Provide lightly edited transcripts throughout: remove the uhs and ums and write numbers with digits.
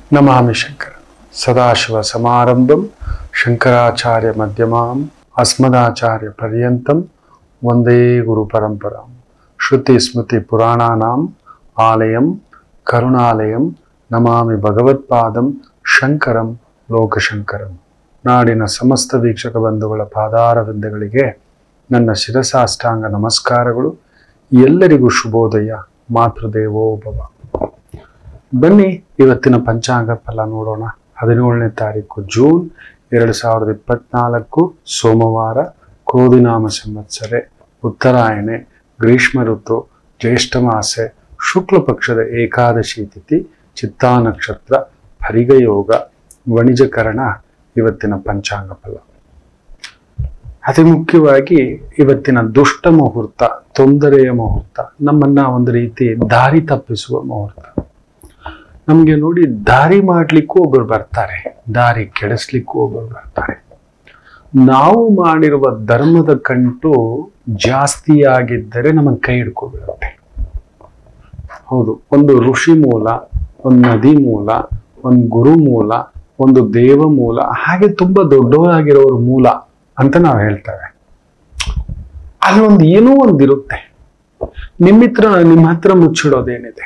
ನಮಾಮಿ ಶಂಕರ ಸದಾಶಿವ ಸಮಾರಂಭಂ ಶಂಕರಾಚಾರ್ಯ ಮಧ್ಯಮಾಂ ಅಸ್ಮದಾಚಾರ್ಯ ಪರ್ಯಂತಂ ವಂದೇ ಗುರು ಪರಂಪರಾಂ ಶ್ರುತಿ ಸ್ಮೃತಿ ಪುರಾಣಾನಾಂ ಆಲಯಂ ಕರುಣಾಲಯಂ ನಮಾಮಿ ಭಗವತ್ಪಾದಂ ಶಂಕರಂ ಲೋಕಶಂಕರಂ. ನಾಡಿನ ಸಮಸ್ತ ವೀಕ್ಷಕ ಬಂಧುಗಳ ಪಾದಾರವಿಂದಗಳಿಗೆ ನನ್ನ ಶಿರಸಾಷ್ಟಾಂಗ ನಮಸ್ಕಾರಗಳು. ಎಲ್ಲರಿಗೂ ಶುಭೋದಯ. ಮಾತೃದೇವೋಭವ. ಬನ್ನಿ ಇವತ್ತಿನ ಪಂಚಾಂಗ ಫಲ ನೋಡೋಣ. 17ನೇ ತಾರೀಕು ಜೂನ್ 2024 ಸೋಮವಾರ, ಕ್ರೋಧಿನಾಮ ಸಂವತ್ಸರೆ, ಉತ್ತರಾಯಣೆ, ಗ್ರೀಷ್ಮ ಋತು, ಜ್ಯೇಷ್ಠ ಮಾಸೆ, ಶುಕ್ಲ ಪಕ್ಷದ ಏಕಾದಶಿ ತಿಥಿ, ಚಿತ್ತಾ ನಕ್ಷತ್ರ, ಹರಿಗ ಯೋಗ, ವಣಿಜಕರಣ. ಇವತ್ತಿನ ಪಂಚಾಂಗ ಫಲ ಅತಿ ಮುಖ್ಯವಾಗಿ ಇವತ್ತಿನ ದುಷ್ಟ ಮುಹೂರ್ತ, ತೊಂದರೆಯ ಮುಹೂರ್ತ, ನಮ್ಮನ್ನ ಒಂದು ರೀತಿ ದಾರಿ ತಪ್ಪಿಸುವ ಮುಹೂರ್ತ. ನಮ್ಗೆ ನೋಡಿ ದಾರಿ ಮಾಡ್ಲಿಕ್ಕೂ ಒಬ್ಬರು ಬರ್ತಾರೆ, ದಾರಿ ಕೆಡಿಸ್ಲಿಕ್ಕೂ ಒಬ್ಬರು ಬರ್ತಾರೆ. ನಾವು ಮಾಡಿರುವ ಧರ್ಮದ ಕಂಟು ಜಾಸ್ತಿ ಆಗಿದ್ದರೆ ನಮ್ಮನ್ನ ಕೈ ಹಿಡ್ಕೊಬಿಡುತ್ತೆ. ಹೌದು, ಒಂದು ಋಷಿ ಮೂಲ, ಒಂದು ನದಿ ಮೂಲ, ಒಂದು ಗುರು ಮೂಲ, ಒಂದು ದೇವ ಮೂಲ, ಹಾಗೆ ತುಂಬಾ ದೊಡ್ಡವರಾಗಿರೋರ ಮೂಲ ಅಂತ ನಾವು ಹೇಳ್ತೇವೆ. ಅಲ್ಲೊಂದು ಏನೋ ಒಂದಿರುತ್ತೆ. ನಿಮ್ಮ ಹತ್ರ ಮುಚ್ಚಿಡೋದೇನಿದೆ?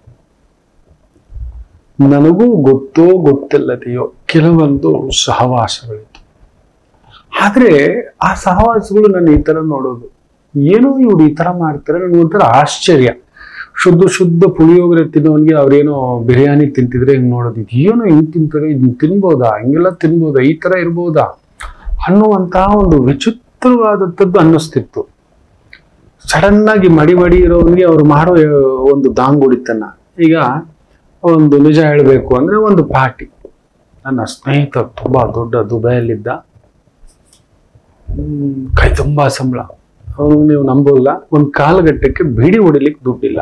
ನನಗೂ ಗೊತ್ತೋ ಗೊತ್ತಿಲ್ಲದೆಯೋ ಕೆಲವೊಂದು ಸಹವಾಸಗಳಿತ್ತು. ಆದ್ರೆ ಆ ಸಹವಾಸಗಳು ನಾನು ಈ ತರ ನೋಡೋದು, ಏನೋ ಇವ್ರು ಈ ತರ ಮಾಡ್ತಾರೆ, ನನಗೊಂಥರ ಆಶ್ಚರ್ಯ. ಶುದ್ಧ ಪುಳಿಯೋಗರೆ ತಿನ್ನೋನ್ಗೆ ಅವ್ರೇನೋ ಬಿರಿಯಾನಿ ತಿಂತಿದ್ರೆ ಹಿಂಗ್ ನೋಡೋದು, ಏನೋ ಹಿಂಗ್ ತಿಂತಾರೆ, ಇದನ್ನ ತಿನ್ಬೋದಾ, ಹಿಂಗೆಲ್ಲ ತಿನ್ಬೋದಾ, ಈ ತರ ಇರ್ಬೋದಾ ಅನ್ನುವಂತಹ ಒಂದು ವಿಚಿತ್ರವಾದದ್ದು ಅನ್ನಿಸ್ತಿತ್ತು. ಸಡನ್ ಆಗಿ ಮಡಿ ಇರೋನ್ಗೆ ಅವ್ರು ಮಾಡೋ ಒಂದು ದಾಂಗುಡಿತನ. ಈಗ ಒಂದು ನಿಜ ಹೇಳಬೇಕು ಅಂದ್ರೆ, ಒಂದು ಪಾರ್ಟಿ, ನನ್ನ ಸ್ನೇಹಿತ ತುಂಬಾ ದೊಡ್ಡ ದುಬೈಯಲ್ಲಿದ್ದ, ಕೈ ತುಂಬಾ ಸಂಬಳ. ಅವನು ನೀವು ನಂಬೋಲ್ಲ, ಒಂದು ಕಾಲಘಟ್ಟಕ್ಕೆ ಬೀಡಿ ಹೊಡಿಲಿಕ್ಕೆ ದುಡ್ಡಿಲ್ಲ.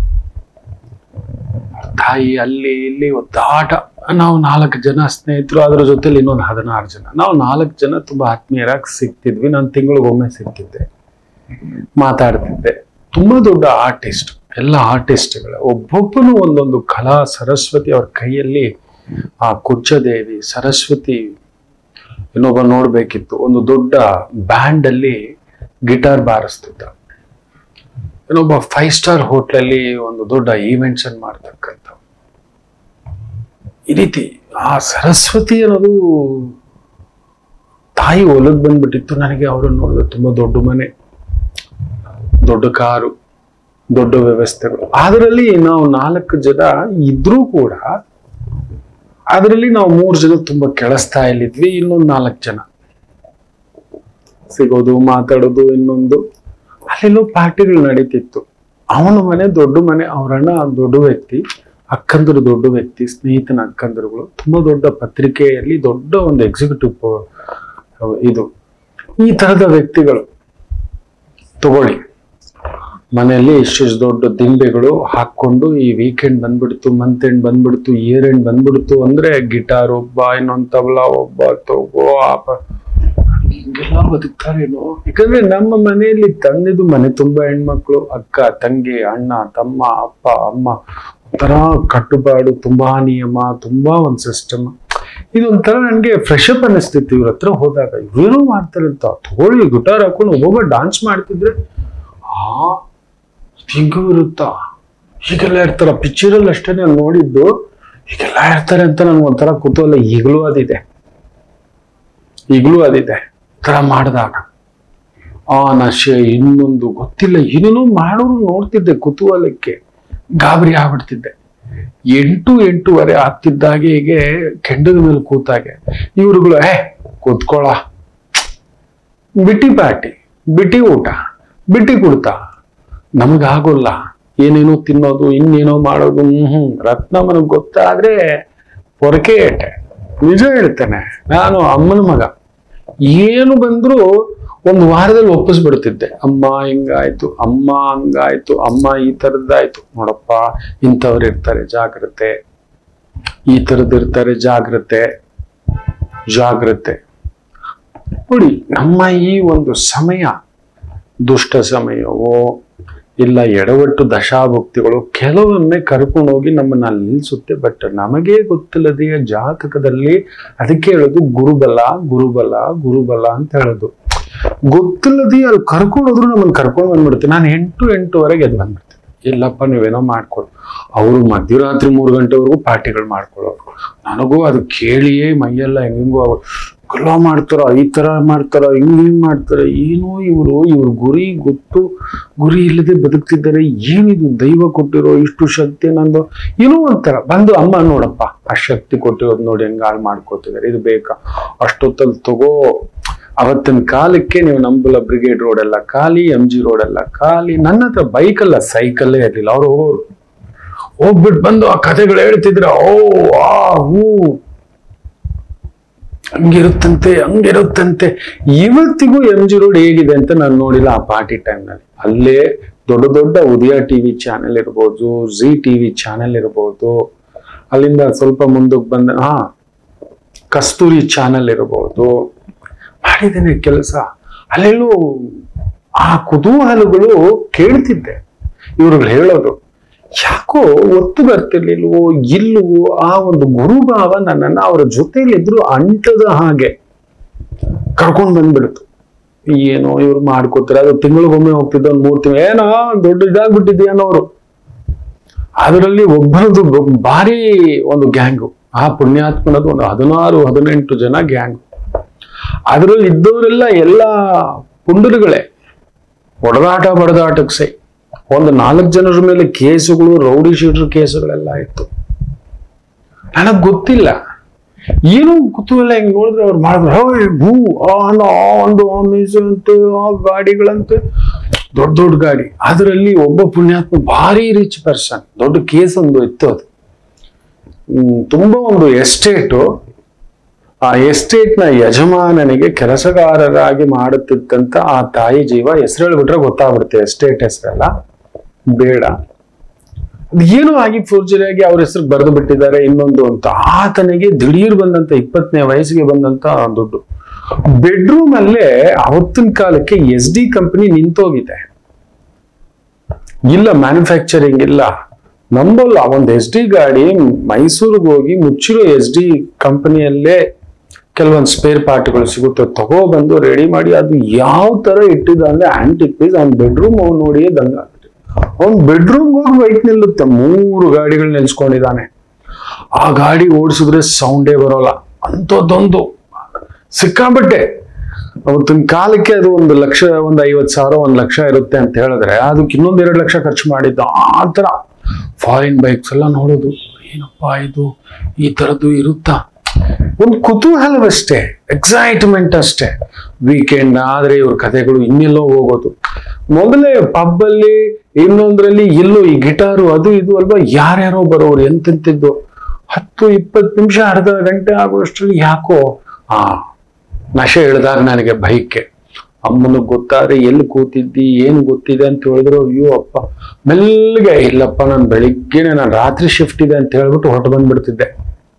ತಾಯಿ ಅಲ್ಲಿ ಇಲ್ಲಿ ಒದ್ದಾಟ. ನಾವು 4 ಜನ ಸ್ನೇಹಿತರು, ಅದ್ರ ಜೊತೆಲಿ ಇನ್ನೊಂದು 16 ಜನ. ನಾವು 4 ಜನ ತುಂಬಾ ಆತ್ಮೀಯರಾಗಿ ಸಿಗ್ತಿದ್ವಿ. ನಾನು ತಿಂಗಳಿಗೊಮ್ಮೆ ಸಿಗ್ತಿದ್ದೆ, ಮಾತಾಡ್ತಿದ್ದೆ. ತುಂಬಾ ದೊಡ್ಡ ಆರ್ಟಿಸ್ಟ್, ಎಲ್ಲ ಆರ್ಟಿಸ್ಟ್ಗಳ ಒಬ್ಬೊಬ್ಬನು ಒಂದೊಂದು ಕಲಾ ಸರಸ್ವತಿ ಅವ್ರ ಕೈಯಲ್ಲಿ. ಆ ಕುಚ್ಚದೇವಿ ಸರಸ್ವತಿ ಇನ್ನೊಬ್ಬ ನೋಡ್ಬೇಕಿತ್ತು, ಒಂದು ದೊಡ್ಡ ಬ್ಯಾಂಡ್ ಅಲ್ಲಿ ಗಿಟಾರ್ ಬಾರಿಸ್ತಿದ್ದ. ಇನ್ನೊಬ್ಬ 5 ಸ್ಟಾರ್ ಹೋಟ್ಲಲ್ಲಿ ಒಂದು ದೊಡ್ಡ ಈವೆಂಟ್ಸ್ ಅನ್ನು ಮಾಡ್ತಕ್ಕಂಥ. ಈ ರೀತಿ ಆ ಸರಸ್ವತಿ ಅನ್ನೋದು ತಾಯಿ ಒಲದ್ ಬಂದ್ಬಿಟ್ಟಿತ್ತು ನನಗೆ. ಅವ್ರನ್ನ ನೋಡಿದ್ರೆ ತುಂಬಾ ದೊಡ್ಡ ಮನೆ, ದೊಡ್ಡ ಕಾರು, ದೊಡ್ಡ ವ್ಯವಸ್ಥೆಗಳು. ಅದರಲ್ಲಿ ನಾವು 4 ಜನ ಇದ್ರೂ ಕೂಡ ಅದರಲ್ಲಿ ನಾವು 3 ಜನ ತುಂಬಾ ಕೆಳಸ್ತಾ ಇಲ್ಲಿದ್ವಿ. ಇನ್ನೊಂದು 4 ಜನ ಸಿಗೋದು, ಮಾತಾಡೋದು. ಇನ್ನೊಂದು ಅಲ್ಲೆಲ್ಲೋ ಪಾರ್ಟಿಗಳು ನಡೀತಿತ್ತು. ಅವನ ಮನೆ ದೊಡ್ಡ ಮನೆ, ಅವರಣ್ಣ ದೊಡ್ಡ ವ್ಯಕ್ತಿ, ಅಕ್ಕಂದರು ದೊಡ್ಡ ವ್ಯಕ್ತಿ, ಸ್ನೇಹಿತನ ಅಕ್ಕಂದರುಗಳು ತುಂಬಾ ದೊಡ್ಡ ಪತ್ರಿಕೆಯಲ್ಲಿ ದೊಡ್ಡ ಒಂದು ಎಕ್ಸಿಕ್ಯೂಟಿವ್. ಇದು ಈ ತರದ ವ್ಯಕ್ತಿಗಳು ತಗೊಳ್ಳಿ, ಮನೆಯಲ್ಲಿ ಇಷ್ಟು ದೊಡ್ಡ ದಿಂಬೆಗಳು ಹಾಕೊಂಡು ಈ ವೀಕೆಂಡ್ ಬಂದ್ಬಿಡ್ತು, ಮಂತ್ ಎಂಡ್ ಬಂದ್ಬಿಡ್ತು, ಇಯರ್ ಎಂಡ್ ಬಂದ್ಬಿಡ್ತು ಅಂದ್ರೆ ಗಿಟಾರ್ ಒಬ್ಬ, ಇನ್ನೊಂದು ತಬಲಾ ಒಬ್ಬ, ತಗೋ ಹಿಂಗೆಲ್ಲ ಬದುಕ್ತಾರೇನೋ. ಯಾಕಂದ್ರೆ ನಮ್ಮ ಮನೆಯಲ್ಲಿ ತಂದಿದ್ದು ಮನೆ ತುಂಬಾ ಹೆಣ್ಮಕ್ಳು, ಅಕ್ಕ, ತಂಗಿ, ಅಣ್ಣ, ತಮ್ಮ, ಅಪ್ಪ, ಅಮ್ಮ, ಒಂಥರ ಕಟ್ಟುಪಾಡು, ತುಂಬಾ ನಿಯಮ, ತುಂಬಾ ಒಂದು ಸಿಸ್ಟಮ್. ಇದೊಂಥರ ನನ್ಗೆ ಫ್ರೆಶ್ ಅಪ್ ಅನಿಸ್ತಿತ್ತು ಇವ್ರ ಹತ್ರ ಹೋದಾಗ. ಇವೇನೋ ಮಾಡ್ತಾರೆ ಅಂತ. ತಗೊಳ್ಳಿ ಗಿಟಾರ್ ಹಾಕೊಂಡು ಒಬ್ಬೊಬ್ಬ ಡಾನ್ಸ್ ಮಾಡ್ತಿದ್ರೆ ಹಿಂಗೂ ಇರುತ್ತಾ, ಹೀಗೆಲ್ಲ ಇರ್ತಾರ. ಪಿಕ್ಚರಲ್ಲಿ ಅಷ್ಟೇ ನಾನು ನೋಡಿದ್ದು, ಹೀಗೆಲ್ಲ ಇರ್ತಾರೆ ಅಂತ ನನ್ಗೆ ಒಂಥರ ಕುತೂಹಲ ಈಗಲೂ ಅದಿದೆ. ತರ ಮಾಡಿದಾಗ ಆ ನಶೆ, ಇನ್ನೊಂದು ಗೊತ್ತಿಲ್ಲ, ಏನೇನೋ ಮಾಡೋರು ನೋಡ್ತಿದ್ದೆ ಕುತೂಹಲಕ್ಕೆ. ಗಾಬರಿ ಆಗ್ಬಿಡ್ತಿದ್ದೆ. 8:30 ಆಗ್ತಿದ್ದಾಗೆ ಹೀಗೆ ಕೆಂಡದ ಮೇಲೆ ಕೂತಾಗೆ ಇವ್ರುಗಳು ಕೂತ್ಕೊಳ, ಬಿಟ್ಟಿ ಪಾರ್ಟಿ, ಬಿಟ್ಟಿ ಊಟ, ಬಿಟ್ಟಿ ಕುಡ್ತಾ, ನಮಗಾಗೋಲ್ಲ, ಏನೇನೋ ತಿನ್ನೋದು, ಇನ್ನೇನೋ ಮಾಡೋದು. ರತ್ನಮ್ಮನಿಗೆ ಗೊತ್ತಾದ್ರೆ ಪೊರಕೆ ಏಟೆ. ನಿಜ ಹೇಳ್ತೇನೆ, ನಾನು ಅಮ್ಮನ ಮಗ. ಏನು ಬಂದ್ರು 1 ವಾರದಲ್ಲಿ ಒಪ್ಪಿಸ್ಬಿಡ್ತಿದ್ದೆ. ಅಮ್ಮ ಹಿಂಗಾಯ್ತು, ಅಮ್ಮ ಹಂಗಾಯ್ತು, ಅಮ್ಮ ಈ ತರದ್ದಾಯ್ತು, ನೋಡಪ್ಪ ಇಂಥವ್ರು ಇರ್ತಾರೆ, ಜಾಗ್ರತೆ, ಈ ತರದಿರ್ತಾರೆ, ಜಾಗ್ರತೆ. ನೋಡಿ, ನಮ್ಮ ಈ ಒಂದು ಸಮಯ ದುಷ್ಟ ಸಮಯವೋ ಇಲ್ಲ ಎಡವಟ್ಟು ದಶಾಭುಕ್ತಿಗಳು ಕೆಲವೊಮ್ಮೆ ಕರ್ಕೊಂಡೋಗಿ ನಮ್ಮನ್ನ ಅಲ್ಲಿ ನಿಲ್ಸುತ್ತೆ. ಬಟ್ ನಮಗೇ ಗೊತ್ತಿಲ್ಲದೆಯ ಜಾತಕದಲ್ಲಿ ಅದಕ್ಕೆ ಹೇಳೋದು ಗುರುಬಲ ಗುರುಬಲ ಗುರುಬಲ ಅಂತ ಹೇಳೋದು. ಗೊತ್ತಿಲ್ಲದೆ ಅಲ್ಲಿ ಕರ್ಕೊಂಡೋದ್ರು ನಮ್ಮನ್ನ ಕರ್ಕೊಂಡು ಬಂದ್ಬಿಡುತ್ತೆ. ನಾನು 8-8:30 ಎದ್ದು ಬಂದ್ಬಿಡ್ತೀನಿ. ಇಲ್ಲಪ್ಪ ನೀವೇನೋ ಮಾಡ್ಕೊಡು. ಅವರು ಮಧ್ಯರಾತ್ರಿ 3 ಗಂಟೆವರೆಗೂ ಪಾರ್ಟಿಗಳು ಮಾಡ್ಕೊಳ್ಳೋರು. ನನಗೂ ಅದು ಕೇಳಿಯೇ ಮೈಯೆಲ್ಲ ಹೆಂಗೋ ಎಲ್ಲ ಮಾಡ್ತಾರ, ಈ ತರ ಮಾಡ್ತಾರ, ಹಿಂಗ್ ಮಾಡ್ತಾರ. ಏನೋ ಇವ್ರ ಗುರಿ ಗೊತ್ತು, ಗುರಿ ಇಲ್ಲದೆ ಬದುಕ್ತಿದ್ದಾರೆ. ಏನಿದು ದೈವ ಕೊಟ್ಟಿರೋ ಇಷ್ಟು ಶಕ್ತಿ ನಂದು ಏನೋ ಒಂಥರ ಬಂದು ಅಮ್ಮ ನೋಡಪ್ಪ ಆ ಶಕ್ತಿ ಕೊಟ್ಟಿರೋದು ನೋಡಿ ಹೆಂಗ್ ಹಾಳು ಮಾಡ್ಕೋತಿದ್ದಾರೆ, ಇದು ಬೇಕಾ, ಅಷ್ಟೊತ್ತಲ್ಲಿ ತಗೋ. ಅವತ್ತಿನ ಕಾಲಕ್ಕೆ ನೀವು ನಂಬಲ್ಲ, ಬ್ರಿಗೇಡ್ ರೋಡ್ ಎಲ್ಲ ಖಾಲಿ, MG ರೋಡ್ ಎಲ್ಲ ಖಾಲಿ. ನನ್ನ ಹತ್ರ ಬೈಕ್ ಅಲ್ಲ ಸೈಕಲ್ಲೇ ಇರ್ಲಿಲ್ಲ. ಅವ್ರು ಹೋಗ್ಬಿಟ್ಟು ಬಂದು ಆ ಕಥೆಗಳು ಹೇಳ್ತಿದ್ರ. ಹಂಗಿರುತ್ತಂತೆ. ಇವತ್ತಿಗೂ MG ರೋಡ್ ಹೇಗಿದೆ ಅಂತ ನಾನು ನೋಡಿಲ್ಲ ಆ ಪಾರ್ಟಿ ಟೈಮ್ ನಲ್ಲಿ. ಅಲ್ಲೇ ದೊಡ್ಡ ದೊಡ್ಡ ಉದಯ ಟಿವಿ ಚಾನೆಲ್ ಇರ್ಬೋದು, ಜಿ ಟಿವಿ ಚಾನೆಲ್ ಇರ್ಬೋದು, ಅಲ್ಲಿಂದ ಸ್ವಲ್ಪ ಮುಂದಕ್ಕೆ ಬಂದ ಕಸ್ತೂರಿ ಚಾನೆಲ್ ಇರ್ಬೋದು, ಮಾಡಿದ್ದೇನೆ ಕೆಲಸ. ಅಲ್ಲೆಲ್ಲೂ ಆ ಕುತೂಹಲಗಳು ಕೇಳ್ತಿದ್ದೆ. ಇವ್ರುಗಳು ಹೇಳೋದು ಯಾಕೋ ಒತ್ತು ಬರ್ತಿರ್ಲಿಲ್ವೋ ಇಲ್ವೋ, ಆ ಒಂದು ಗುರುಭಾವ ನನ್ನನ್ನ ಅವರ ಜೊತೆಲಿದ್ರು ಅಂಟದ ಹಾಗೆ ಕರ್ಕೊಂಡ್ ಬಂದ್ಬಿಡ್ತು. ಏನೋ ಇವ್ರು ಮಾಡ್ಕೋತಾರೆ. ಅದು ತಿಂಗಳಿಗೊಮ್ಮೆ ಹೋಗ್ತಿದ್ದ, ಒಂದು 3 ತಿಂಗಳು ಏನೋ ದೊಡ್ಡ ಇದಾಗ್ಬಿಟ್ಟಿದ್ಯಾನೋರು. ಅದರಲ್ಲಿ ಒಬ್ಬರದು ಭಾರಿ ಒಂದು ಗ್ಯಾಂಗು. ಆ ಪುಣ್ಯಾತ್ಮನದು ಒಂದು 16-18 ಜನ ಗ್ಯಾಂಗು. ಅದರಲ್ಲಿ ಇದ್ದವರೆಲ್ಲ ಎಲ್ಲ ಪುಂಡರುಗಳೇ. ಒಡದಾಟ ಬಡದಾಟಕ್ಕೆ ಸೈ ಒಂದು 4 ಜನರ ಮೇಲೆ ಕೇಸುಗಳು, ರೌಡಿ ಶೀಟರ್ ಕೇಸುಗಳೆಲ್ಲ ಇತ್ತು. ನನಗ್ ಗೊತ್ತಿಲ್ಲ, ಏನೋ ಕುತೂಹಲ ಹೆಂಗ್ ನೋಡಿದ್ರೆ ಅವ್ರು ಮಾಡಿದ್ರು. ಒಂದು ಅಂತೆ, ಆ ಗಾಡಿಗಳಂತೆ, ದೊಡ್ಡ ದೊಡ್ಡ ಗಾಡಿ. ಅದರಲ್ಲಿ ಒಬ್ಬ ಪುಣ್ಯಾತ್ಮ ಭಾರಿ ರಿಚ್ ಪರ್ಸನ್, ದೊಡ್ಡ ಕೇಸ್ ಒಂದು ಇತ್ತು. ಅದು ತುಂಬಾ ಒಂದು ಎಸ್ಟೇಟು. ಆ ಎಸ್ಟೇಟ್ ನ ಯಜಮಾನನಿಗೆ ಕೆಲಸಗಾರರಾಗಿ ಮಾಡುತ್ತಿದ್ದಂತ ಆ ತಾಯಿ ಜೀವ, ಹೆಸರು ಹೇಳ್ಬಿಟ್ರೆ ಗೊತ್ತಾಗ್ಬಿಡುತ್ತೆ ಎಸ್ಟೇಟ್ ಹೆಸರೆಲ್ಲ ಬೇಡ. ಏನೋ ಆಗಿ ಫೋರ್ಜರಿಯಾಗಿ ಅವ್ರ ಹೆಸರು ಬರೆದು ಬಿಟ್ಟಿದ್ದಾರೆ ಇನ್ನೊಂದು ಅಂತ. ಆತನಿಗೆ ದಿಢೀರ್ ಬಂದಂತ 20ನೇ ವಯಸ್ಸಿಗೆ ಬಂದಂತ ದುಡ್ಡು. ಬೆಡ್ರೂಮ್ ಅಲ್ಲೇ ಅವತ್ತಿನ ಕಾಲಕ್ಕೆ SD ಕಂಪನಿ ನಿಂತೋಗಿದೆ. ಇಲ್ಲ ಮ್ಯಾನುಫ್ಯಾಕ್ಚರಿಂಗ್ ಇಲ್ಲ, ನಂಬಲ್ಲ. ಒಂದು SD ಗಾಡಿ ಮೈಸೂರಿಗೆ ಹೋಗಿ ಮುಚ್ಚಿರೋ SD ಕಂಪನಿಯಲ್ಲೇ ಕೆಲವೊಂದು ಸ್ಪೇರ್ ಪಾರ್ಟ್ಗಳು ಸಿಗುತ್ತೆ, ತಗೋಬಂದು ರೆಡಿ ಮಾಡಿ ಅದು ಯಾವ ತರ ಇಟ್ಟಿದ ಅಂದ್ರೆ ಆಂಟಿಕ್ ಪೀಸ್. ಅವ್ನ ಬೆಡ್ರೂಮ್ ಅವ್ನು ನೋಡಿಯೇ ದಂಗಾಗ್ಬಿಟ್ಟು. ಅವ್ನ್ ಬೆಡ್ರೂಮ್ ಹೋಗಿ ಬೈಕ್ ನಿಲ್ಲುತ್ತೆ. 3 ಗಾಡಿಗಳು ನಿಲ್ಸ್ಕೊಂಡಿದ್ದಾನೆ. ಆ ಗಾಡಿ ಓಡಿಸಿದ್ರೆ ಸೌಂಡೇ ಬರೋಲ್ಲ ಅಂತದೊಂದು ಸಿಕ್ಕಾಬಟ್ಟೆ. ಅವತ್ತಿನ ಕಾಲಕ್ಕೆ ಅದು 1 ಲಕ್ಷ, 50,000, 1 ಲಕ್ಷ ಇರುತ್ತೆ ಅಂತ ಹೇಳಿದ್ರೆ ಅದಕ್ಕೆ ಇನ್ನೊಂದು 2 ಲಕ್ಷ ಖರ್ಚು ಮಾಡಿದ್ದ. ಆ ತರ ಫಾರಿನ್ ಬೈಕ್ಸ್ ಎಲ್ಲ ನೋಡೋದು, ಏನಪ್ಪಾ ಇದು ಈ ತರದ್ದು ಇರುತ್ತಾ, ಒಂದು ಕುತೂಹಲವಷ್ಟೇ, ಎಕ್ಸೈಟ್ಮೆಂಟ್ ಅಷ್ಟೇ. ವೀಕೆಂಡ್ ಆದ್ರೆ ಇವ್ರ ಕಥೆಗಳು ಇನ್ನೆಲ್ಲೋ ಹೋಗೋದು. ಮೊದಲೇ ಪಬ್ ಅಲ್ಲಿ ಇನ್ನೊಂದ್ರಲ್ಲಿ ಎಲ್ಲೋ ಈ ಗಿಟಾರು ಅದು ಇದು ಅಲ್ವಾ, ಯಾರ್ಯಾರೋ ಬರೋರು ಎಂತೆಂತಿದ್ದು. 10-20 ನಿಮಿಷ, ಅರ್ಧ ಗಂಟೆ ಆಗುವಷ್ಟರಲ್ಲಿ ಯಾಕೋ ನಶೆ ಇಳಿದಾಗ ನನಗೆ ಬೈಕೆ. ಅಮ್ಮನಿಗೆ ಗೊತ್ತಾದ್ರೆ ಎಲ್ಲಿ ಕೂತಿದ್ದಿ, ಏನು ಗೊತ್ತಿದೆ ಅಂತ ಹೇಳಿದ್ರು. ಅಯ್ಯೋ ಅಪ್ಪ, ಮೆಲ್ಲಗೆ ಇಲ್ಲಪ್ಪ ನಾನು ಬೆಳಿಗ್ಗೆನೆ, ನಾನು ರಾತ್ರಿ ಶಿಫ್ಟ್ ಇದೆ ಅಂತ ಹೇಳ್ಬಿಟ್ಟು ಹೊರಟು ಬಂದ್ಬಿಡ್ತಿದ್ದೆ.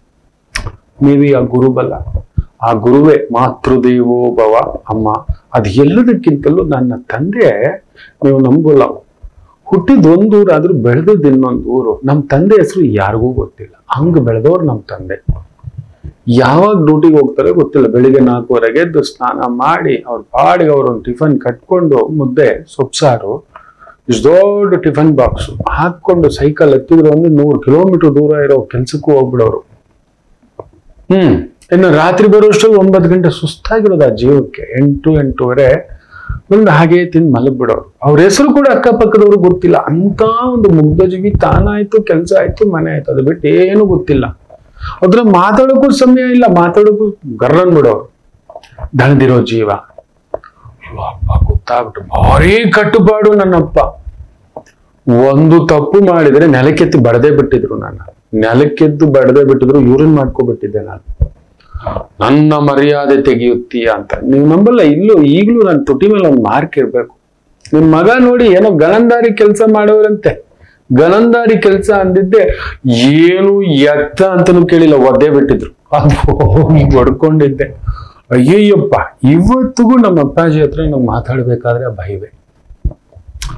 ನೀವಿ ಆ ಗುರುಬಲ, ಆ ಗುರುವೇ ಮಾತೃದೇವೋ ಭವ ಅಮ್ಮ. ಅದು ಎಲ್ಲದಕ್ಕಿಂತಲೂ ನನ್ನ ತಂದೆ, ನೀವು ನಂಬಲ್ಲ, ಹುಟ್ಟಿದ ಊರು ಆದ್ರೂ ಬೆಳೆದದ್ದು ಇನ್ನೊಂದು ಊರು. ನಮ್ಮ ತಂದೆ ಹೆಸರು ಯಾರಿಗೂ ಗೊತ್ತಿಲ್ಲ. ಹಂಗ ಬೆಳೆದವ್ರು ನಮ್ಮ ತಂದೆ. ಯಾವಾಗ ಡ್ಯೂಟಿಗೆ ಹೋಗ್ತಾರೆ ಗೊತ್ತಿಲ್ಲ. ಬೆಳಿಗ್ಗೆ 4:15 ಎದ್ದು ಸ್ನಾನ ಮಾಡಿ ಅವ್ರ ಪಾಡಿಗೆ ಅವ್ರೊಂದು ಟಿಫನ್ ಕಟ್ಕೊಂಡು, ಮುದ್ದೆ ಸೊಪ್ಸಾರು, ಇಷ್ಟು ದೊಡ್ಡ ಟಿಫನ್ ಬಾಕ್ಸ್ ಹಾಕೊಂಡು ಸೈಕಲ್ ಎತ್ತಿದ್ರು ಒಂದು 100 ಕಿಲೋಮೀಟರ್ ದೂರ ಇರೋ ಕೆಲ್ಸಕ್ಕೂ ಹೋಗ್ಬಿಡೋರು. ಇನ್ನು ರಾತ್ರಿ ಬರೋಷ್ಟರಲ್ಲಿ 9 ಗಂಟೆ ಸುಸ್ತಾಗಿರೋದು ಆ ಜೀವಕ್ಕೆ. 8-8:30 ಒಂದು ಹಾಗೆ ತಿಂದು ಮಲಗ್ಬಿಡೋರು. ಅವ್ರ ಹೆಸರು ಕೂಡ ಅಕ್ಕಪಕ್ಕದವ್ರು ಗೊತ್ತಿಲ್ಲ. ಅಂತ ಒಂದು ಮುಗ್ಧ ಜೀವಿ. ತಾನಾಯ್ತು, ಕೆಲಸ ಆಯ್ತು, ಮನೆ ಆಯ್ತು, ಅದು ಬಿಟ್ಟು ಏನು ಗೊತ್ತಿಲ್ಲ. ಅದ್ರ ಮಾತಾಡೋಕ್ಕೂ ಸಮಯ ಇಲ್ಲ, ಮಾತಾಡೋಕ್ಕೂ ಗರ್ರನ್ ಬಿಡೋರು. ದಣದಿರೋ ಜೀವ. ಅಪ್ಪ ಗೊತ್ತಾಗ್ಬಿಟ್ಟು ಭಾರಿ ಕಟ್ಟುಪಾಡು ನನ್ನಪ್ಪ. ಒಂದು ತಪ್ಪು ಮಾಡಿದ್ರೆ ನೆಲಕ್ಕೆತ್ತಿ ಬಡದೇ ಬಿಟ್ಟಿದ್ರು. ನೆಲಕ್ಕೆದ್ದು ಬಡದೇ ಬಿಟ್ಟಿದ್ರು. ಯೂರಿನ್ ಮಾಡ್ಕೊಬಿಟ್ಟಿದ್ದೆ ನಾನು. ನನ್ನ ಮರ್ಯಾದೆ ತೆಗೆಯುತ್ತೀಯ ಅಂತ. ನೀವು ನಂಬಲ್ಲ, ಈಗಲೂ ನನ್ನ ತುಟಿ ಮೇಲೆ ಒಂದು ಮಾರ್ಕ್ ಇರ್ಬೇಕು. ನಿಮ್ ಮಗ ನೋಡಿ ಏನೋ ಗನಂದಾರಿ ಕೆಲಸ ಮಾಡೋರಂತೆ. ಗನಂದಾರಿ ಕೆಲಸ ಅಂದಿದ್ದೆ, ಏನು ಎತ್ತ ಅಂತನೂ ಕೇಳಿಲ್ಲ, ಒದ್ದೇ ಬಿಟ್ಟಿದ್ರು. ಅದು ಹೋಗಿ ಹೊಡ್ಕೊಂಡಿದ್ದೆ. ಅಯ್ಯಯ್ಯಪ್ಪ, ಇವತ್ತಿಗೂ ನಮ್ಮ ಅಪ್ಪಾಜಿ ಹತ್ರ ನಾವು ಮಾತಾಡ್ಬೇಕಾದ್ರೆ ಭಯವೇ.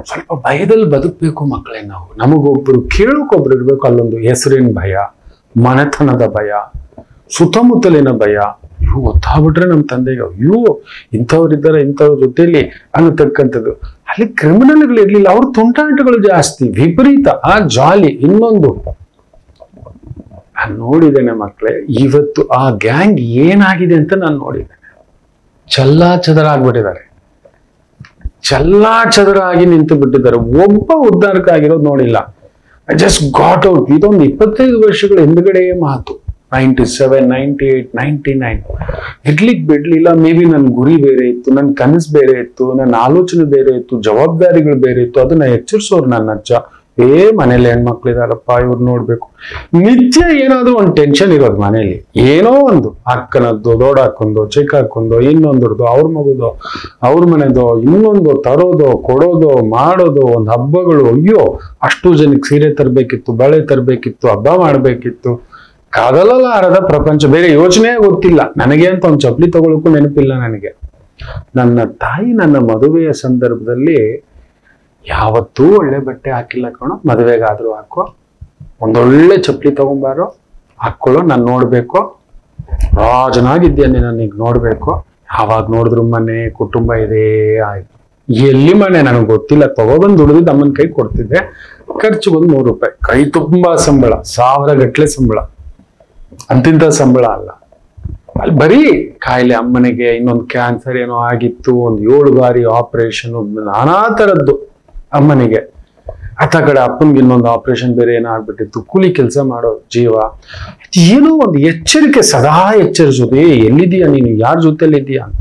ಸ್ವಲ್ಪ ಭಯದಲ್ಲಿ ಬದುಕಬೇಕು ಮಕ್ಕಳೇ ನಾವು. ನಮಗೊಬ್ರು ಕೇಳೋಕೊಬ್ರು ಇರ್ಬೇಕು. ಅಲ್ಲೊಂದು ಹೆಸರಿನ ಭಯ, ಮನೆತನದ ಭಯ, ಸುತ್ತಮುತ್ತಲಿನ ಭಯ. ಇವು ಗೊತ್ತಾಗ್ಬಿಟ್ರೆ ನಮ್ಮ ತಂದೆಗೆ ಅಯ್ಯೋ ಇಂಥವ್ರಿದ್ದಾರೆ, ಇಂಥವ್ರ ಜೊತೆಲಿ ಅನ್ನತಕ್ಕಂಥದ್ದು. ಅಲ್ಲಿ ಕ್ರಿಮಿನಲ್ಗಳು ಇರ್ಲಿಲ್ಲ, ಅವ್ರ ತುಂಟಾಟಗಳು ಜಾಸ್ತಿ, ವಿಪರೀತ, ಆ ಜಾಲಿ. ಇನ್ನೊಂದು ನಾನು ನೋಡಿದ್ದೇನೆ ಮಕ್ಕಳೇ, ಇವತ್ತು ಆ ಗ್ಯಾಂಗ್ ಏನಾಗಿದೆ ಅಂತ ನಾನು ನೋಡಿದ್ದೇನೆ. ಚಲ್ಲಾಚದರ ಆಗ್ಬಿಟ್ಟಿದ್ದಾರೆ, ಚಲ್ಲಾಚದರಾಗಿ ನಿಂತು ಬಿಟ್ಟಿದ್ದಾರೆ. ಒಬ್ಬ ಉದ್ಧಾರಕ ಆಗಿರೋದು ನೋಡಿಲ್ಲ. I just got out. ಇದೊಂದು 25 ವರ್ಷಗಳ ಹಿಂದ್ಗಡೆಯೇ ಮಾತು. 97, 98, 99 ಇರ್ಲಿಕ್ಕೆ ಬಿಡ್ಲಿಲ್ಲ. ಮೇ ಬಿ ನನ್ನ ಗುರಿ ಬೇರೆ ಇತ್ತು, ನನ್ನ ಕನಸು ಬೇರೆ ಇತ್ತು, ನನ್ನ ಆಲೋಚನೆ ಬೇರೆ ಇತ್ತು, ಜವಾಬ್ದಾರಿಗಳು ಬೇರೆ ಇತ್ತು. ಅದನ್ನ ಎಚ್ಚರಿಸೋರು ನನ್ನ ಅಜ್ಜ. ಮನೇಲಿ ಹೆಣ್ಮಕ್ಳಿದಾರಪ್ಪ, ಇವ್ರು ನೋಡ್ಬೇಕು. ನಿತ್ಯ ಏನಾದ್ರೂ ಒಂದು ಟೆನ್ಷನ್ ಇರೋದು ಮನೇಲಿ. ಏನೋ ಒಂದು ಅಕ್ಕನದ್ದು, ದೊಡ್ಡ ಅಕ್ಕಂದು, ಚಿಕ್ಕ ಅಕ್ಕಂದು, ಇನ್ನೊಂದ್ರದ್ದು, ಅವ್ರ ಮಗುದೋ, ಅವ್ರ ಮನೆದೋ, ಇನ್ನೊಂದು ತರೋದೋ, ಕೊಡೋದೋ, ಮಾಡೋದು, ಒಂದು ಹಬ್ಬಗಳು. ಅಯ್ಯೋ ಅಷ್ಟು ಜನಕ್ಕೆ ಸೀರೆ ತರಬೇಕಿತ್ತು, ಬಳೆ ತರಬೇಕಿತ್ತು, ಹಬ್ಬ ಮಾಡ್ಬೇಕಿತ್ತು. ಕದಲಲಾರದ ಪ್ರಪಂಚ. ಬೇರೆ ಯೋಚನೆ ಗೊತ್ತಿಲ್ಲ ನನಗೆ ಅಂತ ಒಂದು ಚಪ್ಪಲಿ ತಗೊಳಕ್ಕೂ ನೆನಪಿಲ್ಲ ನನಗೆ. ನನ್ನ ತಾಯಿ ನನ್ನ ಮದುವೆಯ ಸಂದರ್ಭದಲ್ಲಿ ಯಾವತ್ತೂ ಒಳ್ಳೆ ಬಟ್ಟೆ ಹಾಕಿಲ್ಲ ಕಣೋ, ಮದುವೆಗಾದ್ರೂ ಹಾಕೋ, ಒಂದೊಳ್ಳೆ ಚಪ್ಪಲಿ ತಗೊಂಬಾರೋ, ಹಾಕೊಳ್ಳೋ, ನಾನು ನೋಡ್ಬೇಕು, ರಾಜನಾಗಿದ್ಯಾ ನನಗೆ ನೋಡ್ಬೇಕು. ಯಾವಾಗ ನೋಡಿದ್ರು ಮನೆ ಕುಟುಂಬ ಇದೇ ಆಯ್ತು. ಎಲ್ಲಿ ಮನೆ ನನಗೆ ಗೊತ್ತಿಲ್ಲ. ತಗೊಬಂದು ದುಡಿದು ಅಮ್ಮನ ಕೈ ಕೊಡ್ತಿದ್ದೆ. ಖರ್ಚಿಗೊಂದು 100 ರೂಪಾಯಿ. ಕೈ ತುಂಬಾ ಸಂಬಳ, 1000 ಗಟ್ಲೆ ಸಂಬಳ. ಅಂತಿಂತ ಸಂಬಳ ಅಲ್ಲ. ಅಲ್ಲಿ ಬರೀ ಕಾಯಿಲೆ, ಅಮ್ಮನಿಗೆ ಇನ್ನೊಂದು ಕ್ಯಾನ್ಸರ್ ಏನೋ ಆಗಿತ್ತು, ಒಂದು 7 ಬಾರಿ ಆಪರೇಷನ್, ನಾನಾ ತರದ್ದು ಅಮ್ಮನಿಗೆ. ಆತ ಕಡೆ ಅಪ್ಪನ್ಗೆ ಇನ್ನೊಂದು ಆಪರೇಷನ್ ಬೇರೆ ಏನೋ ಆಗ್ಬಿಟ್ಟಿತ್ತು. ಕೂಲಿ ಕೆಲಸ ಮಾಡೋ ಜೀವ. ಏನೋ ಒಂದು ಎಚ್ಚರಿಕೆ, ಸದಾ ಎಚ್ಚರಿಸೋದು. ಎಲ್ಲಿದೀಯಾ ನೀನು, ಯಾರ ಜೊತೆಲಿ ಇದೀಯಾ ಅಂತ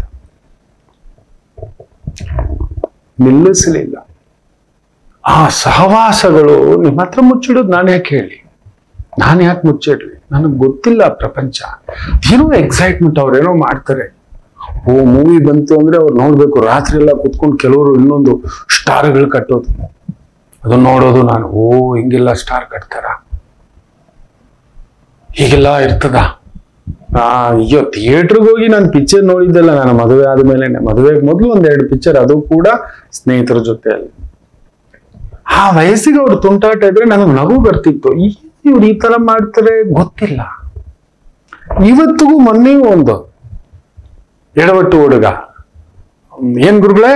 ನಿಲ್ಲಿಸಲಿಲ್ಲ. ಆ ಸಹವಾಸಗಳು ನಿಮ್ಮ ಹತ್ರ ಮುಚ್ಚಿಡೋದು ನಾನು ಯಾಕೆ ಹೇಳಿ, ನಾನು ಯಾಕೆ ಮುಚ್ಚಿಡ್ಲಿ? ನನಗೆ ಗೊತ್ತಿಲ್ಲ ಪ್ರಪಂಚ. ಏನೋ ಎಕ್ಸೈಟ್ಮೆಂಟ್, ಅವ್ರೇನೋ ಮಾಡ್ತಾರೆ. ಓ ಮೂವಿ ಬಂತು ಅಂದ್ರೆ ಅವ್ರು ನೋಡ್ಬೇಕು. ರಾತ್ರಿ ಎಲ್ಲ ಕುತ್ಕೊಂಡು ಕೆಲವರು ಇನ್ನೊಂದು ಸ್ಟಾರ್ಗಳು ಕಟ್ಟೋದು, ಅದನ್ನ ನೋಡೋದು ನಾನು. ಓ ಹಿಂಗೆಲ್ಲ ಸ್ಟಾರ್ ಕಟ್ತಾರ, ಹೀಗೆಲ್ಲ ಇರ್ತದ. ಅಯ್ಯೋ ಥಿಯೇಟರ್ಗೆ ಹೋಗಿ ನಾನು ಪಿಕ್ಚರ್ ನೋಡಿದ್ದೆಲ್ಲ ನಾನು ಮದುವೆ ಆದ್ಮೇಲೆ. ಮದುವೆಗೆ ಮೊದಲು 1-2 ಪಿಕ್ಚರ್, ಅದು ಕೂಡ ಸ್ನೇಹಿತರ ಜೊತೆಯಲ್ಲಿ. ಆ ವಯಸ್ಸಿಗೆ ಅವ್ರು ತುಂಟಾಟ ಇದ್ರೆ ನನಗೆ ನಗು ಬರ್ತಿತ್ತು. ಇವ್ರು ಈ ತರ ಮಾಡ್ತಾರೆ ಗೊತ್ತಿಲ್ಲ. ಇವತ್ತಿಗೂ ಮೊನ್ನೆ ಒಂದು ಎಡವಟ್ಟು ಹುಡುಗ, ಏನ್ ಗುರುಗಳೇ,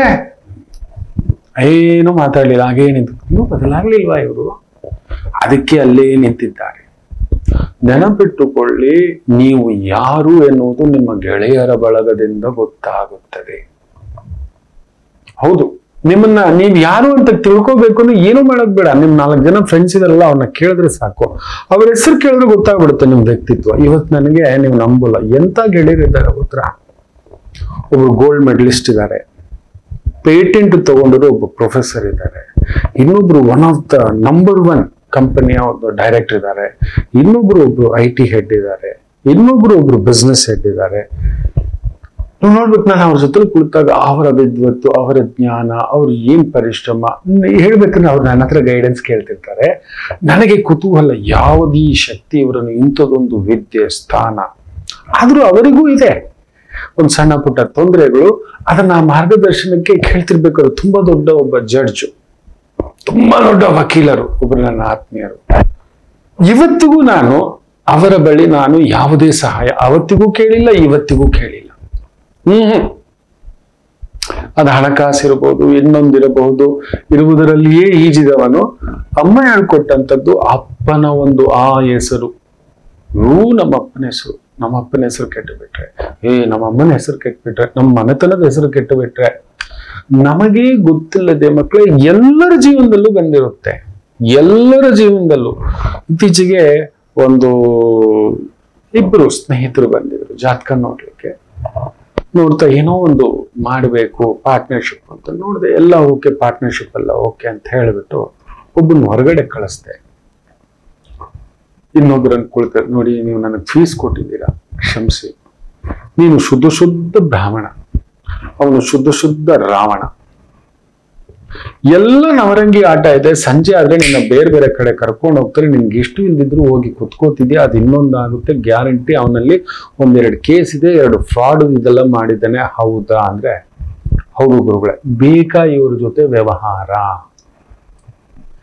ಏನು ಮಾತಾಡ್ಲಿಲ್ಲ, ಹಾಗೇ ನಿಂತು. ಇನ್ನೂ ಬದಲಾಗ್ಲಿಲ್ವಾ ಇವರು? ಅದಕ್ಕೆ ಅಲ್ಲೇ ನಿಂತಿದ್ದಾರೆ. ನೆನಪಿಟ್ಟುಕೊಳ್ಳಿ, ನೀವು ಯಾರು ಎನ್ನುವುದು ನಿಮ್ಮ ಗೆಳೆಯರ ಬಳಗದಿಂದ ಗೊತ್ತಾಗುತ್ತದೆ. ಹೌದು, ನಿಮ್ಮನ್ನ ನೀವ್ ಯಾರು ಅಂತ ತಿಳ್ಕೋಬೇಕು ಅಂದ್ರೆ ಏನು ಮಾಡಕ್ ಬೇಡ. ನಿಮ್ 4 ಜನ ಫ್ರೆಂಡ್ಸ್ ಇದೆಲ್ಲ ಅವ್ರನ್ನ ಕೇಳಿದ್ರೆ ಸಾಕು. ಅವ್ರ ಹೆಸರು ಕೇಳಿದ್ರೆ ಗೊತ್ತಾಗ್ಬಿಡುತ್ತೆ ನಿಮ್ ವ್ಯಕ್ತಿತ್ವ. ಇವತ್ತು ನನಗೆ ನೀವು ನಂಬಲ್ಲ, ಎಂತ ಗೆಳೆಯರಿದ್ದಾರೆ ಗೊತ್ತಾ? ಒಬ್ರು ಗೋಲ್ಡ್ ಮೆಡಲಿಸ್ಟ್ ಇದ್ದಾರೆ, ಪೇಟೆಂಟ್ ತಗೊಂಡಿರೋ ಒಬ್ಬ ಪ್ರೊಫೆಸರ್ ಇದ್ದಾರೆ, ಇನ್ನೊಬ್ರು ಒನ್ ಆಫ್ ದ ನಂಬರ್ 1 ಕಂಪನಿಯ ಒಂದು ಡೈರೆಕ್ಟರ್ ಇದ್ದಾರೆ, ಇನ್ನೊಬ್ರು ಒಬ್ರು IT ಹೆಡ್ ಇದ್ದಾರೆ, ಒಬ್ರು ಬಿಸ್ನೆಸ್ ಹೆಡ್ ಇದ್ದಾರೆ. ನೀವು ನೋಡ್ಬೇಕು, ನಾನು ಅವ್ರ ಜೊತೆ ಕುಳಿತಾಗ ಅವರ ವಿದ್ವತ್ತು, ಅವರ ಜ್ಞಾನ, ಅವ್ರ ಏನ್ ಪರಿಶ್ರಮ ಹೇಳ್ಬೇಕಂದ್ರೆ ಅವ್ರು ನನ್ನ ಹತ್ರ ಗೈಡೆನ್ಸ್ ಕೇಳ್ತಿರ್ತಾರೆ. ನನಗೆ ಕುತೂಹಲ, ಯಾವುದೀ ಶಕ್ತಿ ಇವರನ್ನು ಇಂಥದೊಂದು ವಿದ್ಯೆ ಸ್ಥಾನ. ಆದ್ರೂ ಅವರಿಗೂ ಇದೆ ಒಂದು ಸಣ್ಣ ಪುಟ್ಟ ತೊಂದರೆಗಳು. ಅದನ್ನ ಮಾರ್ಗದರ್ಶನಕ್ಕೆ ಕೇಳ್ತಿರ್ಬೇಕಾದ್ರು ತುಂಬಾ ದೊಡ್ಡ ಒಬ್ಬ ಜಡ್ಜ್, ತುಂಬಾ ದೊಡ್ಡ ವಕೀಲರು, ಒಬ್ರು ನನ್ನ ಆತ್ಮೀಯರು. ಇವತ್ತಿಗೂ ನಾನು ಅವರ ಬಳಿ ನಾನು ಯಾವುದೇ ಸಹಾಯ ಅವತ್ತಿಗೂ ಕೇಳಿಲ್ಲ, ಇವತ್ತಿಗೂ ಕೇಳಿಲ್ಲ. ಅದು ಹಣಕಾಸಿರಬಹುದು, ಇನ್ನೊಂದಿರಬಹುದು, ಇರುವುದರಲ್ಲಿಯೇ ಈಜಿದವನು. ಅಮ್ಮ ಹೇಳ್ಕೊಟ್ಟಂಥದ್ದು ಅಪ್ಪನ ಒಂದು ಆ ಹೆಸರು. ನಮ್ಮ ಅಪ್ಪನ ಹೆಸರು ಕೆಟ್ಟು ಬಿಟ್ರೆ, ನಮ್ಮ ಅಮ್ಮನ ಹೆಸರು ಕೆಟ್ಬಿಟ್ರೆ, ನಮ್ಮ ಮನೆತನದ ಹೆಸರು ಕೆಟ್ಟು ಬಿಟ್ರೆ, ನಮಗೇ ಗೊತ್ತಿಲ್ಲದೆ ಮಕ್ಕಳೇ ಎಲ್ಲರ ಜೀವನದಲ್ಲೂ ಬಂದಿರುತ್ತೆ. ಎಲ್ಲರ ಜೀವನದಲ್ಲೂ. ಇತ್ತೀಚೆಗೆ ಒಂದು 2 ಸ್ನೇಹಿತರು ಬಂದಿದ್ರು ಜಾತಕ ನೋಡ್ಲಿಕ್ಕೆ. ನೋಡ್ತಾ ಏನೋ ಒಂದು ಮಾಡಬೇಕು ಪಾರ್ಟ್ನರ್ಶಿಪ್ ಅಂತ ನೋಡಿದೆ. ಎಲ್ಲ ಓಕೆ, ಪಾರ್ಟ್ನರ್ಶಿಪ್ ಎಲ್ಲ ಓಕೆ ಅಂತ ಹೇಳ್ಬಿಟ್ಟು ಒಬ್ಬನ ಹೊರಗಡೆ ಕಳಿಸ್ದೆ. ಇನ್ನೊಬ್ಬರನ್ನು ಕುಳಿತ, ನೋಡಿ ನೀವು ನನಗೆ ಫೀಸ್ ಕೊಟ್ಟಿದ್ದೀರಾ, ಕ್ಷಮಿಸಿ. ನೀನು ಶುದ್ಧ ಬ್ರಾಹ್ಮಣ, ಅವನು ಶುದ್ಧ ರಾವಣ. ಎಲ್ಲ ನವರಂಗಿ ಆಟ ಇದೆ. ಸಂಜೆ ಆದ್ರೆ ನಿನ್ನ ಬೇರೆ ಬೇರೆ ಕಡೆ ಕರ್ಕೊಂಡು ಹೋಗ್ತಾರೆ. ನಿನ್ಗೆ ಇಷ್ಟು ಇಲ್ದಿದ್ರು ಹೋಗಿ ಕುತ್ಕೋತಿದ್ಯಾ, ಅದು ಇನ್ನೊಂದಾಗುತ್ತೆ ಗ್ಯಾರಂಟಿ. ಅವನಲ್ಲಿ 1-2 ಕೇಸ್ ಇದೆ, 2 ಫ್ರಾಡ್ ಇದೆಲ್ಲ ಮಾಡಿದ್ದಾನೆ. ಹೌದಾ ಅಂದ್ರೆ ಹೌದು ಗುರುಗಳೇ, ಬೇಕಾ ಇವ್ರ ಜೊತೆ ವ್ಯವಹಾರ?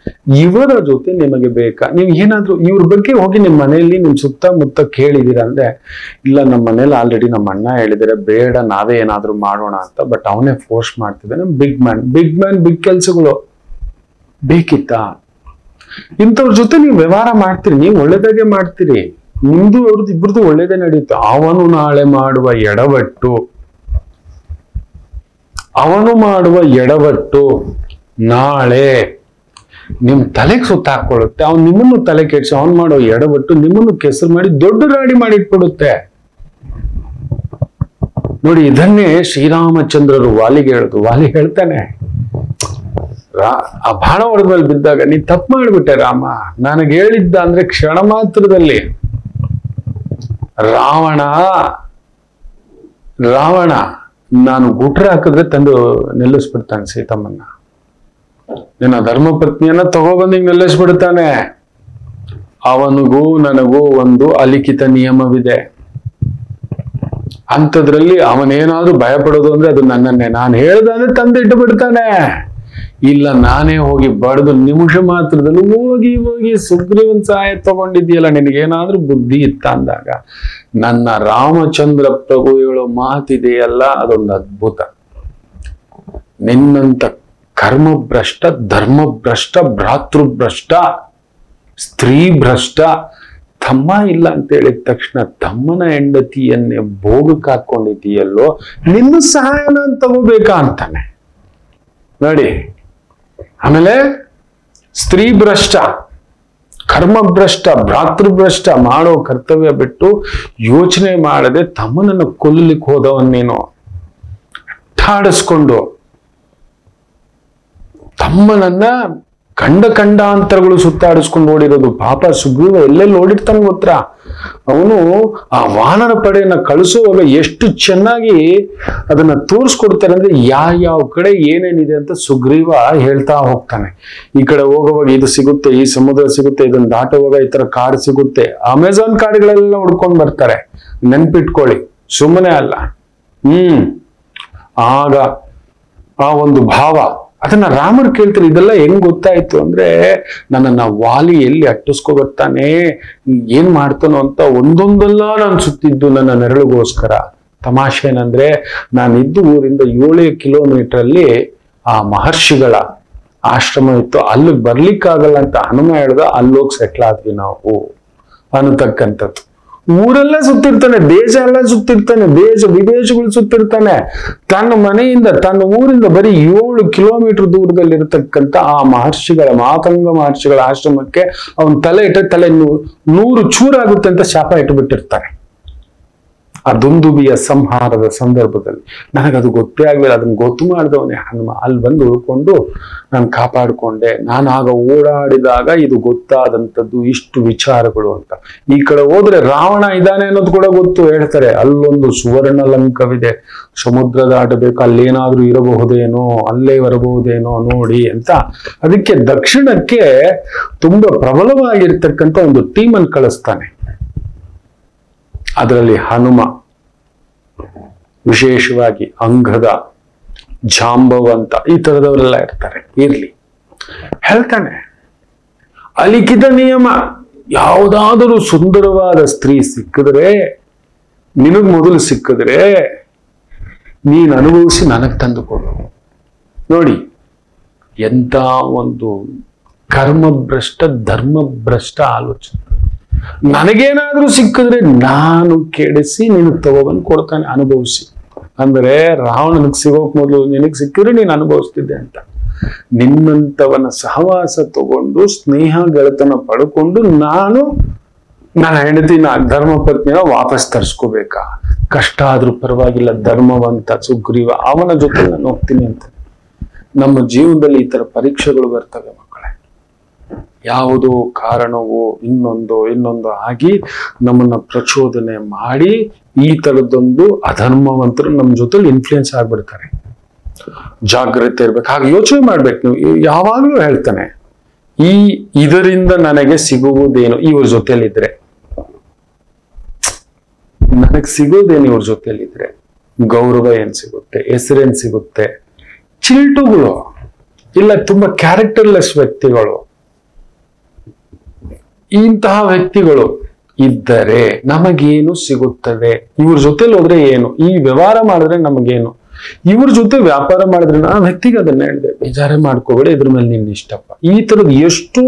ಇವರ ಜೊತೆ ನಿಮಗೆ ಬೇಕಾ? ನೀವು ಏನಾದ್ರೂ ಇವ್ರ ಬಗ್ಗೆ ಹೋಗಿ ನಿಮ್ಮ ಮನೆಯಲ್ಲಿ ನಿಮ್ ಸುತ್ತಮುತ್ತ ಕೇಳಿದೀರ ಅಂದ್ರೆ, ಇಲ್ಲ ನಮ್ಮ ಮನೇಲಿ ಆಲ್ರೆಡಿ ನಮ್ಮ ಅಣ್ಣ ಹೇಳಿದರೆ ಬೇಡ ನಾವೇ ಏನಾದ್ರೂ ಮಾಡೋಣ ಅಂತ, ಬಟ್ ಅವನೇ ಫೋರ್ಸ್ ಮಾಡ್ತಿದ್ದಾನೆ. ಬಿಗ್ ಮ್ಯಾನ್ ಬಿಗ್ ಕೆಲ್ಸಗಳು ಬೇಕಿತ್ತಾ? ಇಂಥವ್ರ ಜೊತೆ ನೀವು ವ್ಯವಹಾರ ಮಾಡ್ತೀರಿ, ನೀವು ಒಳ್ಳೇದಾಗೆ ಮಾಡ್ತೀರಿ, ನಿಮ್ದು ಅವ್ರದ್ದು ಇಬ್ರದ್ದು ಒಳ್ಳೇದೇ ನಡೆಯುತ್ತೆ. ಅವನು ನಾಳೆ ಮಾಡುವ ಎಡವಟ್ಟು ನಾಳೆ ನಿಮ್ ತಲೆಗೆ ಸುತ್ತ ಹಾಕೊಳ್ಳುತ್ತೆ. ಅವ್ನು ನಿಮ್ಮನ್ನು ತಲೆ ಕೆಡ್ಸಿ ಅವ್ನು ಮಾಡೋ ಎಡವಟ್ಟು ನಿಮ್ಮನ್ನು ಕೆಸರು ಮಾಡಿ ದೊಡ್ಡ ರಾಡಿ ಮಾಡಿಟ್ಬಿಡುತ್ತೆ. ನೋಡಿ, ಇದನ್ನೇ ಶ್ರೀರಾಮಚಂದ್ರರು ವಾಲಿಗೆ ಹೇಳುದು. ವಾಲಿ ಹೇಳ್ತಾನೆ, ಆ ಬಾಣ ಹೊಡೆದ ಮೇಲೆ ಬಿದ್ದಾಗ ನೀ ತಪ್ಪು ಮಾಡ್ಬಿಟ್ಟೆ ರಾಮ, ನನಗೆ ಹೇಳಿದ್ದ ಅಂದ್ರೆ ಕ್ಷಣ ಮಾತ್ರದಲ್ಲಿ ರಾವಣ ನಾನು ಗುಟ್ರ ಹಾಕಿದ್ರೆ ತಂದು ನಿಲ್ಲಿಸ್ಬಿಡ್ತಾನೆ ಸೀತಮ್ಮನ್ನ. ನಿನ್ನ ಧರ್ಮಪತ್ನಿಯನ್ನ ತಗೊಬಂದಿಗೆ ನಿಲ್ಲಿಸ್ಬಿಡ್ತಾನೆ. ಅವನಿಗೂ ನನಗೂ ಒಂದು ಅಲಿಖಿತ ನಿಯಮವಿದೆ. ಅಂಥದ್ರಲ್ಲಿ ಅವನೇನಾದ್ರೂ ಭಯ ಪಡೋದು ಅಂದ್ರೆ ಅದು ನನ್ನನ್ನೇ. ನಾನು ಹೇಳ್ದಂದ್ರೆ ತಂದಿಟ್ಟು ಬಿಡ್ತಾನೆ. ಇಲ್ಲ ನಾನೇ ಹೋಗಿ ಬಡ್ದು ನಿಮಿಷ ಮಾತ್ರದಲ್ಲಿ ಹೋಗಿ ಸುಗ್ರೀವನ್ ಸಹಾಯ ತಗೊಂಡಿದ್ಯಲ್ಲ, ನಿನಗೇನಾದ್ರೂ ಬುದ್ಧಿ ಇತ್ತ ಅಂದಾಗ ನನ್ನ ರಾಮಚಂದ್ರ ಪ್ರಭು ಹೇಳೋ ಮಾತಿದೆಯಲ್ಲ, ಅದೊಂದು ಅದ್ಭುತ. ನಿನ್ನಂತ ಕರ್ಮಭ್ರಷ್ಟ, ಧರ್ಮಭ್ರಷ್ಟ, ಭ್ರಾತೃಭ್ರಷ್ಟ, ಸ್ತ್ರೀ ಭ್ರಷ್ಟ ತಮ್ಮ ಇಲ್ಲ ಅಂತ ಹೇಳಿದ ತಕ್ಷಣ ತಮ್ಮನ ಹೆಂಡತಿಯನ್ನೇ ಭೋಗಕ್ಕೆ ಹಾಕೊಂಡಿದ್ದೀಯಲ್ಲೋ, ನಿನ್ನ ಸಹಾಯನ ತಗೋಬೇಕಾ ಅಂತಾನೆ ನೋಡಿ. ಆಮೇಲೆ ಸ್ತ್ರೀ ಭ್ರಷ್ಟ, ಕರ್ಮಭ್ರಷ್ಟ, ಭ್ರಾತೃಭ್ರಷ್ಟ ಮಾಡೋ ಕರ್ತವ್ಯ ಬಿಟ್ಟು ಯೋಚನೆ ಮಾಡದೆ ತಮ್ಮನನ್ನು ಕೊಲ್ಲಲಿಕ್ಕೆ ಹೋದವನ್ನೇನೋ ಠಾಡಿಸ್ಕೊಂಡು ತಮ್ಮನನ್ನ ಖಂಡಾಂತರಗಳು ಸುತ್ತಾಡಿಸ್ಕೊಂಡು ಓಡಿರೋದು. ಪಾಪ ಸುಗ್ರೀವ ಎಲ್ಲೆಲ್ಲಿ ಓಡಿರ್ತಾನೆ ಗೊತ್ತಾ? ಅವನು ಆ ವಾನರ ಪಡೆಯನ್ನ ಕಳಿಸುವಾಗ ಎಷ್ಟು ಚೆನ್ನಾಗಿ ಅದನ್ನ ತೋರಿಸ್ಕೊಡ್ತಾರೆ ಅಂದ್ರೆ, ಯಾವ ಕಡೆ ಏನೇನಿದೆ ಅಂತ ಸುಗ್ರೀವ ಹೇಳ್ತಾ ಹೋಗ್ತಾನೆ. ಈ ಕಡೆ ಹೋಗುವಾಗ ಇದು ಸಿಗುತ್ತೆ, ಈ ಸಮುದ್ರ ಸಿಗುತ್ತೆ, ಇದನ್ನ ದಾಟುವಾಗ ಈ ತರ ಕಾಡು ಸಿಗುತ್ತೆ. ಅಮೆಜಾನ್ ಕಾಡುಗಳೆಲ್ಲ ಹುಡ್ಕೊಂಡ್ ಬರ್ತಾರೆ, ನೆನ್ಪಿಟ್ಕೊಳ್ಳಿ, ಸುಮ್ಮನೆ ಅಲ್ಲ. ಆಗ ಆ ಒಂದು ಭಾವ ಅದನ್ನ ರಾಮರು ಕೇಳ್ತಾರೆ. ಇದೆಲ್ಲ ಹೆಂಗ್ ಗೊತ್ತಾಯ್ತು ಅಂದ್ರೆ, ನನ್ನನ್ನ ವಾಲಿ ಎಲ್ಲಿ ಅಟ್ಟಿಸ್ಕೊ ಬರ್ತಾನೆ, ಏನ್ ಮಾಡ್ತಾನೋ ಅಂತ ಒಂದೊಂದಲ್ಲ ನಾನು ಸುತ್ತಿದ್ದು ನನ್ನ ನೆರಳಿಗೋಸ್ಕರ. ತಮಾಷೆ ಏನಂದ್ರೆ, ನಾನಿದ್ದು ಊರಿಂದ 7 ಕಿಲೋಮೀಟರ್ ಅಲ್ಲಿ ಆ ಮಹರ್ಷಿಗಳ ಆಶ್ರಮ ಇತ್ತು. ಅಲ್ಲಿಗೆ ಬರ್ಲಿಕ್ಕಾಗಲ್ಲ ಅಂತ ಹನುಮ ಹೇಳ್ದ, ಅಲ್ಲೋಗಿ ಸೆಟ್ಲ್ ಆದ್ವಿ ನಾವು ಅನ್ನತಕ್ಕಂಥದ್ದು. ಊರೆಲ್ಲ ಸುತ್ತಿರ್ತಾನೆ, ದೇಶ ಎಲ್ಲ ಸುತ್ತಿರ್ತಾನೆ, ದೇಶ ವಿದೇಶಗಳು ಸುತ್ತಿರ್ತಾನೆ. ತನ್ನ ಮನೆಯಿಂದ, ತನ್ನ ಊರಿಂದ ಬರೀ 7 ಕಿಲೋಮೀಟರ್ ದೂರದಲ್ಲಿ ಇರತಕ್ಕಂತ ಆ ಮಹರ್ಷಿಗಳ, ಮಾತಂಗ ಮಹರ್ಷಿಗಳ ಆಶ್ರಮಕ್ಕೆ ಅವನ್ ತಲೆ ಇಟ್ಟ ತಲೆ 100 ಚೂರಾಗುತ್ತೆ ಅಂತ ಶಾಪ ಇಟ್ಟುಬಿಟ್ಟಿರ್ತಾರೆ. ಆ ದುಂದುಬಿಯ ಸಂಹಾರದ ಸಂದರ್ಭದಲ್ಲಿ ನನಗದು ಗೊತ್ತೇ ಆಗ್ಲಿಲ್ಲ. ಅದನ್ನ ಗೊತ್ತು ಮಾಡಿದವನೇ ಹನುಮ. ಅಲ್ಲಿ ಬಂದು ಉಳ್ಕೊಂಡು ನಾನು ಕಾಪಾಡಿಕೊಂಡೆ. ನಾನು ಆಗ ಓಡಾಡಿದಾಗ ಇದು ಗೊತ್ತಾದಂಥದ್ದು ಇಷ್ಟು ವಿಚಾರಗಳು ಅಂತ. ಈ ಕಡೆ ಹೋದ್ರೆ ರಾವಣ ಇದ್ದಾನೆ ಅನ್ನೋದು ಕೂಡ ಗೊತ್ತು. ಹೇಳ್ತಾರೆ ಅಲ್ಲೊಂದು ಸುವರ್ಣ ಲಂಕವಿದೆ, ಸಮುದ್ರ ದಾಟಬೇಕು, ಅಲ್ಲೇನಾದ್ರೂ ಇರಬಹುದೇನೋ, ಅಲ್ಲೇ ಬರಬಹುದೇನೋ ನೋಡಿ ಅಂತ. ಅದಕ್ಕೆ ದಕ್ಷಿಣಕ್ಕೆ ತುಂಬಾ ಪ್ರಬಲವಾಗಿರ್ತಕ್ಕಂಥ ಒಂದು ಟೀಮನ್ನು ಕಳಿಸ್ತಾನೆ. ಅದರಲ್ಲಿ ಹನುಮ, ವಿಶೇಷವಾಗಿ ಅಂಗದ, ಜಾಂಬವಂತ, ಈ ತರದವರೆಲ್ಲ ಇರ್ತಾರೆ. ಇರ್ಲಿ, ಹೇಳ್ತಾನೆ ಅಲಿಖಿತ ನಿಯಮ, ಯಾವುದಾದರೂ ಸುಂದರವಾದ ಸ್ತ್ರೀ ಸಿಕ್ಕಿದ್ರೆ, ನಿನಗ್ ಮೊದಲು ಸಿಕ್ಕಿದ್ರೆ ನೀನ್ ಅನುಭವಿಸಿ ನನಗ್ ತಂದುಕೊಡು. ನೋಡಿ ಎಂತ ಒಂದು ಕರ್ಮಭ್ರಷ್ಟ, ಧರ್ಮಭ್ರಷ್ಟ ಆಲೋಚನೆ. ನನಗೇನಾದ್ರೂ ಸಿಕ್ಕಿದ್ರೆ ನಾನು ಕೆಡಿಸಿ ನಿನಗ್ ತಗೊಬಂದು ಕೊಡ್ತಾನೆ, ಅನುಭವಿಸಿ. ಅಂದ್ರೆ ರಾವಣನಿಗೆ ಸಿಗೋಕ್ ಮೊದಲು ನಿನಗ್ ಸಿಕ್ಕಿದ್ರೆ ನೀನು ಅನುಭವಿಸ್ತಿದ್ದೆ ಅಂತ. ನಿನ್ನಂತವನ ಸಹವಾಸ ತಗೊಂಡು ಸ್ನೇಹ ಗೆಳತನ ಪಡ್ಕೊಂಡು ನಾನು ನನ್ನ ಹೆಂಡತಿನ, ಧರ್ಮಪತ್ನಿಯ ವಾಪಸ್ ತರಿಸ್ಕೋಬೇಕಾ? ಕಷ್ಟ ಆದ್ರೂ ಪರವಾಗಿಲ್ಲ, ಧರ್ಮವಂತ ಸುಗ್ರೀವ, ಅವನ ಜೊತೆ ನಾನು ಹೋಗ್ತೀನಿ ಅಂತ. ನಮ್ಮ ಜೀವನದಲ್ಲಿ ಈ ತರ ಪರೀಕ್ಷೆಗಳು ಬರ್ತವೆ ಮಕ್ಕಳೇ. ಯಾವುದೋ ಕಾರಣವೋ ಇನ್ನೊಂದು ಆಗಿ ನಮ್ಮನ್ನ ಪ್ರಚೋದನೆ ಮಾಡಿ ಈ ತರದೊಂದು ಅಧರ್ಮವಂತರು ನಮ್ಮ ಜೊತೆಲಿ ಇನ್ಫ್ಲೂಯೆನ್ಸ್ ಆಗ್ಬಿಡ್ತಾರೆ. ಜಾಗ್ರತೆ ಇರ್ಬೇಕು. ಹಾಗೆ ಯೋಚನೆ ಮಾಡ್ಬೇಕು ನೀವು. ಯಾವಾಗ್ಲೂ ಹೇಳ್ತಾನೆ, ಇದರಿಂದ ನನಗೆ ಸಿಗುವುದೇನು ಇವ್ರ ಜೊತೆಲಿದ್ರೆ, ನನಗ್ ಸಿಗೋದೇನು ಇವ್ರ ಜೊತೆಲಿದ್ರೆ? ಗೌರವ ಏನ್ ಸಿಗುತ್ತೆ, ಹೆಸರೇನ್ ಸಿಗುತ್ತೆ? ಚಿಲ್ಟುಗಳು, ಇಲ್ಲ ತುಂಬಾ ಕ್ಯಾರೆಕ್ಟರ್ಲೆಸ್ ವ್ಯಕ್ತಿಗಳು, ಇಂತಹ ವ್ಯಕ್ತಿಗಳು ಇದ್ದರೆ ನಮಗೇನು ಸಿಗುತ್ತದೆ? ಇವ್ರ ಜೊತೆಲಿ ಹೋದ್ರೆ ಏನು? ಈ ವ್ಯವಹಾರ ಮಾಡಿದ್ರೆ ನಮಗೇನು? ಇವ್ರ ಜೊತೆ ವ್ಯಾಪಾರ ಮಾಡಿದ್ರೆ, ಆ ವ್ಯಕ್ತಿಗೆ ಅದನ್ನ ಹೇಳಿದೆ, ಬೇಜಾರೇ ಮಾಡ್ಕೋಬೇಡ, ಇದ್ರ ಮೇಲೆ ನಿನ್ನ ಇಷ್ಟಪ್ಪ. ಈ ತರದ್ ಎಷ್ಟೋ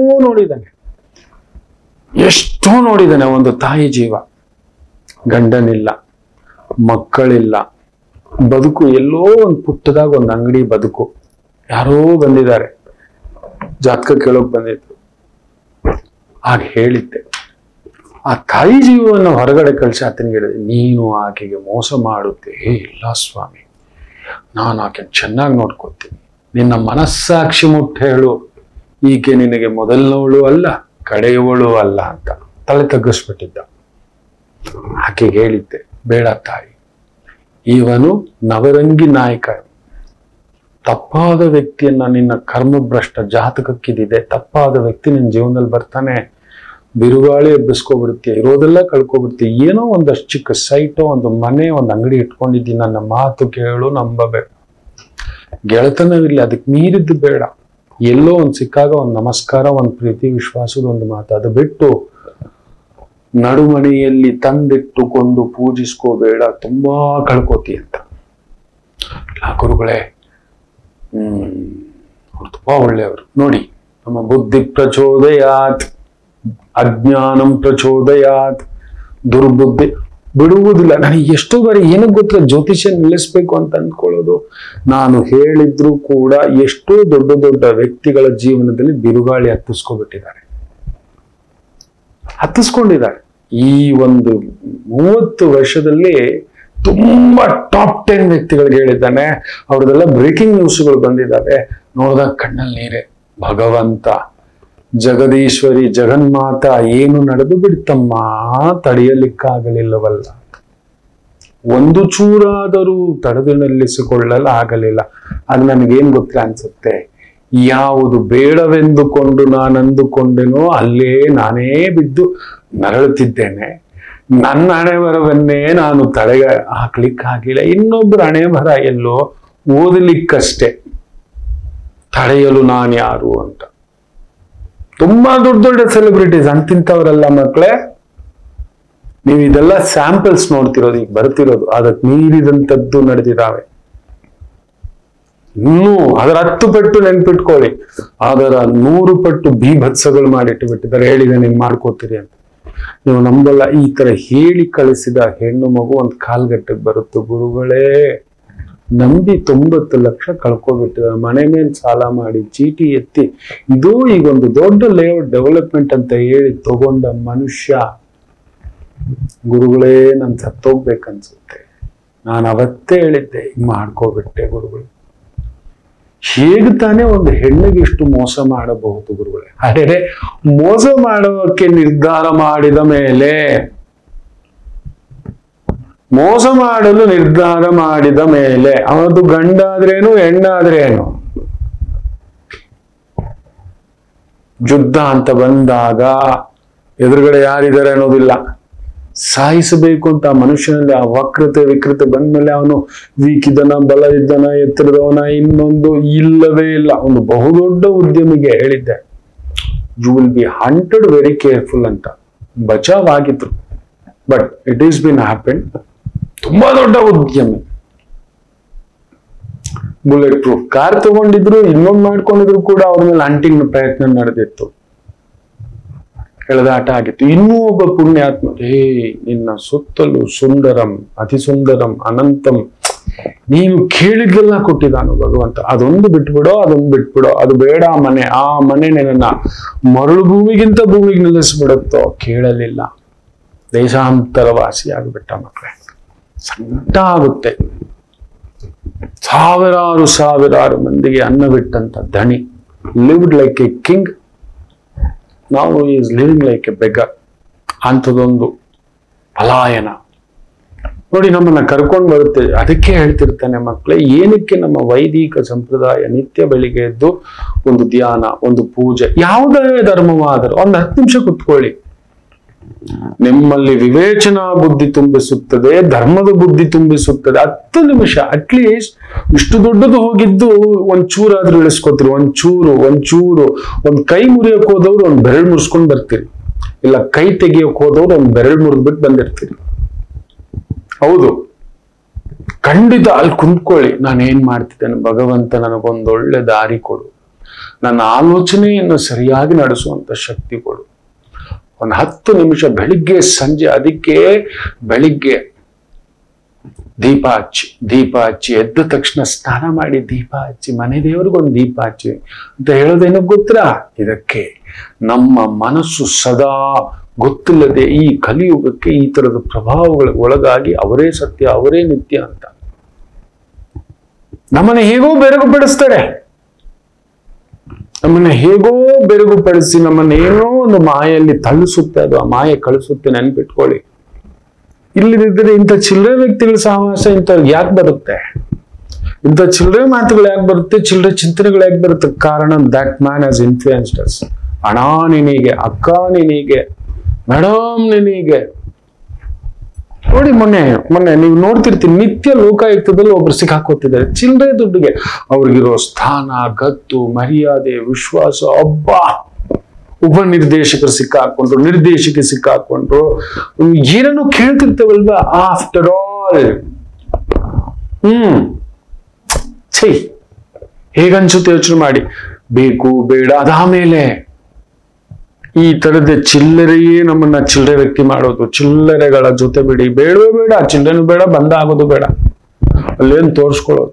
ನೋಡಿದಾನೆ. ಒಂದು ತಾಯಿ ಜೀವ, ಗಂಡನಿಲ್ಲ, ಮಕ್ಕಳಿಲ್ಲ, ಬದುಕು ಎಲ್ಲೋ ಒಂದು ಪುಟ್ಟದಾಗ ಒಂದು ಅಂಗಡಿ ಬದುಕು. ಯಾರೋ ಬಂದಿದ್ದಾರೆ, ಜಾತಕ ಕೇಳೋಕ್ ಬಂದಿದ್ರು. ಆಗ ಹೇಳಿದ್ದೆ, ಆ ತಾಯಿ ಜೀವವನ್ನು ಹೊರಗಡೆ ಕಳಿಸಿ ಆತನಿಗೆ ಹೇಳಿದೆ, ನೀನು ಆಕೆಗೆ ಮೋಸ ಮಾಡುತ್ತೆ? ಇಲ್ಲ ಸ್ವಾಮಿ, ನಾನು ಆಕೆ ಚೆನ್ನಾಗಿ ನೋಡ್ಕೊತೀನಿ, ನಿನ್ನ ಮನಸ್ಸಾಕ್ಷಿ ಮುಟ್ಟ ಹೇಳು, ಈಕೆ ನಿನಗೆ ಮೊದಲನವಳು ಅಲ್ಲ, ಕಡೆಯವಳು ಅಲ್ಲ ಅಂತ ತಲೆ ತಗ್ಗಿಸ್ಬಿಟ್ಟಿದ್ದ. ಆಕೆಗೆ ಹೇಳಿದ್ದೆ, ಬೇಡ ತಾಯಿ, ಇವನು ನವರಂಗಿ ನಾಯಕ, ತಪ್ಪಾದ ವ್ಯಕ್ತಿಯನ್ನ, ನಿನ್ನ ಕರ್ಮಭ್ರಷ್ಟ ಜಾತಕಕ್ಕಿದೆ, ತಪ್ಪಾದ ವ್ಯಕ್ತಿ ನಿನ್ನ ಜೀವನದಲ್ಲಿ ಬರ್ತಾನೆ, ಬಿರುಗಾಳಿ ಎಬ್ಬಿಸ್ಕೊಬಿಡುತ್ತೆ, ಇರೋದೆಲ್ಲ ಕಳ್ಕೊಬಿಡ್ತೀವಿ. ಏನೋ ಒಂದಷ್ಟು ಚಿಕ್ಕ ಸೈಟೋ, ಒಂದು ಮನೆ, ಒಂದು ಅಂಗಡಿ ಇಟ್ಕೊಂಡಿದ್ದೀನಿ, ನನ್ನ ಮಾತು ಕೇಳು, ನಂಬಬೇಕು. ಗೆಳೆತನವಿಲ್ಲ, ಅದಕ್ಕೆ ಮೀರಿದ್ದು ಬೇಡ. ಎಲ್ಲೋ ಒಂದು ಸಿಕ್ಕಾಗ ಒಂದು ನಮಸ್ಕಾರ, ಒಂದು ಪ್ರೀತಿ ವಿಶ್ವಾಸದ ಒಂದು ಮಾತು, ಅದು ಬಿಟ್ಟು ನಡುಮನೆಯಲ್ಲಿ ತಂದಿಟ್ಟುಕೊಂಡು ಪೂಜಿಸ್ಕೋಬೇಡ, ತುಂಬಾ ಕಳ್ಕೋತಿ ಅಂತ. ಗುರುಗಳೇ, ಅವ್ರು ತುಂಬಾ ಒಳ್ಳೆಯವರು. ನೋಡಿ, ನಮ್ಮ ಬುದ್ಧಿ ಪ್ರಚೋದಯಾತ್, ಅಜ್ಞಾನಂ ಪ್ರಚೋದಯಾತ್, ದುರ್ಬುದ್ಧಿ ಬಿಡುವುದಿಲ್ಲ. ನನಗೆ ಎಷ್ಟೋ ಬಾರಿ ಏನಕ್ಕೆ ಗೊತ್ತಿಲ್ಲ, ಜ್ಯೋತಿಷ್ಯ ನಿಲ್ಲಿಸ್ಬೇಕು ಅಂತ ಅಂದ್ಕೊಳ್ಳೋದು. ನಾನು ಹೇಳಿದ್ರು ಕೂಡ ಎಷ್ಟೋ ದೊಡ್ಡ ದೊಡ್ಡ ವ್ಯಕ್ತಿಗಳ ಜೀವನದಲ್ಲಿ ಬಿರುಗಾಳಿ ಹತ್ತಿಸ್ಕೊಂಡಿದ್ದಾರೆ. ಈ ಒಂದು 30 ವರ್ಷದಲ್ಲಿ ತುಂಬಾ ಟಾಪ್ 10 ವ್ಯಕ್ತಿಗಳಿಗೆ ಹೇಳಿದ್ದಾನೆ. ಅವ್ರದೆಲ್ಲ ಬ್ರೇಕಿಂಗ್ ನ್ಯೂಸ್ಗಳು ಬಂದಿದ್ದಾವೆ. ನೋಡಿದಾಗ ಕಣ್ಣಲ್ಲಿ ನೀರೇ. ಭಗವಂತ, ಜಗದೀಶ್ವರಿ, ಜಗನ್ಮಾತ, ಏನು ನಡೆದು ಬಿಡ್ತಮ್ಮ, ತಡೆಯಲಿಕ್ಕಾಗಲಿಲ್ಲವಲ್ಲ. ಒಂದು ಚೂರಾದರೂ ತಡೆದು ನಿಲ್ಲಿಸಿಕೊಳ್ಳಲು ಆಗಲಿಲ್ಲ. ಅದು ನನಗೇನ್ ಗೊತ್ತಿಲ್ಲ ಅನ್ಸುತ್ತೆ, ಯಾವುದು ಬೇಡವೆಂದುಕೊಂಡು ನಾನು ಅಂದುಕೊಂಡೆನೋ ಅಲ್ಲೇ ನಾನೇ ಬಿದ್ದು ನರಳುತ್ತಿದ್ದೇನೆ. ನನ್ನ ಹಣೆ ಬರವನ್ನೇ ನಾನು ತಡೆಗೆ ಹಾಕ್ಲಿಕ್ಕಾಗಿಲ್ಲ. ಇನ್ನೊಬ್ಬರ ಹಣೆ ಬರ ಎಲ್ಲೋ ಓದಲಿಕ್ಕಷ್ಟೇ, ತಡೆಯಲು ನಾನು ಯಾರು ಅಂತ. ತುಂಬಾ ದೊಡ್ಡ ದೊಡ್ಡ ಸೆಲೆಬ್ರಿಟೀಸ್ ಅಂತಿಂತವರಲ್ಲ ಮಕ್ಕಳೇ. ನೀವು ಇದೆಲ್ಲ ಸ್ಯಾಂಪಲ್ಸ್ ನೋಡ್ತಿರೋದು, ಈಗ ಬರ್ತಿರೋದು. ಅದಕ್ಕೆ ಮೀರಿದಂಥದ್ದು ನಡೆದಿದ್ದಾವೆ. ಇನ್ನೂ ಅದರ 10 ಪಟ್ಟು ನೆನ್ಪಿಟ್ಕೊಳ್ಳಿ, ಅದರ 100 ಪಟ್ಟು ಬೀಭತ್ಸಗಳು ಮಾಡಿಟ್ಟು ಬಿಟ್ಟಿದ್ದಾರೆ. ಹೇಳಿದೆ ನೀನ್ ಮಾಡ್ಕೋತೀರಿ ಅಂತ. ನೀವು ನಂಬಲ್ಲ, ಈ ತರ ಹೇಳಿ ಕಳಿಸಿದ ಹೆಣ್ಣು ಮಗು ಒಂದು ಕಾಲ್ಗಟ್ಟಕ್ಕೆ ಬರುತ್ತೆ. ಗುರುಗಳೇ, ನಂಬಿ 90 ಲಕ್ಷ ಕಳ್ಕೊಬಿಟ್ಟಿದ್ದಾರೆ. ಮನೆ ಮೇಲೆ ಸಾಲ ಮಾಡಿ ಚೀಟಿ ಎತ್ತಿ, ಇದು ಈಗ ಒಂದು ದೊಡ್ಡ ಲೇಔಟ್ ಡೆವಲಪ್ಮೆಂಟ್ ಅಂತ ಹೇಳಿ ತಗೊಂಡ ಮನುಷ್ಯ. ಗುರುಗಳೇ, ನಾನು ಸತ್ತೋಗ್ಬೇಕನ್ಸುತ್ತೆ. ನಾನು ಅವತ್ತೇ ಹೇಳಿದ್ದೆ, ಹಿಂಗ್ ಮಾಡ್ಕೋಬಿಟ್ಟೆ ಗುರುಗಳು. ಹೇಗೆ ತಾನೇ ಒಂದು ಹೆಣ್ಣಿಗೆ ಇಷ್ಟು ಮೋಸ ಮಾಡಬಹುದು ಗುರುಗಳೇ? ಅದೇ ಮೋಸ ಮಾಡೋಕೆ ನಿರ್ಧಾರ ಮಾಡಿದ ಮೇಲೆ, ಮೋಸ ಮಾಡಲು ನಿರ್ಧಾರ ಮಾಡಿದ ಮೇಲೆ, ಅವನದು ಗಂಡಾದ್ರೇನು ಹೆಣ್ಣಾದ್ರೇನು, ಯುದ್ಧ ಅಂತ ಬಂದಾಗ ಎದುರುಗಡೆ ಯಾರಿದ್ದಾರೆ ಅನ್ನೋದಿಲ್ಲ. ಸಾಯಿಸಬೇಕು ಅಂತ ಆ ಮನುಷ್ಯನಲ್ಲಿ ಆ ವಕ್ರತೆ ವಿಕೃತೆ ಬಂದ್ಮೇಲೆ ಅವನು ವೀಕ್ ಇದ್ದನ, ಬಲ ಇದ್ದನ, ಎತ್ತರದವನ, ಇನ್ನೊಂದು ಇಲ್ಲವೇ ಇಲ್ಲ. ಒಂದು ಬಹುದೊಡ್ಡ ಉದ್ಯಮಿಗೆ ಹೇಳಿದ್ದೆ, you will be hunted very careful ಅಂತ. ಬಚಾವ್ ಆಗಿದ್ರು, but it is been happen. ತುಂಬಾ ದೊಡ್ಡ ಉದ್ಯಮಿ, ಬುಲೆಟ್ ಪ್ರೂಫ್ ಕಾರ್ ತಗೊಂಡಿದ್ರು, ಇನ್ನೊಂದು ಮಾಡ್ಕೊಂಡಿದ್ರು ಕೂಡ ಅವ್ರ ಮೇಲೆ ಹಂಟಿಂಗ್ ಪ್ರಯತ್ನ ನಡೆದಿತ್ತು, ಎಳೆದಾಟ ಆಗಿತ್ತು. ಇನ್ನೂ ಒಬ್ಬ ಪುಣ್ಯಾತ್ಮ, ನಿನ್ನ ಸುತ್ತಲೂ ಸುಂದರಂ, ಅತಿ ಸುಂದರಂ, ಅನಂತಂ, ನೀನು ಕೇಳಿದ್ದೆಲ್ಲ ಕೊಟ್ಟಿದ್ದಾನು ಭಗವಂತ. ಅದೊಂದು ಬಿಟ್ಬಿಡೋ, ಅದು ಬೇಡ ಮನೆ, ಆ ಮನೆ ನನ್ನ ಮರಳು ಭೂಮಿಗಿಂತ ಭೂಮಿಗೆ ನಿಲ್ಲಿಸ್ಬಿಡುತ್ತೋ. ಕೇಳಲಿಲ್ಲ, ದೇಶಾಂತರವಾಸಿ ಆಗಿಬಿಟ್ಟ ಮಕ್ಕಳೇ. ಸಂಕಟ ಆಗುತ್ತೆ. ಸಾವಿರಾರು ಮಂದಿಗೆ ಅನ್ನ ಬಿಟ್ಟಂತ ಧಣಿ, ಲಿವ್ಡ್ ಲೈಕ್ ಎ ಕಿಂಗ್, ನಾವು is living like a beggar. ಅಂಥದೊಂದು ಪಲಾಯನ ನೋಡಿ ನಮ್ಮನ್ನ ಕರ್ಕೊಂಡು ಬರುತ್ತೆ. ಅದಕ್ಕೆ ಹೇಳ್ತಿರ್ತಾನೆ ಮಕ್ಕಳೇ, ಏನಕ್ಕೆ ನಮ್ಮ ವೈದಿಕ ಸಂಪ್ರದಾಯ ನಿತ್ಯ ಬೆಳಿಗ್ಗೆ ಎದ್ದು ಒಂದು ಧ್ಯಾನ, ಒಂದು ಪೂಜೆ, ಯಾವುದೇ ಧರ್ಮವಾದರೂ ಒಂದು 10 ನಿಮಿಷ ಕುತ್ಕೊಳ್ಳಿ. ನಿಮ್ಮಲ್ಲಿ ವಿವೇಚನಾ ಬುದ್ಧಿ ತುಂಬಿಸುತ್ತದೆ, ಧರ್ಮದ ಬುದ್ಧಿ ತುಂಬಿಸುತ್ತದೆ. 10 ನಿಮಿಷ ಅಟ್ಲೀಸ್ಟ್. ಇಷ್ಟು ದೊಡ್ಡದು ಹೋಗಿದ್ದು ಒಂಚೂರಾದ್ರೂ ಇಳಿಸ್ಕೋತೀರಿ, ಒಂಚೂರು ಒಂದ್ ಕೈ ಮುರಿಯಕ್ ಹೋದವ್ರು ಒಂದ್ ಬೆರಳು ಮುರ್ಸ್ಕೊಂಡ್ ಬರ್ತೀರಿ. ಇಲ್ಲ ಕೈ ತೆಗಿಯೋಕ್ ಹೋದವ್ರು ಒಂದು ಬೆರಳು ಮುರಿದ್ಬಿಟ್ಟು ಬಂದಿರ್ತೀರಿ. ಹೌದು, ಖಂಡಿತ ಅಲ್ಲಿ ಕುಂತ್ಕೊಳ್ಳಿ. ನಾನು ಏನ್ ಮಾಡ್ತಿದ್ದೇನೆ, ಭಗವಂತ ನನಗೊಂದೊಳ್ಳೆ ದಾರಿ ಕೊಡು, ನನ್ನ ಆಲೋಚನೆಯನ್ನು ಸರಿಯಾಗಿ ನಡೆಸುವಂತ ಶಕ್ತಿ ಕೊಡು. ಒಂದು 10 ನಿಮಿಷ ಬೆಳಿಗ್ಗೆ ಸಂಜೆ, ಅದಕ್ಕೆ ಬೆಳಿಗ್ಗೆ ದೀಪ ಹಚ್ಚಿ ಎದ್ದ ತಕ್ಷಣ ಸ್ನಾನ ಮಾಡಿ ದೀಪ ಹಚ್ಚಿ ಮನೆ ದೇವರಿಗೊಂದು ದೀಪ ಹಚ್ಚಿ ಅಂತ ಹೇಳೋದೇನೋ ಗೊತ್ತಾ? ಇದಕ್ಕೆ ನಮ್ಮ ಮನಸ್ಸು ಸದಾ ಗೊತ್ತಿಲ್ಲದೆ ಈ ಕಲಿಯುಗಕ್ಕೆ ಈ ತರದ ಪ್ರಭಾವಗಳ ಒಳಗಾಗಿ ಅವರೇ ಸತ್ಯ, ಅವರೇ ನಿತ್ಯ ಅಂತ ನಮ್ಮನ್ನ ಹೇಗೋ ಬೆರಗುಪಡಿಸ್ತಾರೆ. ನಮ್ಮನ್ನ ಹೇಗೋ ಬೆರಗುಪಡಿಸಿ ನಮ್ಮನ್ನ ಏನೋ ಒಂದು ಮಾಯಲ್ಲಿ ತಳ್ಳಿಸುತ್ತೆ. ಅದು ಆ ಮಾಯೆ ಕಳಿಸುತ್ತೆ, ನೆನ್ಪಿಟ್ಕೊಳ್ಳಿ. ಇಲ್ಲಿದ್ರೆ ಇಂಥ ಚಿಲ್ಲರೆ ವ್ಯಕ್ತಿಗಳ ಸಹವಾಸ ಇಂಥವ್ರಿಗೆ ಯಾಕೆ ಬರುತ್ತೆ? ಇಂಥ ಚಿಲ್ಲರೆ ಮಾತುಗಳು ಯಾಕೆ ಬರುತ್ತೆ? ಚಿಲ್ಲರೆ ಚಿಂತನೆಗಳು ಯಾಕೆ ಬರುತ್ತೆ? ಕಾರಣ that man has influenced us. ಅಣ್ಣ ನಿನಗೆ, ಅಕ್ಕ ನಿನಗೆ, ಮೇಡಮ್ ನಿನಗೆ. ನೋಡಿ, ಮೊನ್ನೆ ನೀವು ನೋಡ್ತಿರ್ತೀರಿ, ನಿತ್ಯ ಲೋಕಾಯುಕ್ತದಲ್ಲಿ ಒಬ್ರು ಸಿಕ್ಕಾಕೋತಿದ್ದಾರೆ ಚಿಲ್ಲರೆ ದುಡ್ಡಿಗೆ. ಅವ್ರಿಗಿರೋ ಸ್ಥಾನ, ಗತ್ತು, ಮರ್ಯಾದೆ, ವಿಶ್ವಾಸ, ಉಪ ನಿರ್ದೇಶಕರು ಸಿಕ್ಕಾಕೊಂಡ್ರು, ನಿರ್ದೇಶಕರು ಸಿಕ್ಕಾಕೊಂಡ್ರು, ಏನನ್ನು ಕೇಳ್ತಿರ್ತೇವಲ್ವಾ? ಆಫ್ಟರ್ ಆಲ್ ಹೇಗನ್ಸುತ್ತೆ ಯೋಚನೆ ಮಾಡಿ. ಬೇಕು ಬೇಡ ಅದಾಮೇಲೆ ಈ ತರದ ಚಿಲ್ಲರೆಯೇ ನಮ್ಮನ್ನ ಚಿಲ್ಲರೆ ವ್ಯಕ್ತಿ ಮಾಡೋದು. ಚಿಲ್ಲರೆಗಳ ಜೊತೆ ಬಿಡಿ, ಬೇಡವೇ ಬೇಡ, ಚಿಲ್ಲರೆನೂ ಬೇಡ, ಬಂದ ಆಗೋದು ಬೇಡ. ಅಲ್ಲೇನ್ ತೋರಿಸ್ಕೊಳ್ಳೋದು?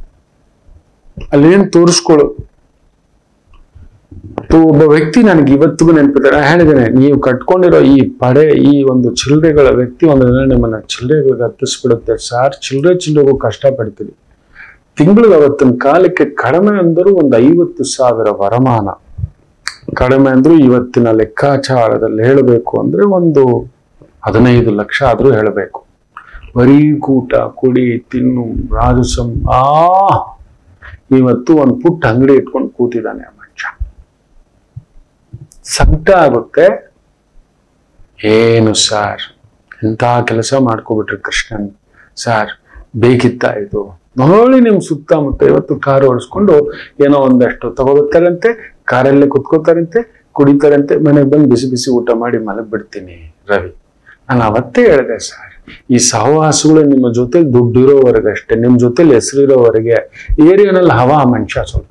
ಒಬ್ಬ ವ್ಯಕ್ತಿ ನನಗೆ ಇವತ್ತಿಗೂ ನೆನಪಿದ್ದಾರೆ. ಹೇಳಿದ್ದೇನೆ, ನೀವು ಕಟ್ಕೊಂಡಿರೋ ಈ ಪಡೆ, ಈ ಒಂದು ಚಿಲ್ಲರೆಗಳ ವ್ಯಕ್ತಿ ಒಂದು ದಿನ ನಿಮ್ಮನ್ನ ಚಿಲ್ಲರೆಗಳಿಗೆ ಹತ್ತಿಸ್ಬಿಡುತ್ತೆ. ಸಾರ್, ಚಿಲ್ಲರೆಗೂ ಕಷ್ಟ ಪಡ್ತೀವಿ. ತಿಂಗಳಿಗೆ ಅವತ್ತಿನ ಕಾಲಕ್ಕೆ ಕಡಿಮೆ ಅಂದರೂ ಒಂದು 50,000 ವರಮಾನ. ಕಡಿಮೆ ಅಂದ್ರೂ ಇವತ್ತಿನ ಲೆಕ್ಕಾಚಾರದಲ್ಲಿ ಹೇಳಬೇಕು ಅಂದ್ರೆ ಒಂದು 15 ಲಕ್ಷ ಆದ್ರೂ ಹೇಳಬೇಕು. ಬರೀ ಕೂಟ, ಕುಡಿ, ತಿನ್ನು, ರಾಜಸಂ. ಇವತ್ತು ಒಂದು ಪುಟ್ಟ ಅಂಗಡಿ ಇಟ್ಕೊಂಡು ಕೂತಿದ್ದಾನೆ ಆ ಮನುಷ್ಯ. ಸಂಕಟ ಆಗುತ್ತೆ. ಏನು ಸಾರ್, ಎಂತ ಕೆಲಸ ಮಾಡ್ಕೊಬಿಟ್ರಿ ಕೃಷ್ಣನ್ ಸಾರ್, ಬೇಕಿತ್ತ ಇದು? ನೋಡಿ, ನಿಮ್ ಸುತ್ತಮುತ್ತ ಇವತ್ತು ಕಾರ್ ಓಡಿಸ್ಕೊಂಡು ಏನೋ ಒಂದಷ್ಟು ತಗೋತಾರಂತೆ, ಕಾರಲ್ಲೇ ಕುತ್ಕೋತಾರಂತೆ, ಕುಡಿತಾರಂತೆ, ಮನೆಗೆ ಬಂದು ಬಿಸಿ ಬಿಸಿ ಊಟ ಮಾಡಿ ಮಲಗ್ಬಿಡ್ತೀನಿ. ರವಿ, ನಾನು ಅವತ್ತೇ ಹೇಳಿದೆ ಸರ್, ಈ ಸಹವಾಸಗಳು ನಿಮ್ಮ ಜೊತೆ ದುಡ್ಡಿರೋವರೆಗೆ ಅಷ್ಟೇ, ನಿಮ್ ಜೊತೆಲಿ ಹೆಸರಿರೋವರೆಗೆ ಏರಿಯಾನಲ್ಲಿ ಹವಾ ಮನುಷ್ಯ ಸ್ವಲ್ಪ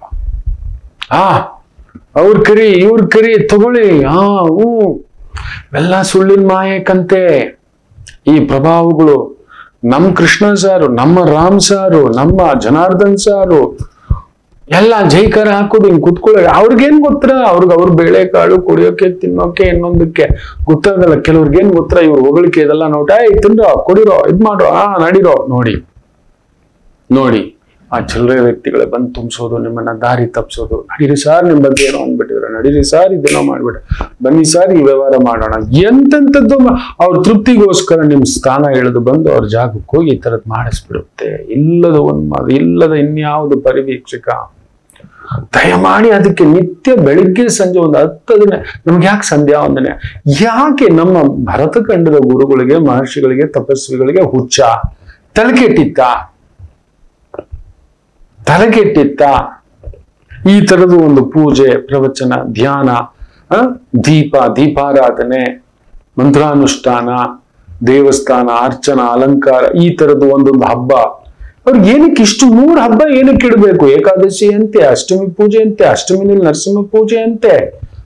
ಅವ್ರ ಕರಿ ಇವ್ರ ಕರಿ ತಗೊಳ್ಳಿ. ಎಲ್ಲ ಸುಳ್ಳಿನ ಮಾಯಕಂತೆ ಈ ಪ್ರಭಾವಗಳು. ನಮ್ಮ ಕೃಷ್ಣ ಸಾರು, ನಮ್ಮ ರಾಮ್ ಸಾರು, ನಮ್ಮ ಜನಾರ್ದನ್ ಸಾರು ಎಲ್ಲ ಜೈಕಾರ ಹಾಕೋದು ಹಿಂಗ್ ಕುತ್ಕೊಳ್ಳೋ. ಅವ್ರಿಗೇನ್ ಗೊತ್ತರ? ಅವ್ರ ಬೇಳೆಕಾಳು ಕುಡಿಯೋಕೆ, ತಿನ್ನೋಕೆ, ಇನ್ನೊಂದಕ್ಕೆ ಗೊತ್ತಾಗಲ್ಲ. ಕೆಲವ್ರಿಗೇನ್ ಗೊತ್ತರ? ಇವ್ರು ಹೊಗಳಿಕೆ ಇದೆಲ್ಲ ನೋಟ, ತಿನ್ರೋ, ಕುಡಿರೋ, ಇದ್ ಮಾಡ್ರೋ, ನಡಿರೋ. ನೋಡಿ ಆ ಚಿಲ್ಲರೆ ವ್ಯಕ್ತಿಗಳೇ ಬಂದು ತುಂಬಿಸೋದು, ನಿಮ್ಮನ್ನ ದಾರಿ ತಪ್ಪಿಸೋದು. ನಡೀರಿ ಸಾರ್, ನಿಮ್ ಬಗ್ಗೆ ಏನೋ ಅಂದ್ಬಿಟ್ಟಿದ್ರೆ, ನಡೀರಿ ಸಾರ್, ಇದೇನೋ ಮಾಡ್ಬಿಟ್ರೆ, ಬನ್ನಿ ಸಾರ್, ಈ ವ್ಯವಹಾರ ಮಾಡೋಣ. ಎಂತೆಂಥದ್ದು ಅವ್ರ ತೃಪ್ತಿಗೋಸ್ಕರ ನಿಮ್ ಸ್ಥಾನ ಎಳೆದು ಬಂದು ಅವ್ರ ಜಾಗಕ್ಕೆ ಹೋಗಿ ಈ ತರದ್ ಮಾಡಿಸ್ಬಿಡುತ್ತೆ. ಇಲ್ಲದ ಇಲ್ಲದ ಇನ್ಯಾವುದು ಪರಿವೀಕ್ಷಕ. ದಯಮಾಡಿ ಅದಕ್ಕೆ ನಿತ್ಯ ಬೆಳಿಗ್ಗೆ ಸಂಜೆ ಒಂದು 10 ದಿನ ನಮ್ಗೆ ಯಾಕೆ ಸಂಧ್ಯಾ ವಂದನೆ? ಯಾಕೆ ನಮ್ಮ ಭರತಖಂಡದ ಗುರುಗಳಿಗೆ, ಮಹರ್ಷಿಗಳಿಗೆ, ತಪಸ್ವಿಗಳಿಗೆ ಹುಚ್ಚ ತಲೆಕೆಟ್ಟಿತ್ತ ಈ ತರದ ಒಂದು ಪೂಜೆ, ಪ್ರವಚನ, ಧ್ಯಾನ, ದೀಪಾರಾಧನೆ, ಮಂತ್ರಾನುಷ್ಠಾನ, ದೇವಸ್ಥಾನ, ಅರ್ಚನ, ಅಲಂಕಾರ, ಈ ತರದ್ದು ಒಂದೊಂದು ಹಬ್ಬ. ಅವ್ರಿಗೆ ಏನಕ್ಕೆ ಇಷ್ಟು 3 ಹಬ್ಬ ಏನಕ್ಕೆ ಇಡಬೇಕು? ಏಕಾದಶಿ ಅಂತೆ, ಅಷ್ಟಮಿ ಪೂಜೆ ಅಂತೆ, ಅಷ್ಟಮಿನಲ್ಲಿ ನರಸಿಂಹ ಪೂಜೆ ಅಂತೆ,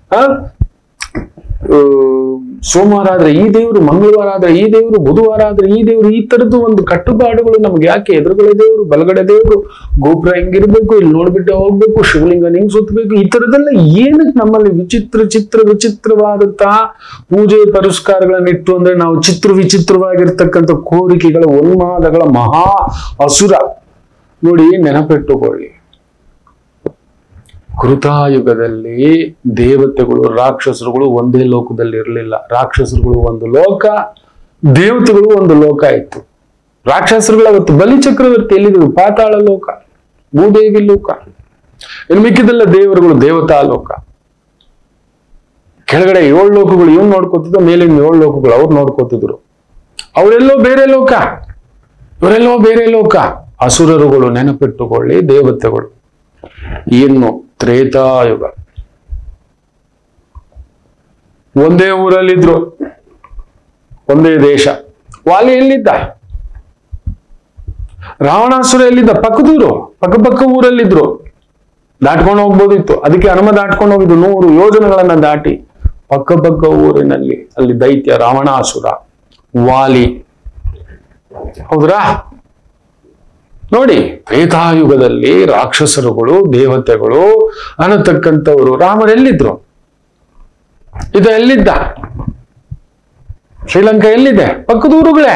ಸೋಮವಾರ ಆದ್ರೆ ಈ ದೇವರು, ಮಂಗಳವಾರ ಆದ್ರೆ ಈ ದೇವರು, ಬುಧವಾರ ಆದ್ರೆ ಈ ದೇವರು. ಈ ತರದ್ದು ಒಂದು ಕಟ್ಟುಪಾಡುಗಳು ನಮ್ಗೆ ಯಾಕೆ? ಎದುರುಗಡೆ ದೇವರು, ಬಲಗಡೆ ದೇವರು, ಗೋಪುರ ಹಿಂಗಿರ್ಬೇಕು, ಇಲ್ಲಿ ನೋಡ್ಬಿಟ್ಟೆ ಹೋಗ್ಬೇಕು, ಶಿವಲಿಂಗ ಹಿಂಗ್ ಸುತ್ತಬೇಕು. ಈ ತರದೆಲ್ಲ ಏನಕ್ಕೆ ನಮ್ಮಲ್ಲಿ ವಿಚಿತ್ರವಾದಂತಹ ಪೂಜೆ ಪುರಸ್ಕಾರಗಳನ್ನಿಟ್ಟು ಅಂದ್ರೆ ನಾವು ವಿಚಿತ್ರವಾಗಿರ್ತಕ್ಕಂಥ ಕೋರಿಕೆಗಳ, ಉನ್ಮಾದಗಳ ಮಹಾ ಅಸುರ. ನೋಡಿ, ನೆನಪಿಟ್ಟುಕೊಳ್ಳಿ, ಕೃತಾಯುಗದಲ್ಲಿ ದೇವತೆಗಳು, ರಾಕ್ಷಸರುಗಳು ಒಂದೇ ಲೋಕದಲ್ಲಿ ಇರಲಿಲ್ಲ. ರಾಕ್ಷಸರುಗಳು ಒಂದು ಲೋಕ, ದೇವತೆಗಳು ಒಂದು ಲೋಕ ಇತ್ತು. ರಾಕ್ಷಸರುಗಳು ಅವತ್ತು ಬಲಿ ಚಕ್ರವರ್ತಿ ಎಲ್ಲಿದ್ರು? ಪಾತಾಳ ಲೋಕ, ಭೂದೇವಿ ಲೋಕ. ಇನ್ನು ಮಿಕ್ಕಿದೆಲ್ಲ ದೇವರುಗಳು ದೇವತಾ ಲೋಕ. ಕೆಳಗಡೆ 7 ಲೋಕಗಳು ಇವ್ನು ನೋಡ್ಕೋತಿದ್ರು, ಮೇಲಿನ 7 ಲೋಕಗಳು ಅವ್ರು ನೋಡ್ಕೋತಿದ್ರು. ಅವರೆಲ್ಲೋ ಬೇರೆ ಲೋಕ, ಇವರೆಲ್ಲೋ ಬೇರೆ ಲೋಕ. ಅಸುರರುಗಳು, ನೆನಪಿಟ್ಟುಕೊಳ್ಳಿ, ದೇವತೆಗಳು. ಇನ್ನು ತ್ರೇತಾಯುಗ, ಒಂದೇ ಊರಲ್ಲಿದ್ರು, ಒಂದೇ ದೇಶ. ವಾಲಿ ಎಲ್ಲಿದ್ದ? ರಾವಣಾಸುರ ಎಲ್ಲಿದ್ದ? ಪಕ್ಕದೂರು, ಪಕ್ಕ ಊರಲ್ಲಿದ್ರು. ದಾಟ್ಕೊಂಡು ಹೋಗ್ಬೋದಿತ್ತು. ಅದಕ್ಕೆ ಹನುಮ ದಾಟ್ಕೊಂಡು ಹೋಗಿದ್ದು 100 ಯೋಜನೆಗಳನ್ನ ದಾಟಿ ಪಕ್ಕ ಊರಿನಲ್ಲಿ. ಅಲ್ಲಿ ದೈತ್ಯ ರಾವಣಾಸುರ, ವಾಲಿ. ಹೌದ್ರಾ? ನೋಡಿ, ತ್ರೇತಾಯುಗದಲ್ಲಿ ರಾಕ್ಷಸರುಗಳು, ದೇವತೆಗಳು ಅನ್ನತಕ್ಕಂಥವ್ರು ರಾಮರೆಲ್ಲಿದ್ರು? ಇದು ಎಲ್ಲಿದ್ದ? ಶ್ರೀಲಂಕಾ ಎಲ್ಲಿದೆ? ಪಕ್ಕದೂರುಗಳೇ.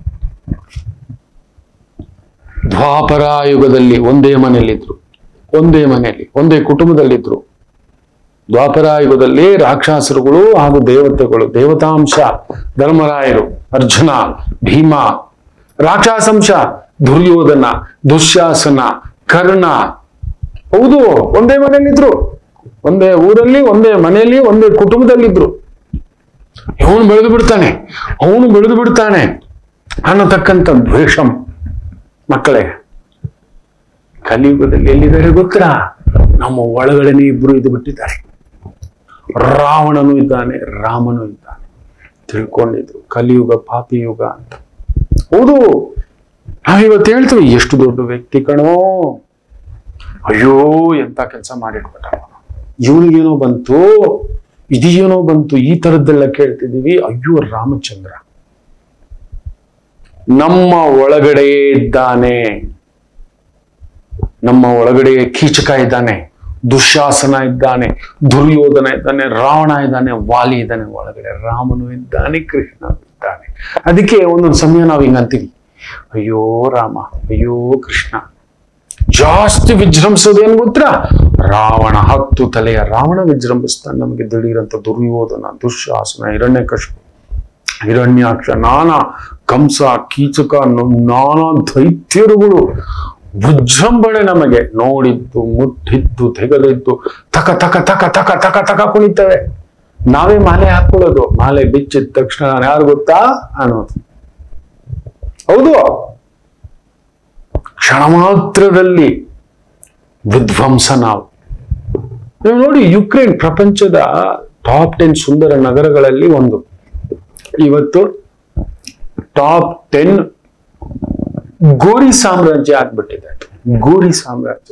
ದ್ವಾಪರ ಯುಗದಲ್ಲಿ ಒಂದೇ ಮನೆಯಲ್ಲಿದ್ರು, ಒಂದೇ ಮನೆಯಲ್ಲಿ, ಒಂದೇ ಕುಟುಂಬದಲ್ಲಿದ್ರು. ದ್ವಾಪರ ಯುಗದಲ್ಲಿ ರಾಕ್ಷಸರುಗಳು ಹಾಗೂ ದೇವತೆಗಳು, ದೇವತಾಂಶ ಧರ್ಮರಾಯರು, ಅರ್ಜುನ, ಭೀಮ, ರಾಕ್ಷಸಾಂಶ ದುರ್ಯೋಧನ, ದುಶ್ಯಾಸನ, ಕರ್ಣ. ಹೌದು, ಒಂದೇ ಮನೆಯಲ್ಲಿದ್ರು, ಒಂದೇ ಊರಲ್ಲಿ, ಒಂದೇ ಮನೆಯಲ್ಲಿ, ಒಂದೇ ಕುಟುಂಬದಲ್ಲಿದ್ರು. ಇವನು ಬೆಳೆದು ಬಿಡ್ತಾನೆ, ಅವನು ಬೆಳೆದು ಬಿಡ್ತಾನೆ ಅನ್ನತಕ್ಕಂಥ ದ್ವೇಷಂ. ಮಕ್ಕಳೇ, ಕಲಿಯುಗದಲ್ಲಿ ಎಲ್ಲಿದ್ದಾರೆ ಗೊತ್ತಾ? ನಮ್ಮ ಒಳಗಡೆನೆ ಇಬ್ರು ಇದು ಬಿಟ್ಟಿದ್ದಾರೆ. ರಾವಣನೂ ಇದ್ದಾನೆ, ರಾಮನೂ ಇದ್ದಾನೆ. ತಿಳ್ಕೊಂಡಿದ್ರು ಕಲಿಯುಗ ಪಾಪಿಯುಗ ಅಂತ. ಹೌದು, ನಾವಿವತ್ತು ಹೇಳ್ತೀವಿ ಎಷ್ಟು ದೊಡ್ಡ ವ್ಯಕ್ತಿ ಕಣೋ, ಅಯ್ಯೋ ಎಂತ ಕೆಲಸ ಮಾಡಿಟ್ಬಿಟ್ಟ, ಇವನಿಗೇನೋ ಬಂತು, ಇದೇನೋ ಬಂತು, ಈ ತರದ್ದೆಲ್ಲ ಕೇಳ್ತಿದೀವಿ. ಅಯ್ಯೋ ರಾಮಚಂದ್ರ ನಮ್ಮ ಒಳಗಡೆಯೇ ಇದ್ದಾನೆ, ನಮ್ಮ ಒಳಗಡೆಯೇ ಕೀಚಕ ಇದ್ದಾನೆ, ದುಶ್ಯಾಸನ ಇದ್ದಾನೆ, ದುರ್ಯೋಧನ ಇದ್ದಾನೆ, ರಾವಣ ಇದ್ದಾನೆ, ವಾಲಿ ಇದ್ದಾನೆ. ಒಳಗಡೆ ರಾಮನು ಇದ್ದಾನೆ, ಕೃಷ್ಣ ಇದ್ದಾನೆ. ಅದಕ್ಕೆ ಒಂದೊಂದು ಸಮಯ ನಾವು ಹಿಂಗಂತೀವಿ, ಅಯ್ಯೋ ರಾಮ, ಅಯ್ಯೋ ಕೃಷ್ಣ. ಜಾಸ್ತಿ ವಿಜೃಂಭಿಸೋದೇನು ಗೊತ್ತಾ? ರಾವಣ, 10 ತಲೆಯ ರಾವಣ ವಿಜೃಂಭಿಸ್ತಾನೆ. ನಮಗೆ ದಿಢೀರಂತ ದುರ್ಯೋಧನ, ದುಶ್ಯಾಸನ, ಹಿರಣ್ಯಕಶಿಪು, ಹಿರಣ್ಯಾಕ್ಷ, ನಾನಾ ಕಂಸ, ಕೀಚಕ, ನಾನಾ ದೈತ್ಯರುಗಳು ವಿಜೃಂಭಣೆ. ನಮಗೆ ನೋಡಿದ್ದು, ಮುಟ್ಟಿದ್ದು, ತೆಗೆದಿದ್ದು ತಕ ತಕ ತಕ ತಕ ತಕ ತಕ ಕುಣಿತವೆ. ನಾವೇ ಮಾಲೆ ಹಾಕೊಳ್ಳೋದು. ಮಾಲೆ ಬಿಚ್ಚಿದ ತಕ್ಷಣ ನಾನು ಯಾರು ಗೊತ್ತಾ ಅನ್ನೋದು. ಹೌದು, ಕ್ಷಣ ಮಾತ್ರದಲ್ಲಿ ವಿಧ್ವಂಸ. ನೀವು ನೋಡಿ, ಯುಕ್ರೇನ್ ಪ್ರಪಂಚದ ಟಾಪ್ 10 ಸುಂದರ ನಗರಗಳಲ್ಲಿ ಒಂದು. ಇವತ್ತು ಟಾಪ್ 10 ಗೋರಿ ಸಾಮ್ರಾಜ್ಯ ಆಗ್ಬಿಟ್ಟಿದೆ. ಗೋರಿ ಸಾಮ್ರಾಜ್ಯ.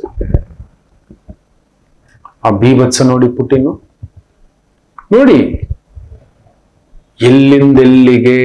ಆ ಬೀಭತ್ಸ ನೋಡಿ, ಪುಟಿನು ನೋಡಿ, ಎಲ್ಲಿಂದೆಲ್ಲಿಗೆ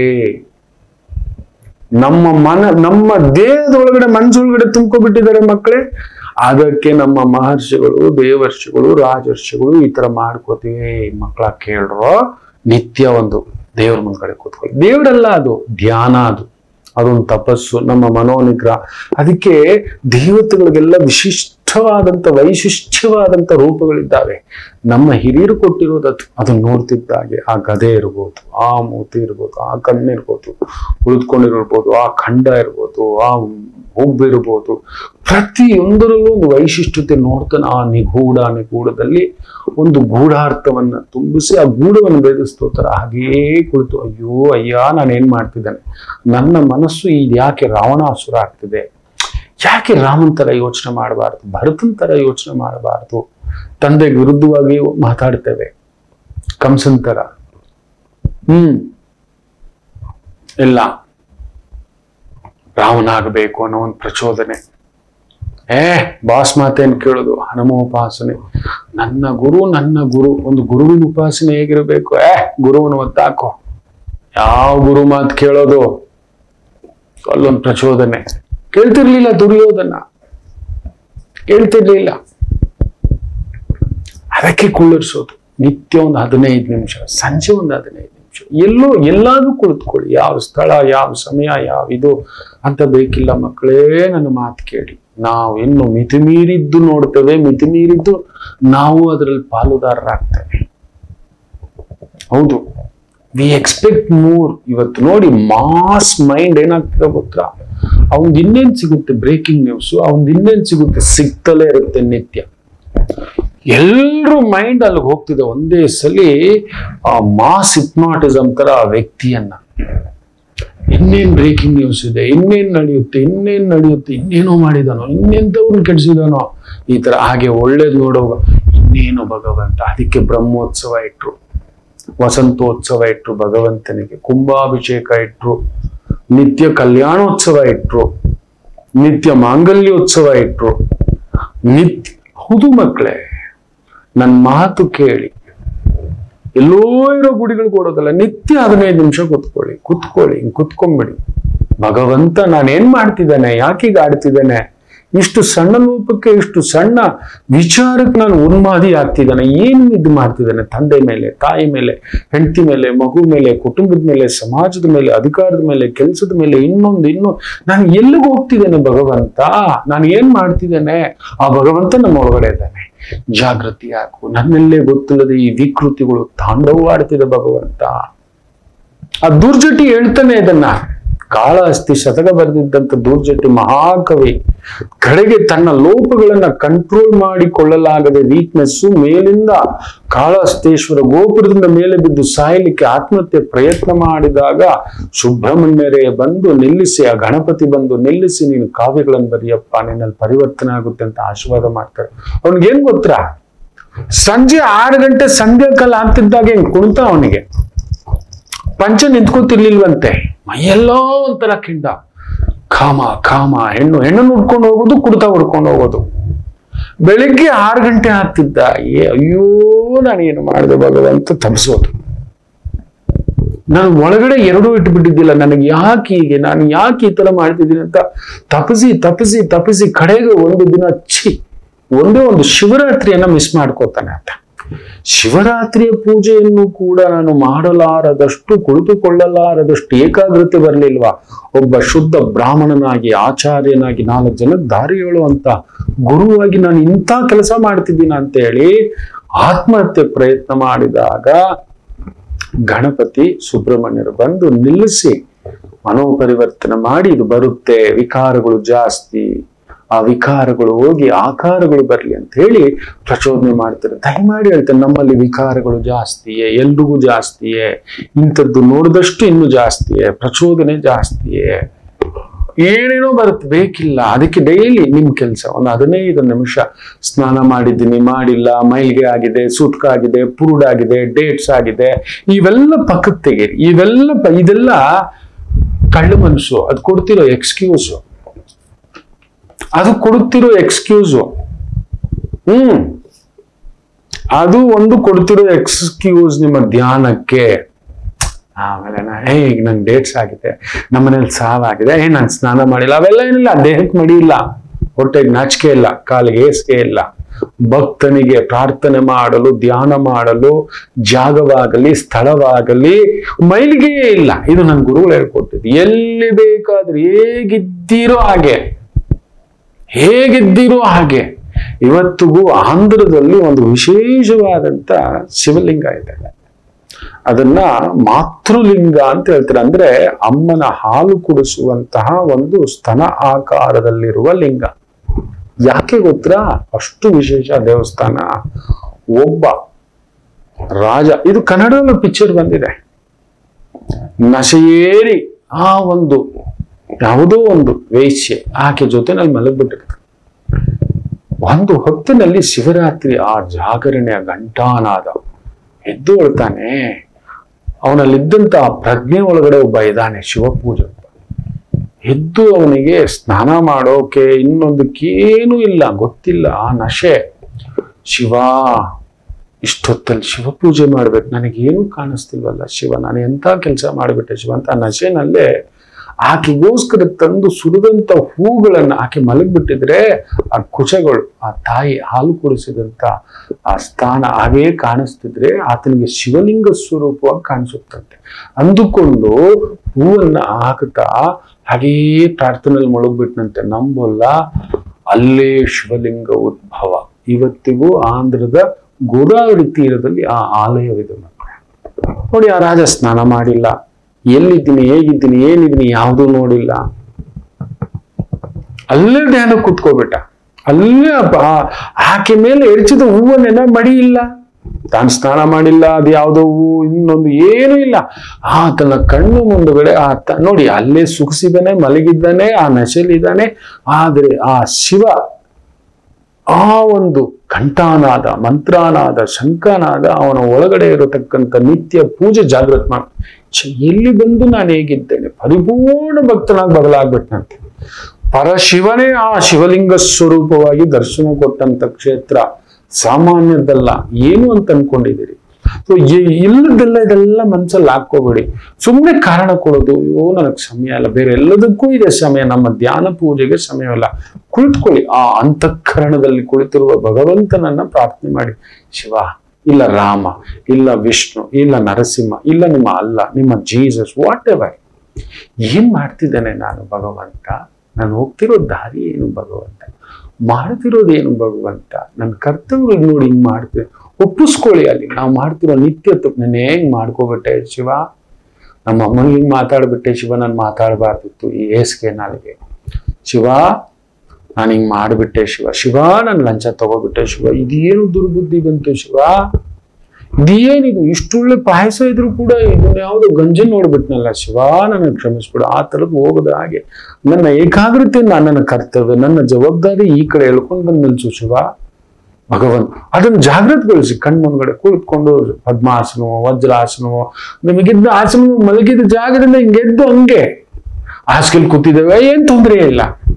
ನಮ್ಮ ದೇಹದೊಳಗಡೆ, ಮನಸ್ಸೊಳಗಡೆ ತುಂಬ್ಕೊಬಿಟ್ಟಿದ್ದಾರೆ ಮಕ್ಕಳೇ. ಅದಕ್ಕೆ ನಮ್ಮ ಮಹರ್ಷಿಗಳು, ದೇವರ್ಷಿಗಳು, ರಾಜರ್ಷಿಗಳು ಈ ತರ ಮಾಡ್ಕೋತೀವಿ. ಮಕ್ಕಳ ಕೇಳ್ರೋ, ನಿತ್ಯ ಒಂದು ದೇವ್ರ ಮುಂದ್ಗಡೆ ಕೂತ್ಕೊಳ್ಳಿ. ದೇವರಲ್ಲ, ಅದು ಧ್ಯಾನ, ಅದೊಂದು ತಪಸ್ಸು, ನಮ್ಮ ಮನೋನಿಗ್ರಹ. ಅದಕ್ಕೆ ದೇವತೆಗಳಿಗೆಲ್ಲ ವಿಶಿಷ್ಟವಾದಂತ, ವೈಶಿಷ್ಟ್ಯವಾದಂತ ರೂಪಗಳಿದ್ದಾವೆ. ನಮ್ಮ ಹಿರಿಯರು ಕೊಟ್ಟಿರೋದು ಅದನ್ನ ನೋಡ್ತಿದ್ದಾಗೆ. ಆ ಗದೆ ಇರ್ಬೋದು, ಆ ಮೂತಿ ಇರ್ಬೋದು, ಆ ಕಣ್ಣಿರ್ಬೋದು, ಉಳಿದುಕೊಂಡಿರ್ಬೋದು, ಆ ಖಂಡ ಇರ್ಬೋದು, ಆ ಹೋಗ್ಬಿರ್ಬೋದು. ಪ್ರತಿಯೊಂದರಲ್ಲೂ ಒಂದು ವೈಶಿಷ್ಟ್ಯತೆ ನೋಡ್ತಾನೆ. ಆ ನಿಗೂಢದಲ್ಲಿ ಒಂದು ಗೂಢಾರ್ಥವನ್ನ ತುಂಬಿಸಿ ಆ ಗೂಢವನ್ನು ಭೇದಿಸ್ತೋತರ ಹಾಗೇ ಕುಳಿತು, ಅಯ್ಯೋ ಅಯ್ಯ, ನಾನೇನ್ ಮಾಡ್ತಿದ್ದಾನೆ, ನನ್ನ ಮನಸ್ಸು ಯಾಕೆ ರಾವಣಾಸುರ ಆಗ್ತಿದೆ, ಯಾಕೆ ರಾಮನ್ ತರ ಯೋಚನೆ ಮಾಡಬಾರ್ದು, ಭರತನ್ ತರ ಯೋಚನೆ ಮಾಡಬಾರ್ದು, ತಂದೆಗೆ ವಿರುದ್ಧವಾಗಿ ಮಾತಾಡ್ತೇವೆ, ಕಂಸನ್ ತರ. ಇಲ್ಲ, ರಾವಣ ಆಗಬೇಕು ಅನ್ನೋ ಒಂದು ಪ್ರಚೋದನೆ. ಬಾಸ್ ಮಾತೇನ್ ಕೇಳೋದು, ಹನುಮೋಪಾಸನೆ. ನನ್ನ ಗುರು, ಒಂದು ಗುರುವಿನ ಉಪಾಸನೆ ಹೇಗಿರ್ಬೇಕು? ಗುರುವನ್ನು ಒತ್ತಾಕೋ, ಯಾವ ಗುರು ಮಾತು ಕೇಳೋದು? ಅಲ್ಲೊಂದು ಪ್ರಚೋದನೆ. ಕೇಳ್ತಿರ್ಲಿಲ್ಲ ದುರ್ಯೋಧನ, ಕೇಳ್ತಿರ್ಲಿಲ್ಲ. ಅದಕ್ಕೆ ಕುಳ್ಳರಿಸೋದು. ನಿತ್ಯ ಒಂದು 15 ನಿಮಿಷ, ಸಂಜೆ ಒಂದು 15 ನಿಮಿಷ, ಎಲ್ಲಾದ್ರೂ ಕುಳಿತುಕೊಳ್ಳಿ. ಯಾವ ಸ್ಥಳ, ಯಾವ ಸಮಯ, ಯಾವ ಇದು ಅಂತ ಬೇಕಿಲ್ಲ ಮಕ್ಕಳೇ. ನನ್ನ ಮಾತು ಕೇಳಿ. ನಾವು ಇನ್ನು ಮಿತಿಮೀರಿದ್ದು ನೋಡ್ತೇವೆ, ಮಿತಿಮೀರಿದ್ದು ನಾವು ಅದರಲ್ಲಿ ಪಾಲುದಾರರಾಗ್ತೇವೆ. ಹೌದು, ವಿ ಎಕ್ಸ್ಪೆಕ್ಟ್ ಮೂರ್. ಇವತ್ತು ನೋಡಿ, ಮಾಸ್ ಮೈಂಡ್ ಏನಾಗ್ತದೆ ಗೊತ್ತಾ? ಅವನ್ ಇನ್ನೇನ್ ಸಿಗುತ್ತೆ ಬ್ರೇಕಿಂಗ್ ನ್ಯೂಸ್, ಅವನ್ ಇನ್ನೇನ್ ಸಿಗುತ್ತೆ, ಸಿಗ್ತಲೇ ಇರುತ್ತೆ ನಿತ್ಯ. ಎಲ್ರೂ ಮೈಂಡ್ ಅಲ್ಲಿಗೆ ಹೋಗ್ತಿದೆ ಒಂದೇ ಸಲಿ. ಆ ಮಾಸ್ ಹಿಪ್ನಾಟಿಸಮ್ ತರ ಆ ವ್ಯಕ್ತಿಯನ್ನ, ಇನ್ನೇನ್ ಬ್ರೇಕಿಂಗ್ ನ್ಯೂಸ್ ಇದೆ, ಇನ್ನೇನ್ ನಡೆಯುತ್ತೆ, ಇನ್ನೇನೋ ಮಾಡಿದಾನೋ, ಇನ್ನೆಂತವ್ರನ್ನ ಕೆಡಿಸಿದಾನೋ, ಈ ತರ. ಹಾಗೆ ಒಳ್ಳೇದು ನೋಡುವ ಇನ್ನೇನು ಭಗವಂತ. ಅದಕ್ಕೆ ಬ್ರಹ್ಮೋತ್ಸವ ಇಟ್ರು. ವಸಂತೋತ್ಸವ ಇಟ್ರು ಭಗವಂತನಿಗೆ, ಕುಂಭಾಭಿಷೇಕ ಇಟ್ರು, ನಿತ್ಯ ಕಲ್ಯಾಣೋತ್ಸವ ಇಟ್ರು, ನಿತ್ಯ ಮಾಂಗಲ್ಯೋತ್ಸವ ಇಟ್ರು, ನಿತ್ಯ. ಹೌದು ಮಕ್ಕಳೇ, ನನ್ನ ಮಾತು ಕೇಳಿ. ಎಲ್ಲೋ ಇರೋ ಗುಡಿಗಳು ಕೊಡೋದಲ್ಲ, ನಿತ್ಯ 15 ನಿಮಿಷ ಕುತ್ಕೊಳ್ಳಿ, ಕುತ್ಕೊಂಡ್ಬಿಡಿ. ಭಗವಂತ ನಾನೇನ್ ಮಾಡ್ತಿದ್ದಾನೆ, ಯಾಕೀಗ ಆಡ್ತಿದ್ದಾನೆ, ಇಷ್ಟು ಸಣ್ಣ ಲೋಪಕ್ಕೆ, ಇಷ್ಟು ಸಣ್ಣ ವಿಚಾರಕ್ಕೆ ನಾನು ಉನ್ಮಾದಿ ಆಗ್ತಿದ್ದಾನೆ, ಏನು ಇದು ಮಾಡ್ತಿದ್ದಾನೆ, ತಂದೆ ಮೇಲೆ, ತಾಯಿ ಮೇಲೆ, ಹೆಂಡತಿ ಮೇಲೆ, ಮಗು ಮೇಲೆ, ಕುಟುಂಬದ ಮೇಲೆ, ಸಮಾಜದ ಮೇಲೆ, ಅಧಿಕಾರದ ಮೇಲೆ, ಕೆಲಸದ ಮೇಲೆ, ಇನ್ನೊಂದು ನಾನು ಎಲ್ಲಿಗೆ ಹೋಗ್ತಿದ್ದೇನೆ ಭಗವಂತ, ನಾನು ಏನ್ ಮಾಡ್ತಿದ್ದೇನೆ. ಆ ಭಗವಂತ ನಮ್ಮ ಒಳಗಡೆ ಇದ್ದಾನೆ. ಜಾಗೃತಿ ಯಾಕು, ನನ್ನಲ್ಲೇ ಗೊತ್ತಿಲ್ಲದೆ ಈ ವಿಕೃತಿಗಳು ತಾಂಡವಾಡ್ತಿದೆ ಭಗವಂತ. ಆ ದುರ್ಜಟಿ ಹೇಳ್ತಾನೆ ಇದನ್ನ. ಕಾಳಹಸ್ತಿ ಶತಕ ಬರೆದಿದ್ದಂತ ದುರ್ಜಟಿ ಮಹಾಕವಿ ಕಡೆಗೆ ತನ್ನ ಲೋಪಗಳನ್ನ ಕಂಟ್ರೋಲ್ ಮಾಡಿಕೊಳ್ಳಲಾಗದೆ ವೀಕ್ನೆಸ್ಸು ಮೇಲಿಂದ ಕಾಳಹಸ್ತೇಶ್ವರ ಗೋಪುರದಿಂದ ಮೇಲೆ ಬಿದ್ದು ಸಾಯಲಿಕ್ಕೆ ಆತ್ಮಹತ್ಯೆ ಪ್ರಯತ್ನ ಮಾಡಿದಾಗ ಸುಬ್ರಹ್ಮಣ್ಯರೇ ಬಂದು ನಿಲ್ಲಿಸಿ, ಆ ಗಣಪತಿ ಬಂದು ನಿಲ್ಲಿಸಿ, ನೀನು ಕಾವ್ಯಗಳನ್ನು ಬರೆಯಪ್ಪ, ನಿನ್ನಲ್ಲಿ ಪರಿವರ್ತನೆ ಆಗುತ್ತೆ ಅಂತ ಆಶೀರ್ವಾದ ಮಾಡ್ತಾರೆ. ಅವನಿಗೇನ್ ಗೊತ್ತಾ, ಸಂಜೆ 6 ಗಂಟೆ ಸಂಧ್ಯಾಕಾಲ ಆಗ್ತಿದ್ದಾಗ ಹೆಂಗ್ ಕುಣಿತ, ಅವನಿಗೆ ಪಂಚ ನಿಂತ್ಕೊತಿರ್ಲಿಲ್ವಂತೆ, ಮೈಯೆಲ್ಲೋ ಒಂಥರ ಕಿಂಡ, ಕಾಮ ಹೆಣ್ಣನ್ನು ಹುಡ್ಕೊಂಡು ಹೋಗೋದು, ಕುಡ್ತಾ ಹುಡ್ಕೊಂಡು ಹೋಗೋದು. ಬೆಳಿಗ್ಗೆ 6 ಗಂಟೆ ಆಗ್ತಿದ್ದ, ಅಯ್ಯೋ ನಾನೇನು ಮಾಡಿದೆ ಭಗವಂತ, ತಪ್ಪಿಸೋದು. ನಾನು ಒಳಗಡೆ 2 ಇಟ್ಬಿಟ್ಟಿದ್ದಿಲ್ಲ, ನನಗೆ ಯಾಕೆ ಹೀಗೆ, ನಾನು ಯಾಕೆ ಈ ತರ ಮಾಡ್ತಿದ್ದೀನಿ ಅಂತ ತಪ್ಪಿಸಿ ಕಡೆಗೆ ಒಂದು ದಿನ ಒಂದೇ ಒಂದು ಶಿವರಾತ್ರಿಯನ್ನ ಮಿಸ್ ಮಾಡ್ಕೋತಾನೆ ಅಂತ. ಶಿವರಾತ್ರಿಯ ಪೂಜೆಯನ್ನು ಕೂಡ ನಾನು ಮಾಡಲಾರದಷ್ಟು, ಕುಳಿತುಕೊಳ್ಳಲಾರದಷ್ಟು ಏಕಾಗ್ರತೆ ಬರಲಿಲ್ವಾ. ಒಬ್ಬ ಶುದ್ಧ ಬ್ರಾಹ್ಮಣನಾಗಿ, ಆಚಾರ್ಯನಾಗಿ, 4 ಜನಕ್ಕೆ ದಾರಿ ಹೇಳುವಂತ ಗುರುವಾಗಿ ನಾನು ಇಂಥ ಕೆಲಸ ಮಾಡ್ತಿದ್ದೀನ ಅಂತ ಹೇಳಿ ಆತ್ಮಹತ್ಯೆ ಪ್ರಯತ್ನ ಮಾಡಿದಾಗ ಗಣಪತಿ ಸುಬ್ರಹ್ಮಣ್ಯರು ಬಂದು ನಿಲ್ಲಿಸಿ ಮನೋಪರಿವರ್ತನೆ ಮಾಡಿ, ಇದು ಬರುತ್ತೆ, ವಿಕಾರಗಳು ಜಾಸ್ತಿ, ಆ ವಿಕಾರಗಳು ಹೋಗಿ ಆಕಾರಗಳು ಬರ್ಲಿ ಅಂತ ಹೇಳಿ ಪ್ರಚೋದನೆ ಮಾಡ್ತಾರೆ. ದಯಮಾಡಿ ಹೇಳ್ತಾರೆ, ನಮ್ಮಲ್ಲಿ ವಿಕಾರಗಳು ಜಾಸ್ತಿಯೇ, ಎಲ್ರಿಗೂ ಜಾಸ್ತಿಯೇ, ಇಂಥದ್ದು ನೋಡಿದಷ್ಟು ಇನ್ನು ಜಾಸ್ತಿಯೇ, ಪ್ರಚೋದನೆ ಜಾಸ್ತಿಯೇ, ಏನೇನೋ ಬರುತ್ತೆ, ಬೇಕಿಲ್ಲ. ಅದಕ್ಕೆ ಡೈಲಿ ನಿಮ್ ಕೆಲಸ ಒಂದು 15 ನಿಮಿಷ ಸ್ನಾನ ಮಾಡಿದ್ದೀನಿ, ಮಾಡಿಲ್ಲ, ಮೈಲಿಗೆ ಆಗಿದೆ, ಸೂತ್ಕ ಆಗಿದೆ, ಪುರುಡ್ ಆಗಿದೆ, ಡೇಟ್ಸ್ ಆಗಿದೆ, ಇವೆಲ್ಲ ಪಕ್ಕಕ್ಕೆ ತೆಗೀರಿ. ಇದೆಲ್ಲ ಕಳ್ಳು ಮನಸ್ಸು, ಅದು ಕೊಡ್ತಿರೋ ಎಕ್ಸ್ಕ್ಯೂಸು, ಅದು ಕೊಡುತ್ತಿರೋ ಎಕ್ಸ್ಕ್ಯೂಸು. ಅದು ಒಂದು ಕೊಡ್ತಿರೋ ಎಕ್ಸ್ಕ್ಯೂಸ್ ನಿಮ್ಮ ಧ್ಯಾನಕ್ಕೆ. ಆಮೇಲೆ ಈಗ ನಂಗೆ ಡೇಟ್ಸ್ ಆಗಿದೆ, ನಮ್ಮನೇಲಿ ಸಾವಾಗಿದೆ, ನಾನು ಸ್ನಾನ ಮಾಡಿಲ್ಲ, ಅವೆಲ್ಲ ಏನಿಲ್ಲ, ದೇಹಕ್ಕೆ ಮಡಿಯಿಲ್ಲ, ಹೊಟ್ಟೆಗೆ ನಾಚಿಕೆ ಇಲ್ಲ, ಕಾಲಿಗೆ ಹೇಸಿಗೆ ಇಲ್ಲ. ಭಕ್ತನಿಗೆ ಪ್ರಾರ್ಥನೆ ಮಾಡಲು, ಧ್ಯಾನ ಮಾಡಲು ಜಾಗವಾಗಲಿ, ಸ್ಥಳವಾಗಲಿ ಮೈಲಿಗೆಯೇ ಇಲ್ಲ. ಇದು ನನ್ನ ಗುರುಗಳು ಹೇಳ್ಕೊಟ್ಟಿದ್ದು. ಎಲ್ಲಿ ಬೇಕಾದ್ರೂ ಹೇಗಿದ್ದೀರೋ ಹಾಗೆ. ಇವತ್ತಿಗೂ ಆಂಧ್ರದಲ್ಲಿ ಒಂದು ವಿಶೇಷವಾದಂತ ಶಿವಲಿಂಗ ಇದೆ. ಅದನ್ನ ಮಾತೃಲಿಂಗ ಅಂತ ಹೇಳ್ತಾರೆ. ಅಂದ್ರೆ ಅಮ್ಮನ ಹಾಲು ಕುಡಿಸುವಂತಹ ಒಂದು ಸ್ತನ ಆಕಾರದಲ್ಲಿರುವ ಲಿಂಗ. ಯಾಕೆ ಗೊತ್ತಾ, ಅಷ್ಟು ವಿಶೇಷ ದೇವಸ್ಥಾನ. ಒಬ್ಬ ರಾಜ, ಇದು ಕನ್ನಡದಲ್ಲೂ ಪಿಕ್ಚರ್ ಬಂದಿದೆ, ನಶೆಯೇರಿ ಆ ಒಂದು ಯಾವುದೋ ಒಂದು ವೇಶ್ಯೆ ಆಕೆ ಜೊತೆ ನಲ್ಲಿ ಮಲಗ್ಬಿಟ್ಟಿರ್ತಾರೆ. ಒಂದು ಹೊತ್ತಿನಲ್ಲಿ ಶಿವರಾತ್ರಿ ಆ ಜಾಗರಣೆಯ ಘಂಟಾನಾದ ಎದ್ದು ಹೊಳ್ತಾನೆ. ಅವನಲ್ಲಿದ್ದಂತ ಪ್ರಜ್ಞೆ ಒಳಗಡೆ ಒಬ್ಬ ಇದ್ದಾನೆ, ಶಿವಪೂಜೆ. ಎದ್ದು ಅವನಿಗೆ ಸ್ನಾನ ಮಾಡೋಕೆ ಇನ್ನೊಂದಕ್ಕೇನು ಇಲ್ಲ, ಗೊತ್ತಿಲ್ಲ, ಆ ನಶೆ. ಶಿವ, ಇಷ್ಟೊತ್ತಲ್ಲಿ ಶಿವಪೂಜೆ ಮಾಡ್ಬೇಕು, ನನಗೇನು ಕಾಣಿಸ್ತಿಲ್ವಲ್ಲ ಶಿವ, ನಾನು ಎಂಥ ಕೆಲಸ ಮಾಡಿಬಿಟ್ಟೆ ಶಿವ ಅಂತ ಆ ನಶೆನಲ್ಲೇ ಆಕೆಗೋಸ್ಕರ ತಂದು ಸುರಿದಂತ ಹೂಗಳನ್ನ ಆಕೆ ಮಲಗ್ಬಿಟ್ಟಿದ್ರೆ ಆ ಕುಚಗಳು, ಆ ತಾಯಿ ಹಾಲು ಕುಡಿಸಿದಂತ ಆ ಸ್ಥಾನ ಹಾಗೇ ಕಾಣಿಸ್ತಿದ್ರೆ ಆತನಿಗೆ ಶಿವಲಿಂಗ ಸ್ವರೂಪವಾಗಿ ಕಾಣಿಸುತ್ತಂತೆ. ಅಂದುಕೊಂಡು ಹೂವನ್ನ ಹಾಕುತ್ತಾ ಹಾಗೇ ಪ್ರಾರ್ಥನೆಯಲ್ಲಿ ಮುಳುಗ್ಬಿಟ್ನಂತೆ. ನಂಬಲ್ಲ, ಅಲ್ಲೇ ಶಿವಲಿಂಗ ಉದ್ಭವ. ಇವತ್ತಿಗೂ ಆಂಧ್ರದ ಗೋದಾವರಿ ತೀರದಲ್ಲಿ ಆ ಆಲಯವಿದೆ ಮಕ್ಕಳೇ. ನೋಡಿ, ಆ ರಾಜ ಸ್ನಾನ ಮಾಡಿಲ್ಲ, ಎಲ್ಲಿದ್ದೀನಿ, ಹೇಗಿದ್ದೀನಿ, ಏನಿದ್ದೀನಿ ಯಾವುದೂ ನೋಡಿಲ್ಲ, ಅಲ್ಲೇ ಧ್ಯಾನ ಕೂತ್ಕೋಬಿಟ್ಟ. ಅಲ್ಲೇ ಆಕೆ ಮೇಲೆ ಎರಚಿದ ಹೂವನ್ನೆಲ್ಲ ಮಡಿಯಿಲ್ಲ, ತಾನು ಸ್ನಾನ ಮಾಡಿಲ್ಲ, ಅದು ಯಾವುದೋ ಹೂವು, ಇನ್ನೊಂದು ಏನೂ ಇಲ್ಲ. ಆತನ ಕಣ್ಣು ಮುಂದುಗಡೆ ನೋಡಿ, ಅಲ್ಲೇ ಸುಖಸಿದ್ದಾನೆ, ಮಲಗಿದ್ದಾನೆ, ಆ ನಶೆಲಿದ್ದಾನೆ. ಆದ್ರೆ ಆ ಶಿವ ಆ ಒಂದು ಘಂಟಾನಾದ, ಮಂತ್ರಾನಾದ, ಶಂಖನಾದ, ಅವನ ಒಳಗಡೆ ಇರತಕ್ಕಂಥ ನಿತ್ಯ ಪೂಜೆ ಜಾಗೃತ ಮಾಡ. ಎಲ್ಲಿ ಬಂದು ನಾನು ಹೇಗಿದ್ದೇನೆ, ಪರಿಪೂರ್ಣ ಭಕ್ತನಾಗಿ ಬದಲಾಗ್ಬಿಟ್ಟಂತೆ. ಪರಶಿವನೇ ಆ ಶಿವಲಿಂಗ ಸ್ವರೂಪವಾಗಿ ದರ್ಶನ ಕೊಟ್ಟಂತ ಕ್ಷೇತ್ರ ಸಾಮಾನ್ಯದಲ್ಲ. ಏನು ಅಂತ ಅನ್ಕೊಂಡಿದ್ದೀರಿ? ಸೊ ಇಲ್ಲದೆಲ್ಲ ಇದೆಲ್ಲ ಮನ್ಸಲ್ಲಿ ಹಾಕೋಬೇಡಿ. ಸುಮ್ಮನೆ ಕಾರಣ ಕೊಡೋದು, ಅಯ್ಯೋ ನನಗೆ ಸಮಯ ಇಲ್ಲ, ಬೇರೆ ಎಲ್ಲದಕ್ಕೂ ಇದೆ ಸಮಯ, ನಮ್ಮ ಧ್ಯಾನ ಪೂಜೆಗೆ ಸಮಯವಿಲ್ಲ. ಕುಳಿತುಕೊಳ್ಳಿ, ಆ ಅಂತಃಕರಣದಲ್ಲಿ ಕುಳಿತಿರುವ ಭಗವಂತನನ್ನ ಪ್ರಾರ್ಥನೆ ಮಾಡಿ. ಶಿವ, ಇಲ್ಲ ರಾಮ, ಇಲ್ಲ ವಿಷ್ಣು, ಇಲ್ಲ ನರಸಿಂಹ, ಇಲ್ಲ ನಿಮ್ಮ ಅಲ್ಲ, ನಿಮ್ಮ ಜೀಸಸ್, ವಾಟ್ ಎವರ್. ಏನ್ ಮಾಡ್ತಿದ್ದೇನೆ ನಾನು ಭಗವಂತ? ನಾನು ಹೋಗ್ತಿರೋ ದಾರಿ ಏನು ಭಗವಂತ? ಮಾಡ್ತಿರೋದೇನು ಭಗವಂತ? ನನ್ನ ಕರ್ತವ್ಯಗಳು ನೋಡಿ ಹಿಂಗ್ ಮಾಡ್ತೀವಿ. ಒಪ್ಪಿಸ್ಕೊಳ್ಳಿ. ಅಲ್ಲಿ ನಾವು ಮಾಡ್ತಿರೋ ನಿತ್ಯ ತಪ್ಪು ನಾನು ಹೆಂಗ್ ಮಾಡ್ಕೋಬಿಟ್ಟೆ ಶಿವ, ನಮ್ಮ ಅಮ್ಮನಿಗೆ ಹಿಂಗ್ ಮಾತಾಡ್ಬಿಟ್ಟೆ ಶಿವ, ನಾನು ಮಾತಾಡಬಾರ್ದಿತ್ತು ಈ ಏಸ್ಗೆ ನಾಲಿಗೆ. ಶಿವ, ನಾನು ಹಿಂಗ್ ಮಾಡ್ಬಿಟ್ಟೆ ಶಿವ. ಶಿವ, ನಾನು ಲಂಚ ತಗೋಬಿಟ್ಟೆ ಶಿವ. ಇದೇನು ದುರ್ಬುದ್ಧಿ ಬಂತು ಶಿವ? ಇದೇನಿದು? ಇಷ್ಟೊಳ್ಳೆ ಪಾಯಸ ಇದ್ರು ಕೂಡ ಇದನ್ನ ಯಾವ್ದು ಗಂಜಿ ನೋಡ್ಬಿಟ್ನಲ್ಲ ಶಿವ, ನನಗೆ ಕ್ಷಮಿಸ್ಬಿಡು. ಆ ತರದ್ ಹೋಗದ ಹಾಗೆ ನನ್ನ ಏಕಾಗ್ರತೆ, ನನ್ನ ಕರ್ತವ್ಯ, ನನ್ನ ಜವಾಬ್ದಾರಿ ಈ ಕಡೆ ಎಳ್ಕೊಂಡು ಬಂದು ನಿಲ್ಸು ಶಿವ ಭಗವಂತ. ಅದನ್ನ ಜಾಗೃತಗೊಳಿಸಿ. ಕಣ್ಮುಂದ್ಗಡೆ ಕುಳಿತುಕೊಂಡು ಪದ್ಮಾಸನವೋ ವಜ್ರಾಸನವೋ ನಮಗಿದ್ದ ಆಸನವೋ ಮಲಗಿದ ಜಾಗದಿಂದ ಹಿಂಗೆದ್ದು ಹಂಗೆ ಹಾಸಿಗೆಲ್ ಕೂತಿದ್ದೇವೆ, ಏನ್ ತೊಂದರೆ ಇಲ್ಲ.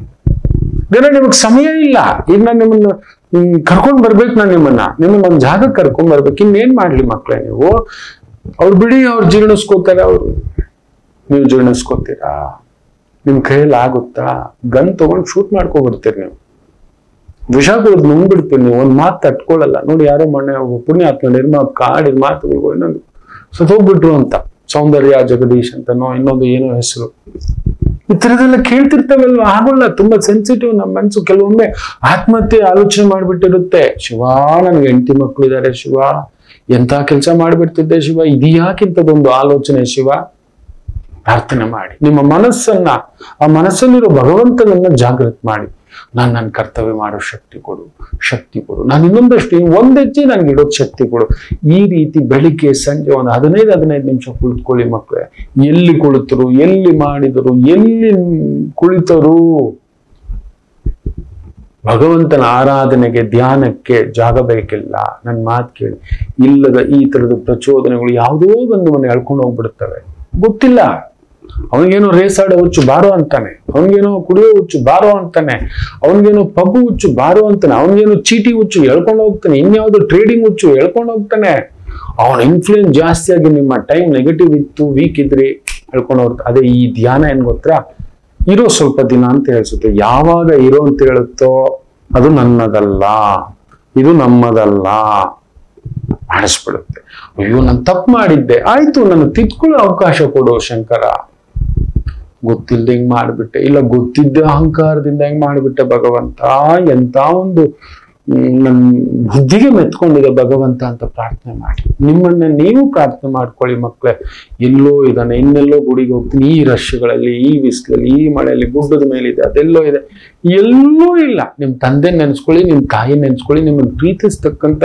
ನಿಮಗ್ ಸಮಯ ಇಲ್ಲ. ಈಗ ನಾನು ನಿಮ್ಮನ್ನ ಕರ್ಕೊಂಡ್ ಬರ್ಬೇಕು, ನಾನು ನಿಮ್ಮನ್ನ ಒಂದ್ ಜಾಗಕ್ಕೆ ಕರ್ಕೊಂಡ್ ಬರ್ಬೇಕು. ಇನ್ನೇನ್ ಮಾಡ್ಲಿ ಮಕ್ಳೇ ನೀವು? ಅವ್ರು ಬಿಡಿ, ಅವ್ರು ಜೀರ್ಣಿಸ್ಕೋತಾರೆ. ಅವ್ರು, ನೀವು ಜೀರ್ಣಿಸ್ಕೋತೀರಾ? ನಿಮ್ ಕೈಯಲ್ಲಿ ಆಗುತ್ತಾ? ಗನ್ ತಗೊಂಡ್ ಶೂಟ್ ಮಾಡ್ಕೊಬಿಡ್ತೀರಿ ನೀವು. ವಿಷ ಕುಡಿದು ನುಂಗ್ಬಿಡ್ತೀರಿ ನೀವು. ಒಂದ್ ಮಾತು ತಟ್ಕೊಳ್ಳಲ್ಲ. ನೋಡಿ, ಯಾರೋ ಮೊನ್ನೆ ಪುಣ್ಯಾತ್ಮ ಕಾಡಿದ ಮಾತುಗಳಿಗೂ ಇನ್ನೊಂದು ಸತ್ತೋಗ್ಬಿಟ್ರು ಅಂತ, ಸೌಂದರ್ಯ ಜಗದೀಶ್ ಅಂತನೋ ಇನ್ನೊಂದು ಏನೋ ಹೆಸರು. ಈ ತರದೆಲ್ಲ ಕೇಳ್ತಿರ್ತವಲ್ವ? ಆಗೋಲ್ಲ. ತುಂಬಾ ಸೆನ್ಸಿಟಿವ್ ನಮ್ಮ ಮನ್ಸು. ಕೆಲವೊಮ್ಮೆ ಆತ್ಮಹತ್ಯೆ ಆಲೋಚನೆ ಮಾಡ್ಬಿಟ್ಟಿರುತ್ತೆ. ಶಿವ, ನನ್ಗೆ 8 ಮಕ್ಕಳಿದ್ದಾರೆ ಶಿವ, ಎಂತ ಕೆಲಸ ಮಾಡ್ಬಿಡ್ತಿದ್ದೆ ಶಿವ, ಇದ್ಯಾಕಿಂತದೊಂದು ಆಲೋಚನೆ ಶಿವ? ಪ್ರಾರ್ಥನೆ ಮಾಡಿ. ನಿಮ್ಮ ಮನಸ್ಸನ್ನ, ಆ ಮನಸ್ಸಲ್ಲಿರೋ ಭಗವಂತನನ್ನ ಜಾಗೃತ ಮಾಡಿ. ನನ್ನ ಕರ್ತವ್ಯ ಮಾಡೋ ಶಕ್ತಿ ಕೊಡು, ಶಕ್ತಿ ಕೊಡು. ನಾನು ಇನ್ನೊಂದಷ್ಟು ಒಂದ್ ಹೆಜ್ಜೆ ನನ್ಗೆ ಇಡೋದ್ ಶಕ್ತಿ ಕೊಡು. ಈ ರೀತಿ ಬೆಳಿಗ್ಗೆ ಸಂಜೆ ಒಂದು 15 ನಿಮಿಷ ಕುಳಿತುಕೊಳ್ಳಿ ಮಕ್ಕಳೇ. ಎಲ್ಲಿ ಕುಳಿತರು, ಎಲ್ಲಿ ಮಾಡಿದರು, ಎಲ್ಲಿ ಕುಳಿತರು, ಭಗವಂತನ ಆರಾಧನೆಗೆ ಧ್ಯಾನಕ್ಕೆ ಜಾಗ ಬೇಕಿಲ್ಲ. ನನ್ ಮಾತು ಕೇಳಿ. ಇಲ್ಲದ ಈ ತರದ ಪ್ರಚೋದನೆಗಳು ಯಾವುದೋ ಬಂದು ಮನೆ ಎಳ್ಕೊಂಡು ಹೋಗ್ಬಿಡುತ್ತವೆ. ಗೊತ್ತಿಲ್ಲ. ಅವನಿಗೇನೋ ರೇಸಾಡೋ ಹುಚ್ಚು ಬಾರೋ ಅಂತಾನೆ, ಅವನಿಗೇನೋ ಕುಡಿಯೋ ಹುಚ್ಚು ಬಾರೋ ಅಂತಾನೆ, ಅವನಿಗೇನೋ ಪಬ್ಬು ಹುಚ್ಚು ಬಾರೋ ಅಂತಾನೆ, ಅವನಿಗೇನೋ ಚೀಟಿ ಹುಚ್ಚು ಎಳ್ಕೊಂಡು ಹೋಗ್ತಾನೆ, ಇನ್ಯಾವುದೋ ಟ್ರೇಡಿಂಗ್ ಹುಚ್ಚು ಎಳ್ಕೊಂಡು ಹೋಗ್ತಾನೆ. ಅವನ ಇನ್ಫ್ಲೂಯೆನ್ಸ್ ಜಾಸ್ತಿ ಆಗಿ ನಿಮ್ಮ ಟೈಮ್ ನೆಗೆಟಿವ್ ಇತ್ತು, ವೀಕ್ ಇದ್ರಿ, ಎಳ್ಕೊಂಡು ಹೋಗ್ತಾರೆ. ಅದೇ ಈ ಧ್ಯಾನ ಏನ್ ಗೊತ್ತಾ? ಇರೋ ಸ್ವಲ್ಪ ದಿನ ಅಂತ ಹೇಳ್ಸುತ್ತೆ. ಯಾವಾಗ ಇರೋ ಅಂತ ಹೇಳುತ್ತೋ ಅದು ನನ್ನದಲ್ಲ, ಇದು ನಮ್ಮದಲ್ಲ ಮಾಡಿಸ್ಬಿಡುತ್ತೆ. ಅಯ್ಯೋ, ನಾನು ತಪ್ಪು ಮಾಡಿದ್ದೆ, ಆಯ್ತು, ನಾನು ತಿದ್ಕೊಳ್ಳೋ ಅವಕಾಶ ಕೊಡು ಶಂಕರ. ಗೊತ್ತಿಲ್ದೆ ಹಿಂಗ್ ಮಾಡ್ಬಿಟ್ಟೆ, ಇಲ್ಲ ಗೊತ್ತಿದ್ದೆ ಅಹಂಕಾರದಿಂದ ಹೆಂಗ್ ಮಾಡ್ಬಿಟ್ಟೆ ಭಗವಂತ. ಎಂತ ಒಂದು ನನ್ ಬುದ್ಧಿಗೆ ಮೆತ್ಕೊಂಡಿದೆ ಭಗವಂತ ಅಂತ ಪ್ರಾರ್ಥನೆ ಮಾಡಿ. ನಿಮ್ಮನ್ನ ನೀವು ಪ್ರಾರ್ಥನೆ ಮಾಡ್ಕೊಳ್ಳಿ ಮಕ್ಕಳೇ. ಎಲ್ಲೋ ಇದ್ದಾನೆ, ಇನ್ನೆಲ್ಲೋ ಗುಡಿಗೆ ಹೋಗ್ತೀನಿ, ಈ ರಶ್ಗಳಲ್ಲಿ, ಈ ಬಿಸಿಲಲ್ಲಿ, ಈ ಮಳೆಯಲ್ಲಿ, ಗುಡ್ಡದ ಮೇಲಿದೆ, ಅದೆಲ್ಲೋ ಇದೆ. ಎಲ್ಲೂ ಇಲ್ಲ. ನಿಮ್ ತಂದೆ ನೆನ್ಸ್ಕೊಳ್ಳಿ, ನಿಮ್ ತಾಯಿ ನೆನ್ಸ್ಕೊಳ್ಳಿ, ನಿಮ್ಮನ್ನ ಪ್ರೀತಿಸ್ತಕ್ಕಂಥ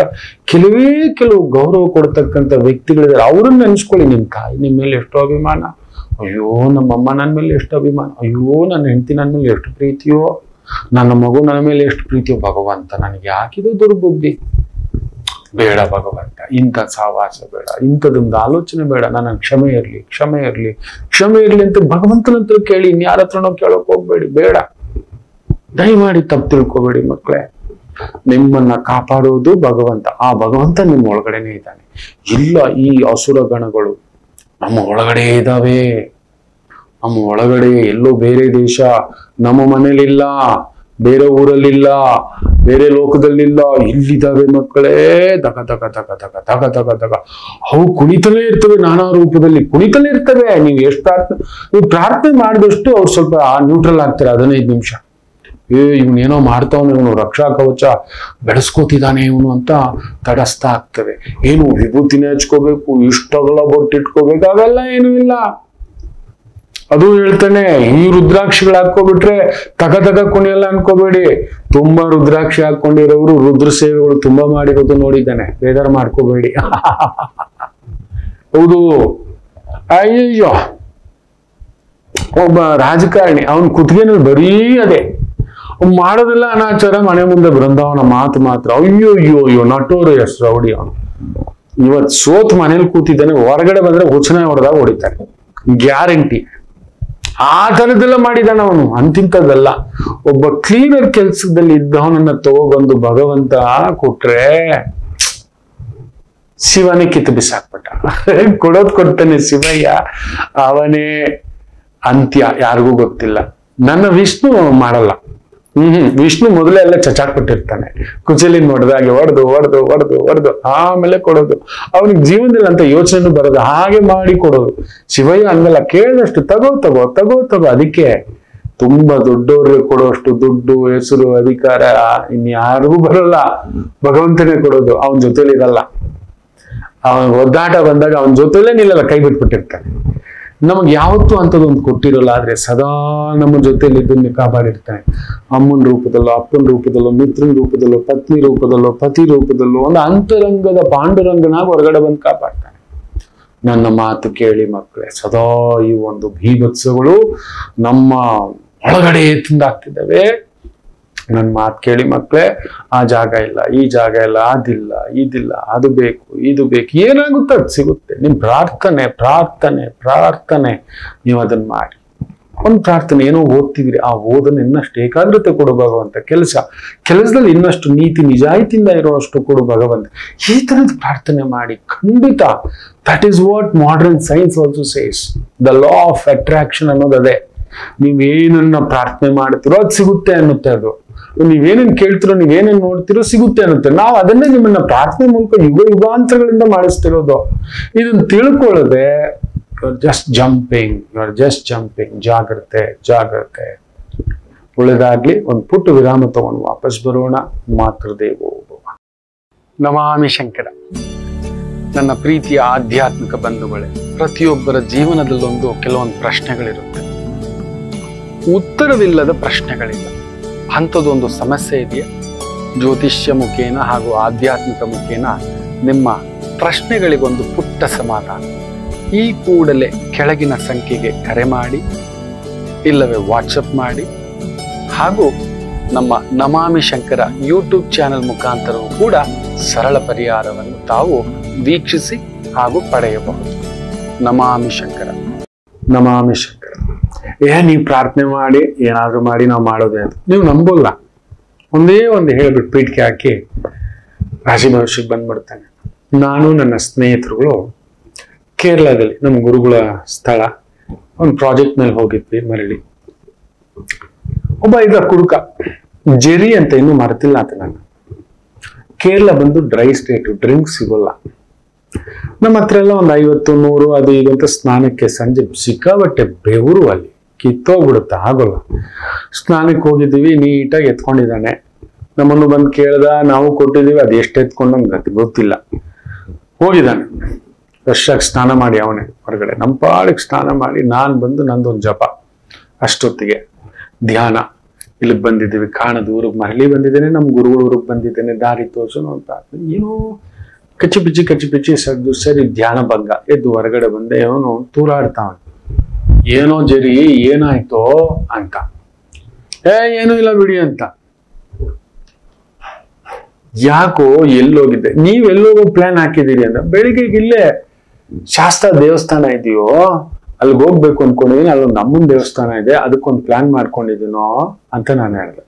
ಕೆಲವು ಗೌರವ ಕೊಡ್ತಕ್ಕಂಥ ವ್ಯಕ್ತಿಗಳಿದ್ದಾರೆ, ಅವ್ರನ್ನ ನೆನ್ಸ್ಕೊಳ್ಳಿ. ನಿಮ್ ತಾಯಿ ನಿಮ್ಮ ಮೇಲೆ ಎಷ್ಟೋ ಅಭಿಮಾನ. ಅಯ್ಯೋ, ನಮ್ಮಮ್ಮ ನನ್ನ ಮೇಲೆ ಎಷ್ಟು ಅಭಿಮಾನ. ಅಯ್ಯೋ, ನನ್ನ ಹೆಂಡತಿ ನನ್ನ ಮೇಲೆ ಎಷ್ಟು ಪ್ರೀತಿಯೋ, ನನ್ನ ಮಗು ನನ್ನ ಮೇಲೆ ಎಷ್ಟು ಪ್ರೀತಿಯೋ. ಭಗವಂತ, ನನಗೆ ಯಾಕಿದು ದುರ್ಬುದ್ಧಿ? ಬೇಡ ಭಗವಂತ, ಇಂಥ ಸಹವಾಸ ಬೇಡ, ಇಂಥದೊಂದು ಆಲೋಚನೆ ಬೇಡ. ನನ್ನ ಕ್ಷಮೆ ಇರ್ಲಿ, ಕ್ಷಮೆ ಇರ್ಲಿ, ಕ್ಷಮೆ ಇರ್ಲಿ ಅಂತ ಭಗವಂತನ ಹತ್ರ ಕೇಳಿ. ಇನ್ಯಾರ ಹತ್ರನೋ ಕೇಳಕ್ ಹೋಗ್ಬೇಡಿ. ಬೇಡ, ದಯಮಾಡಿ ತಪ್ಪು ತಿಳ್ಕೊಬೇಡಿ ಮಕ್ಕಳೇ. ನಿಮ್ಮನ್ನ ಕಾಪಾಡೋದು ಭಗವಂತ. ಆ ಭಗವಂತ ನಿಮ್ಮ ಒಳಗಡೆನೆ ಇದ್ದಾನೆ. ಇಲ್ಲ, ಈ ಅಸುರ ಗಣಗಳು ನಮ್ಮ ಒಳಗಡೆ ಇದ್ದಾವೆ. ನಮ್ಮ ಒಳಗಡೆ ಎಲ್ಲೋ ಬೇರೆ ದೇಶ, ನಮ್ಮ ಮನೇಲಿಲ್ಲ, ಬೇರೆ ಊರಲ್ಲಿಲ್ಲ, ಬೇರೆ ಲೋಕದಲ್ಲಿಲ್ಲ, ಇಲ್ಲಿದ್ದಾವೆ ಮಕ್ಕಳೇ. ದಗ ದಗ ದಗ ದಗ ದಗ ದಗ ದಗ ಅವು ಕುಣಿತಲೇ ಇರ್ತವೆ, ನಾನಾ ರೂಪದಲ್ಲಿ ಕುಣಿತಲೇ ಇರ್ತವೆ. ನೀವು ಪ್ರಾರ್ಥನೆ ಮಾಡಿದಷ್ಟು ಅವ್ರು ಸ್ವಲ್ಪ ನ್ಯೂಟ್ರಲ್ ಆಗ್ತಾರೆ 15 ನಿಮಿಷ. ಇವನೇನೋ ಮಾಡ್ತಾವನು, ಇವನು ರಕ್ಷಾ ಕವಚ ಬೆಳೆಸ್ಕೋತಿದ್ದಾನೆ ಇವನು ಅಂತ ತಡಸ್ತಾ ಆಗ್ತವೆ. ಏನು ವಿಭೂತಿನೇ ಹಚ್ಕೋಬೇಕು, ಇಷ್ಟಗಲ ಬೊಟ್ಟಿಟ್ಕೋಬೇಕು, ಅವೆಲ್ಲ ಏನು ಇಲ್ಲ. ಅದು ಹೇಳ್ತಾನೆ, ಈ ರುದ್ರಾಕ್ಷಿಗಳು ಹಾಕೋಬಿಟ್ರೆ ತಗ ಕುಣಿಯಲ್ಲ ಅನ್ಕೋಬೇಡಿ. ತುಂಬಾ ರುದ್ರಾಕ್ಷಿ ಹಾಕೊಂಡಿರೋರು ರುದ್ರ ಸೇವೆಗಳು ತುಂಬಾ ಮಾಡಿರೋದು ನೋಡಿದ್ದಾನೆ, ಬೇಜಾರು ಮಾಡ್ಕೋಬೇಡಿ. ಹೌದು. ಅಯ್ಯಯ್ಯೋ, ಒಬ್ಬ ರಾಜಕಾರಣಿ, ಅವನ್ ಕುತ್ತಿಗೆನಲ್ಲಿ ಬರೀ ಅದೇ, ಮಾಡೋದಿಲ್ಲ ಅನಾಚಾರ, ಮನೆ ಮುಂದೆ ಬೃಂದಾವನ ಮಾತು ಮಾತ್ರ. ಅಯ್ಯೋ ಅಯ್ಯೋ ಅಯ್ಯೋ ನಟೋರಿಯಸ್ ರೌಡಿ ಅವನು. ಇವತ್ ಸೋತ್ ಮನೇಲಿ ಕೂತಿದ್ದಾನೆ, ಹೊರಗಡೆ ಬಂದ್ರೆ ಹುಚ್ಚನ ಹೊಡೆದಾಗ ಹೊಡಿತಾನೆ, ಗ್ಯಾರಂಟಿ. ಆ ತರದೆಲ್ಲ ಮಾಡಿದಾನ ಅವನು. ಅಂತಿಂತದ್ದಲ್ಲ. ಒಬ್ಬ ಕ್ಲೀನರ್ ಕೆಲ್ಸದಲ್ಲಿ ಇದ್ದವನನ್ನ ತಗೊಬಂದು ಭಗವಂತ ಕೊಟ್ರೆ ಶಿವನೇ ಕಿತ್ತು ಬಿಸಾಕ್ಬಿಟ್ಟ. ಕೊಡೋದ್ ಕೊಡ್ತಾನೆ ಶಿವಯ್ಯ, ಅವನೇ ಅಂತ್ಯ, ಯಾರಿಗೂ ಗೊತ್ತಿಲ್ಲ. ನನ್ನ ವಿಷ್ಣು ಮಾಡಲ್ಲ. ವಿಷ್ಣು ಮೊದಲೇ ಎಲ್ಲ ಚಚಾಕ್ಬಿಟ್ಟಿರ್ತಾನೆ, ಕುಚಲಿ ನೋಡ್ದಾಗೆ ಹೊಡೆದು ಹೊಡೆದು ಹೊಡೆದು ಹೊಡೆದು ಆಮೇಲೆ ಕೊಡೋದು. ಅವನಿಗೆ ಜೀವನದಲ್ಲಿ ಅಂತ ಯೋಚನೆ ಬರೋದು, ಹಾಗೆ ಮಾಡಿ ಕೊಡೋದು. ಶಿವಯ್ಯ ಹಂಗಲ್ಲ, ಕೇಳಿದಷ್ಟು ತಗೋ ತಗೋ ತಗೋ ತಗೋ. ಅದಕ್ಕೆ ತುಂಬಾ ದೊಡ್ಡವ್ರಿಗೆ ಕೊಡೋಷ್ಟು ದುಡ್ಡು, ಹೆಸರು, ಅಧಿಕಾರ ಇನ್ಯಾರಿಗೂ ಬರಲ್ಲ. ಭಗವಂತನೇ ಕೊಡೋದು. ಅವನ ಜೊತೆಲಿ ಇರಲ್ಲ. ಅವನ ಒದ್ದಾಟ ಬಂದಾಗ ಅವನ ಜೊತೆಲೇ ನಿಲ್ಲಲ್ಲ, ಕೈ ಬಿಟ್ಬಿಟ್ಟಿರ್ತಾನೆ. ನಮಗ್ ಯಾವತ್ತೂ ಅಂತದೊಂದು ಕೊಟ್ಟಿರಲ್ಲ, ಆದ್ರೆ ಸದಾ ನಮ್ಮ ಜೊತೆಲಿ ಇದನ್ನ ಕಾಪಾಡಿರ್ತಾನೆ. ಅಮ್ಮನ ರೂಪದಲ್ಲೋ, ಅಪ್ಪನ ರೂಪದಲ್ಲೋ, ಮಿತ್ರನ ರೂಪದಲ್ಲೋ, ಪತ್ನಿ ರೂಪದಲ್ಲೋ, ಪತಿ ರೂಪದಲ್ಲೋ, ಒಂದು ಅಂತರಂಗದ ಪಾಂಡುರಂಗನಾಗ ಹೊರಗಡೆ ಬಂದು ಕಾಪಾಡ್ತಾನೆ. ನನ್ನ ಮಾತು ಕೇಳಿ ಮಕ್ಕಳೇ, ಸದಾ ಈ ಒಂದು ಭೀಭತ್ಸಗಳು ನಮ್ಮ ಒಳಗಡೆ ತಿಂದಾಗ್ತಿದ್ದಾವೆ. ನನ್ನ ಮಾತು ಕೇಳಿ ಮಕ್ಕಳೇ, ಆ ಜಾಗ ಇಲ್ಲ, ಈ ಜಾಗ ಇಲ್ಲ, ಅದಿಲ್ಲ, ಇದಿಲ್ಲ, ಅದು ಬೇಕು, ಇದು ಬೇಕು, ಏನಾಗುತ್ತೆ ಅದು ಸಿಗುತ್ತೆ. ನಿಮ್ ಪ್ರಾರ್ಥನೆ ಪ್ರಾರ್ಥನೆ ಪ್ರಾರ್ಥನೆ, ನೀವು ಅದನ್ನ ಮಾಡಿ. ಒಂದು ಪ್ರಾರ್ಥನೆ, ಏನೋ ಓದ್ತಿದ್ರಿ, ಆ ಓದನ್ನ ಇನ್ನಷ್ಟು ಏಕಾಗ್ರತೆ ಕೊಡು ಭಗವಂತ. ಕೆಲಸದಲ್ಲಿ ಇನ್ನಷ್ಟು ನೀತಿ ನಿಜಾಯಿತಿಯಿಂದ ಇರುವಷ್ಟು ಕೊಡು ಭಗವಂತ. ಈ ತರದ ಪ್ರಾರ್ಥನೆ ಮಾಡಿ. ಖಂಡಿತ that is what modern science also says. The law of attraction ಅನ್ನೋದು ಅದೇ. ನೀವೇನನ್ನ ಪ್ರಾರ್ಥನೆ ಮಾಡ್ತಿರೋ ಅದು ಸಿಗುತ್ತೆ ಅನ್ನುತ್ತೆ. ಅದು ನೀವೇನೇನ್ ಕೇಳ್ತಿರೋ, ನೀವೇನೇನ್ ನೋಡ್ತಿರೋ ಸಿಗುತ್ತೆ ಅನ್ನುತ್ತೆ. ನಾವು ಅದನ್ನೇ ನಿಮ್ಮನ್ನ ಪ್ರಾರ್ಥನೆ ಮೂಲಕ ಯುಗಾಂತರಗಳಿಂದ ಮಾಡಿಸ್ತಿರೋದು. ಇದನ್ನ ತಿಳ್ಕೊಳ್ಳದೆ ಜಸ್ಟ್ ಜಂಪಿಂಗ್. ಜಾಗ್ರತೆ ಜಾಗ್ರತೆ. ಒಳ್ಳೆದಾಗ್ಲಿ. ಒಂದು ಪುಟ್ಟ ವಿರಾಮ ತಗೊಂಡು ವಾಪಸ್ ಬರೋಣ. ಮಾತೃದೇವೋ ಭವ. ನಮಾಮಿ ಶಂಕರ. ನನ್ನ ಪ್ರೀತಿಯ ಆಧ್ಯಾತ್ಮಿಕ ಬಂಧುಗಳೇ, ಪ್ರತಿಯೊಬ್ಬರ ಜೀವನದಲ್ಲೊಂದು ಕೆಲವೊಂದು ಪ್ರಶ್ನೆಗಳಿರುತ್ತೆ. ಉತ್ತರವಿಲ್ಲದ ಪ್ರಶ್ನೆಗಳಿಲ್ಲ. ಅಂಥದ್ದೊಂದು ಸಮಸ್ಯೆ ಇದೆಯಾ? ಜ್ಯೋತಿಷ್ಯ ಮುಖೇನ ಹಾಗೂ ಆಧ್ಯಾತ್ಮಿಕ ಮುಖೇನ ನಿಮ್ಮ ಪ್ರಶ್ನೆಗಳಿಗೊಂದು ಪುಟ್ಟ ಸಮಾಧಾನ. ಈ ಕೂಡಲೇ ಕೆಳಗಿನ ಸಂಖ್ಯೆಗೆ ಕರೆ ಮಾಡಿ, ಇಲ್ಲವೇ ವಾಟ್ಸಪ್ ಮಾಡಿ, ಹಾಗೂ ನಮ್ಮ ನಮಾಮಿ ಶಂಕರ ಯೂಟ್ಯೂಬ್ ಚಾನೆಲ್ ಮುಖಾಂತರವೂ ಕೂಡ ಸರಳ ಪರಿಹಾರವನ್ನು ತಾವು ವೀಕ್ಷಿಸಿ ಹಾಗೂ ಪಡೆಯಬಹುದು. ನಮಾಮಿ ಶಂಕರ. ನಮಾಮಿ ಶಂಕರ. ನೀವು ಪ್ರಾರ್ಥನೆ ಮಾಡಿ ಏನಾದ್ರೂ ಮಾಡಿ ನಾವು ಮಾಡೋದೇ ಅದು. ನೀವು ನಂಬೋಲ್ಲ. ಒಂದೇ ಒಂದು ಹೇಳ್ಬಿಟ್ಟು ಪೀಠಕ್ಕೆ ಹಾಕಿ ರಾಶಿ ಭವಿಷ್ಯಕ್ಕೆ ಬಂದ್ಬಿಡ್ತಾನೆ. ನಾನು ನನ್ನ ಸ್ನೇಹಿತರುಗಳು ಕೇರಳದಲ್ಲಿ ನಮ್ಮ ಗುರುಗಳ ಸ್ಥಳ ಒಂದು ಪ್ರಾಜೆಕ್ಟ್ ಮೇಲೆ ಹೋಗಿದ್ವಿ, ಮರಳಿ. ಒಬ್ಬ ಇದ್ದ ಕುಡುಕ, ಜೆರಿ ಅಂತ ಇನ್ನೂ ಮರ್ತಿಲ್ಲ ಅಂತ. ನಾನು ಕೇರಳ ಬಂದು ಡ್ರೈ ಸ್ಟೇಟ್, ಡ್ರಿಂಕ್ಸ್ ಸಿಗೋಲ್ಲ. ನಮ್ಮ ಹತ್ರ ಎಲ್ಲ ಒಂದು 50, 100 ಅದು ಈಗಂತ ಸ್ನಾನಕ್ಕೆ ಸಂಜೆ ಸಿಕ್ಕಾಬಟ್ಟೆ ಬೆವರು, ಅಲ್ಲಿ ಕಿತ್ತೋಗ್ಬಿಡುತ್ತೆ, ಆಗೋಲ್ಲ. ಸ್ನಾನಕ್ಕೆ ಹೋಗಿದ್ದೀವಿ, ನೀಟಾಗಿ ಎತ್ಕೊಂಡಿದ್ದಾನೆ. ನಮ್ಮನ್ನು ಬಂದು ಕೇಳ್ದ, ನಾವು ಕೊಟ್ಟಿದ್ದೀವಿ. ಅದು ಎಷ್ಟು ಎತ್ಕೊಂಡು ನಮ್ಗೆ ಗೊತ್ತಿಲ್ಲ. ಹೋಗಿದ್ದಾನೆ ಫ್ರೆಶ್ಶಾಗಿ ಸ್ನಾನ ಮಾಡಿ ಅವನೇ ಹೊರಗಡೆ. ನಮ್ಮ ಪಾಡಿಗೆ ಸ್ನಾನ ಮಾಡಿ ನಾನು ಬಂದು ನಂದೊಂದು ಜಪ. ಅಷ್ಟೊತ್ತಿಗೆ ಧ್ಯಾನ. ಇಲ್ಲಿಗೆ ಬಂದಿದ್ದೀವಿ, ಕಾಣದ ಊರಿಗೆ ಮರಳಿ ಬಂದಿದ್ದೇನೆ, ನಮ್ಮ ಗುರುಗಳ ಊರಿಗೆ ಬಂದಿದ್ದೇನೆ, ದಾರಿ ತೋರ್ಸೋನು ಅಂತ. ಏನೋ ಕಚ್ಚಿ ಸದ್ದು. ಸರಿ, ಧ್ಯಾನ ಭಂಗ. ಎದ್ದು ಹೊರಗಡೆ ಬಂದೆ. ಅವನು ತೂರಾಡ್ತಾವ. ಏನೋ ಜರಿ, ಏನಾಯ್ತೋ ಅಂತ. ಏನೂ ಇಲ್ಲ ಬಿಡಿ ಅಂತ. ಯಾಕೋ ಎಲ್ಲೋಗಿದ್ದೆ? ನೀವ್ ಎಲ್ಲೋಗೋ ಪ್ಲಾನ್ ಹಾಕಿದ್ದೀರಿ ಅಂತ. ಬೆಳಿಗ್ಗೆ ಇಲ್ಲೇ ಶಾಸ್ತ್ರ ದೇವಸ್ಥಾನ ಇದೆಯೋ, ಅಲ್ಲಿಗೆ ಹೋಗ್ಬೇಕು ಅನ್ಕೊಂಡಿದೀನಿ, ಅಲ್ಲೊಂದು ನಮ್ಮನ್ ದೇವಸ್ಥಾನ ಇದೆ, ಅದಕ್ಕೊಂದು ಪ್ಲಾನ್ ಮಾಡ್ಕೊಂಡಿದ್ದೀನೋ ಅಂತ ನಾನು ಹೇಳಿದೆ.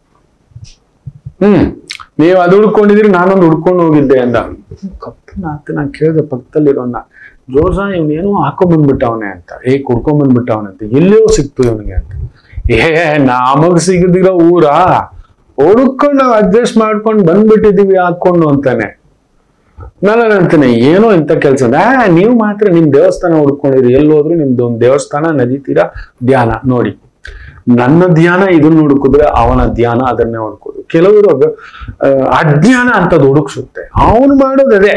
ನೀವು ಅದು ಹುಡ್ಕೊಂಡಿದ್ರಿ, ನಾನೊಂದು ಹುಡ್ಕೊಂಡು ಹೋಗಿದ್ದೆ ಅಂದ. ಕಪ್ಪನಾತ. ನಾನು ಕೇಳಿದೆ ಪಕ್ಕದಲ್ಲಿರೋನ್ನ, ಜೋರ್ಸ ಇವನೇನೋ ಹಾಕೊಂಡ್ಬಂದ್ಬಿಟ್ಟವನೆ ಅಂತ. ಕುಡ್ಕೊಂಡ್ಬಂದ್ಬಿಟ್ಟವನೆ ಅಂತ. ಎಲ್ಲಿಯೋ ಸಿಕ್ತು ಇವನಿಗೆ ಅಂತ. ನಮಗ್ ಸಿಗದಿರೋ ಊರ ಹುಡ್ಕೊಂಡು ನಾವು ಅಡ್ಜಸ್ಟ್ ಮಾಡ್ಕೊಂಡು ಬಂದ್ಬಿಟ್ಟಿದೀವಿ ಹಾಕೊಂಡು ಅಂತಾನೆ. ನಾನು ಅಂತಾನೆ, ಏನೋ ಇಂಥ ಕೆಲ್ಸ. ನೀವು ಮಾತ್ರ ನಿಮ್ ದೇವಸ್ಥಾನ ಹುಡ್ಕೊಂಡಿರಿ, ಎಲ್ಲೋದ್ರು ನಿಮ್ದು ಒಂದು ದೇವಸ್ಥಾನ, ನದಿ ತೀರ, ಧ್ಯಾನ. ನೋಡಿ, ನನ್ನ ಧ್ಯಾನ ಇದನ್ನ ಹುಡುಕಿದ್ರೆ ಅವನ ಧ್ಯಾನ ಅದನ್ನೇ ಹುಡುಕೋದು. ಕೆಲವರು ಅಜ್ಞಾನ ಅಂತದ್ ಹುಡುಕ್ಸುತ್ತೆ. ಅವನು ಮಾಡೋದದೇ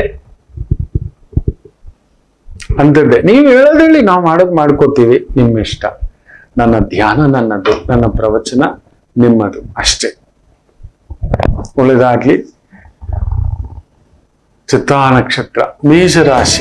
ಅಂತದ್ದೇ. ನೀವು ಹೇಳೋದ್ರಲ್ಲಿ ನಾವು ಮಾಡೋದು ಮಾಡ್ಕೋತೀವಿ, ನಿಮ್ಮ ಇಷ್ಟ. ನನ್ನ ಧ್ಯಾನ ನನ್ನದು, ನನ್ನ ಪ್ರವಚನ ನಿಮ್ಮದು ಅಷ್ಟೇ. ಒಳ್ಳೆದಾಗ್ಲಿ. ಚಿತ್ತಾ ನಕ್ಷತ್ರ, ಮೇಷರಾಶಿ.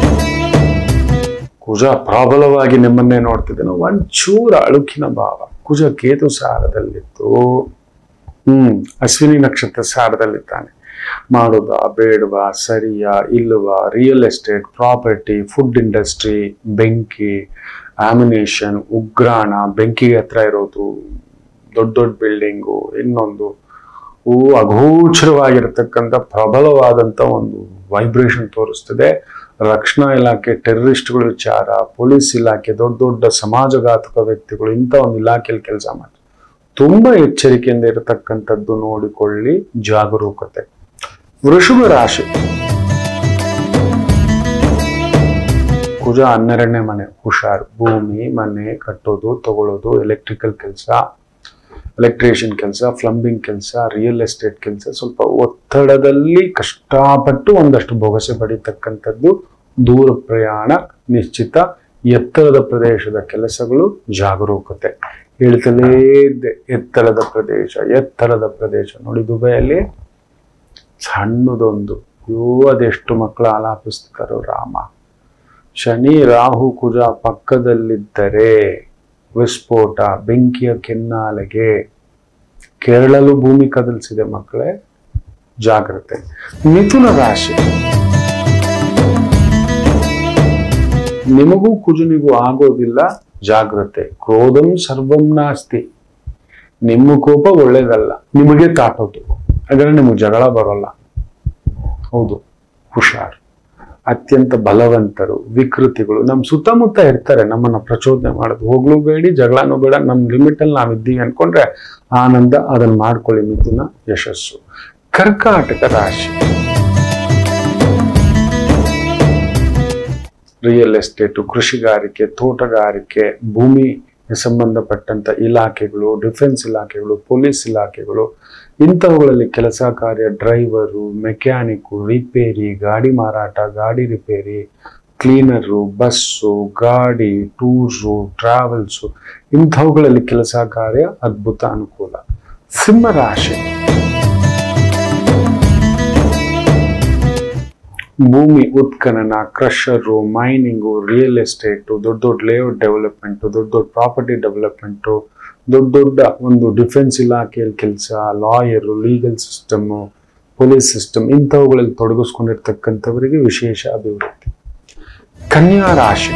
ಕುಜ ಪ್ರಬಲವಾಗಿ ನಿಮ್ಮನ್ನೇ ನೋಡ್ತಿದ್ದೇನೆ. ಒಂಚೂರ ಅಳುಕಿನ ಭಾವ. ಕುಜ ಕೇತು ಸಾರದಲ್ಲಿತ್ತು. ಅಶ್ವಿನಿ ನಕ್ಷತ್ರ ಸಾರದಲ್ಲಿದ್ದಾನೆ. ಮಾಡೋದಾ ಬೇಡವಾ, ಸರಿಯಾ ಇಲ್ವಾ, real estate, property, food industry, ಬೆಂಕಿ, ಆಮಿನೇಷನ್, ಉಗ್ರಾಣ, ಬೆಂಕಿಗೆ ಹತ್ರ ಇರೋದು, ದೊಡ್ಡ ದೊಡ್ಡ ಬಿಲ್ಡಿಂಗು, ಇನ್ನೊಂದು ಅಗೋಚರವಾಗಿರತಕ್ಕಂಥ ಪ್ರಬಲವಾದಂಥ ಒಂದು ವೈಬ್ರೇಷನ್ ತೋರಿಸ್ತದೆ. ರಕ್ಷಣಾ ಇಲಾಖೆ, ಟೆರರಿಸ್ಟ್ಗಳ ವಿಚಾರ, ಪೊಲೀಸ್ ಇಲಾಖೆ, ದೊಡ್ಡ ದೊಡ್ಡ ಸಮಾಜಘಾತಕ ವ್ಯಕ್ತಿಗಳು, ಇಂಥ ಒಂದು ಇಲಾಖೆಯಲ್ಲಿ ಕೆಲಸ ಮಾಡಿ ತುಂಬಾ ಎಚ್ಚರಿಕೆಯಿಂದ ಇರತಕ್ಕಂಥದ್ದು ನೋಡಿಕೊಳ್ಳಿ. ಜಾಗರೂಕತೆ. ವೃಷಭ ರಾಶಿ. ಕುಜ 12ನೇ ಮನೆ, ಹುಷಾರ್. ಭೂಮಿ ಮನೆ ಕಟ್ಟೋದು, ತಗೊಳ್ಳೋದು, ಎಲೆಕ್ಟ್ರಿಕಲ್ ಕೆಲಸ, ಎಲೆಕ್ಟ್ರಿಷಿಯನ್ ಕೆಲಸ, ಪ್ಲಂಬಿಂಗ್ ಕೆಲಸ, ರಿಯಲ್ ಎಸ್ಟೇಟ್ ಕೆಲಸ, ಸ್ವಲ್ಪ ಒತ್ತಡದಲ್ಲಿ ಕಷ್ಟಪಟ್ಟು ಒಂದಷ್ಟು ಬೊಗಸೆ ಪಡಿತಕ್ಕಂಥದ್ದು. ದೂರ ಪ್ರಯಾಣ ನಿಶ್ಚಿತ. ಎತ್ತರದ ಪ್ರದೇಶದ ಕೆಲಸಗಳು. ಜಾಗರೂಕತೆ. ಹೇಳ್ತಲೇ ಇದ್ದೆ, ಎತ್ತರದ ಪ್ರದೇಶ ನೋಡಿ. ದುಬೈಯಲ್ಲಿ ಸಣ್ಣದೊಂದು ಅದೆಷ್ಟು ಮಕ್ಕಳು ಆಲಾಪಿಸ್ತಾರೋ ರಾಮ. ಶನಿ ರಾಹು ಕುಜ ಪಕ್ಕದಲ್ಲಿದ್ದರೆ ವಿಸ್ಫೋಟ, ಬೆಂಕಿಯ ಕೆನ್ನಾಲೆಗೆ. ಕೇರಳಲ್ಲೂ ಭೂಮಿ ಕದಲಿಸಿದೆ ಮಕ್ಕಳೇ, ಜಾಗ್ರತೆ. ಮಿಥುನ ರಾಶಿ. ನಿಮಗೂ ಕುಜನಿಗೂ ಆಗೋದಿಲ್ಲ, ಜಾಗ್ರತೆ. ಕ್ರೋಧಂ ಸರ್ವಂ ನಾಸ್ತಿ. ನಿಮ್ಮ ಕೋಪ ಒಳ್ಳೇದಲ್ಲ, ನಿಮಗೆ ತಾಟೋದು. ಹಾಗಾದ್ರೆ ನಿಮಗೆ ಜಗಳ ಬರೋಲ್ಲ. ಹೌದು, ಹುಷಾರ್. ಅತ್ಯಂತ ಬಲವಂತರು, ವಿಕೃತಿಗಳು ನಮ್ಮ ಸುತ್ತಮುತ್ತ ಇರ್ತಾರೆ, ನಮ್ಮನ್ನ ಪ್ರಚೋದನೆ ಮಾಡೋದು. ಹೋಗ್ಲೂ ಬೇಡಿ, ಜಗಳನೂ ಬೇಡ, ನಮ್ಮ ಲಿಮಿಟ್ ಅಲ್ಲಿ ನಾವಿದ್ದೀವಿ ಅನ್ಕೊಂಡ್ರೆ ಆನಂದ. ಅದನ್ನ ಮಾಡ್ಕೊಳ್ಳಿ. ಮಿಥುನ ಯಶಸ್ಸು. ಕರ್ಕಾಟಕ ರಾಶಿ. ರಿಯಲ್ ಎಸ್ಟೇಟು, ಕೃಷಿಗಾರಿಕೆ, ತೋಟಗಾರಿಕೆ, ಭೂಮಿ ಸಂಬಂಧಪಟ್ಟಂತ ಇಲಾಖೆಗಳು, ಡಿಫೆನ್ಸ್ ಇಲಾಖೆಗಳು, ಪೊಲೀಸ್ ಇಲಾಖೆಗಳು, ಇಂಥವುಗಳಲ್ಲಿ ಕೆಲಸ ಕಾರ್ಯ, ಡ್ರೈವರು, ಮೆಕ್ಯಾನಿಕ್ಕು, ರಿಪೇರಿ, ಗಾಡಿ ಮಾರಾಟ, ಗಾಡಿ ರಿಪೇರಿ, ಕ್ಲೀನರು, ಬಸ್ಸು, ಗಾಡಿ, ಟೂರ್ಸು, ಟ್ರಾವೆಲ್ಸು, ಇಂಥವುಗಳಲ್ಲಿ ಕೆಲಸ ಕಾರ್ಯ ಅದ್ಭುತ ಅನುಕೂಲ. ಸಿಂಹ ರಾಶಿ. ಭೂಮಿ ಉತ್ಖನನ, ಕ್ರಷರು, ಮೈನಿಂಗು, ರಿಯಲ್ ಎಸ್ಟೇಟು, ದೊಡ್ಡ ದೊಡ್ಡ ಲೇಔಟ್ ಡೆವಲಪ್ಮೆಂಟು, ದೊಡ್ಡ ದೊಡ್ಡ ಪ್ರಾಪರ್ಟಿ ಡೆವಲಪ್ಮೆಂಟು, ದೊಡ್ಡ ದೊಡ್ಡ ಒಂದು ಡಿಫೆನ್ಸ್ ಇಲಾಖೆಯಲ್ಲಿ ಕೆಲಸ, lawyer, legal system, police system, ಇಂಥವುಗಳಲ್ಲಿ ತೊಡಗಿಸ್ಕೊಂಡಿರ್ತಕ್ಕಂಥವರಿಗೆ ವಿಶೇಷ ಅಭಿವೃದ್ಧಿ. ಕನ್ಯಾ ರಾಶಿ.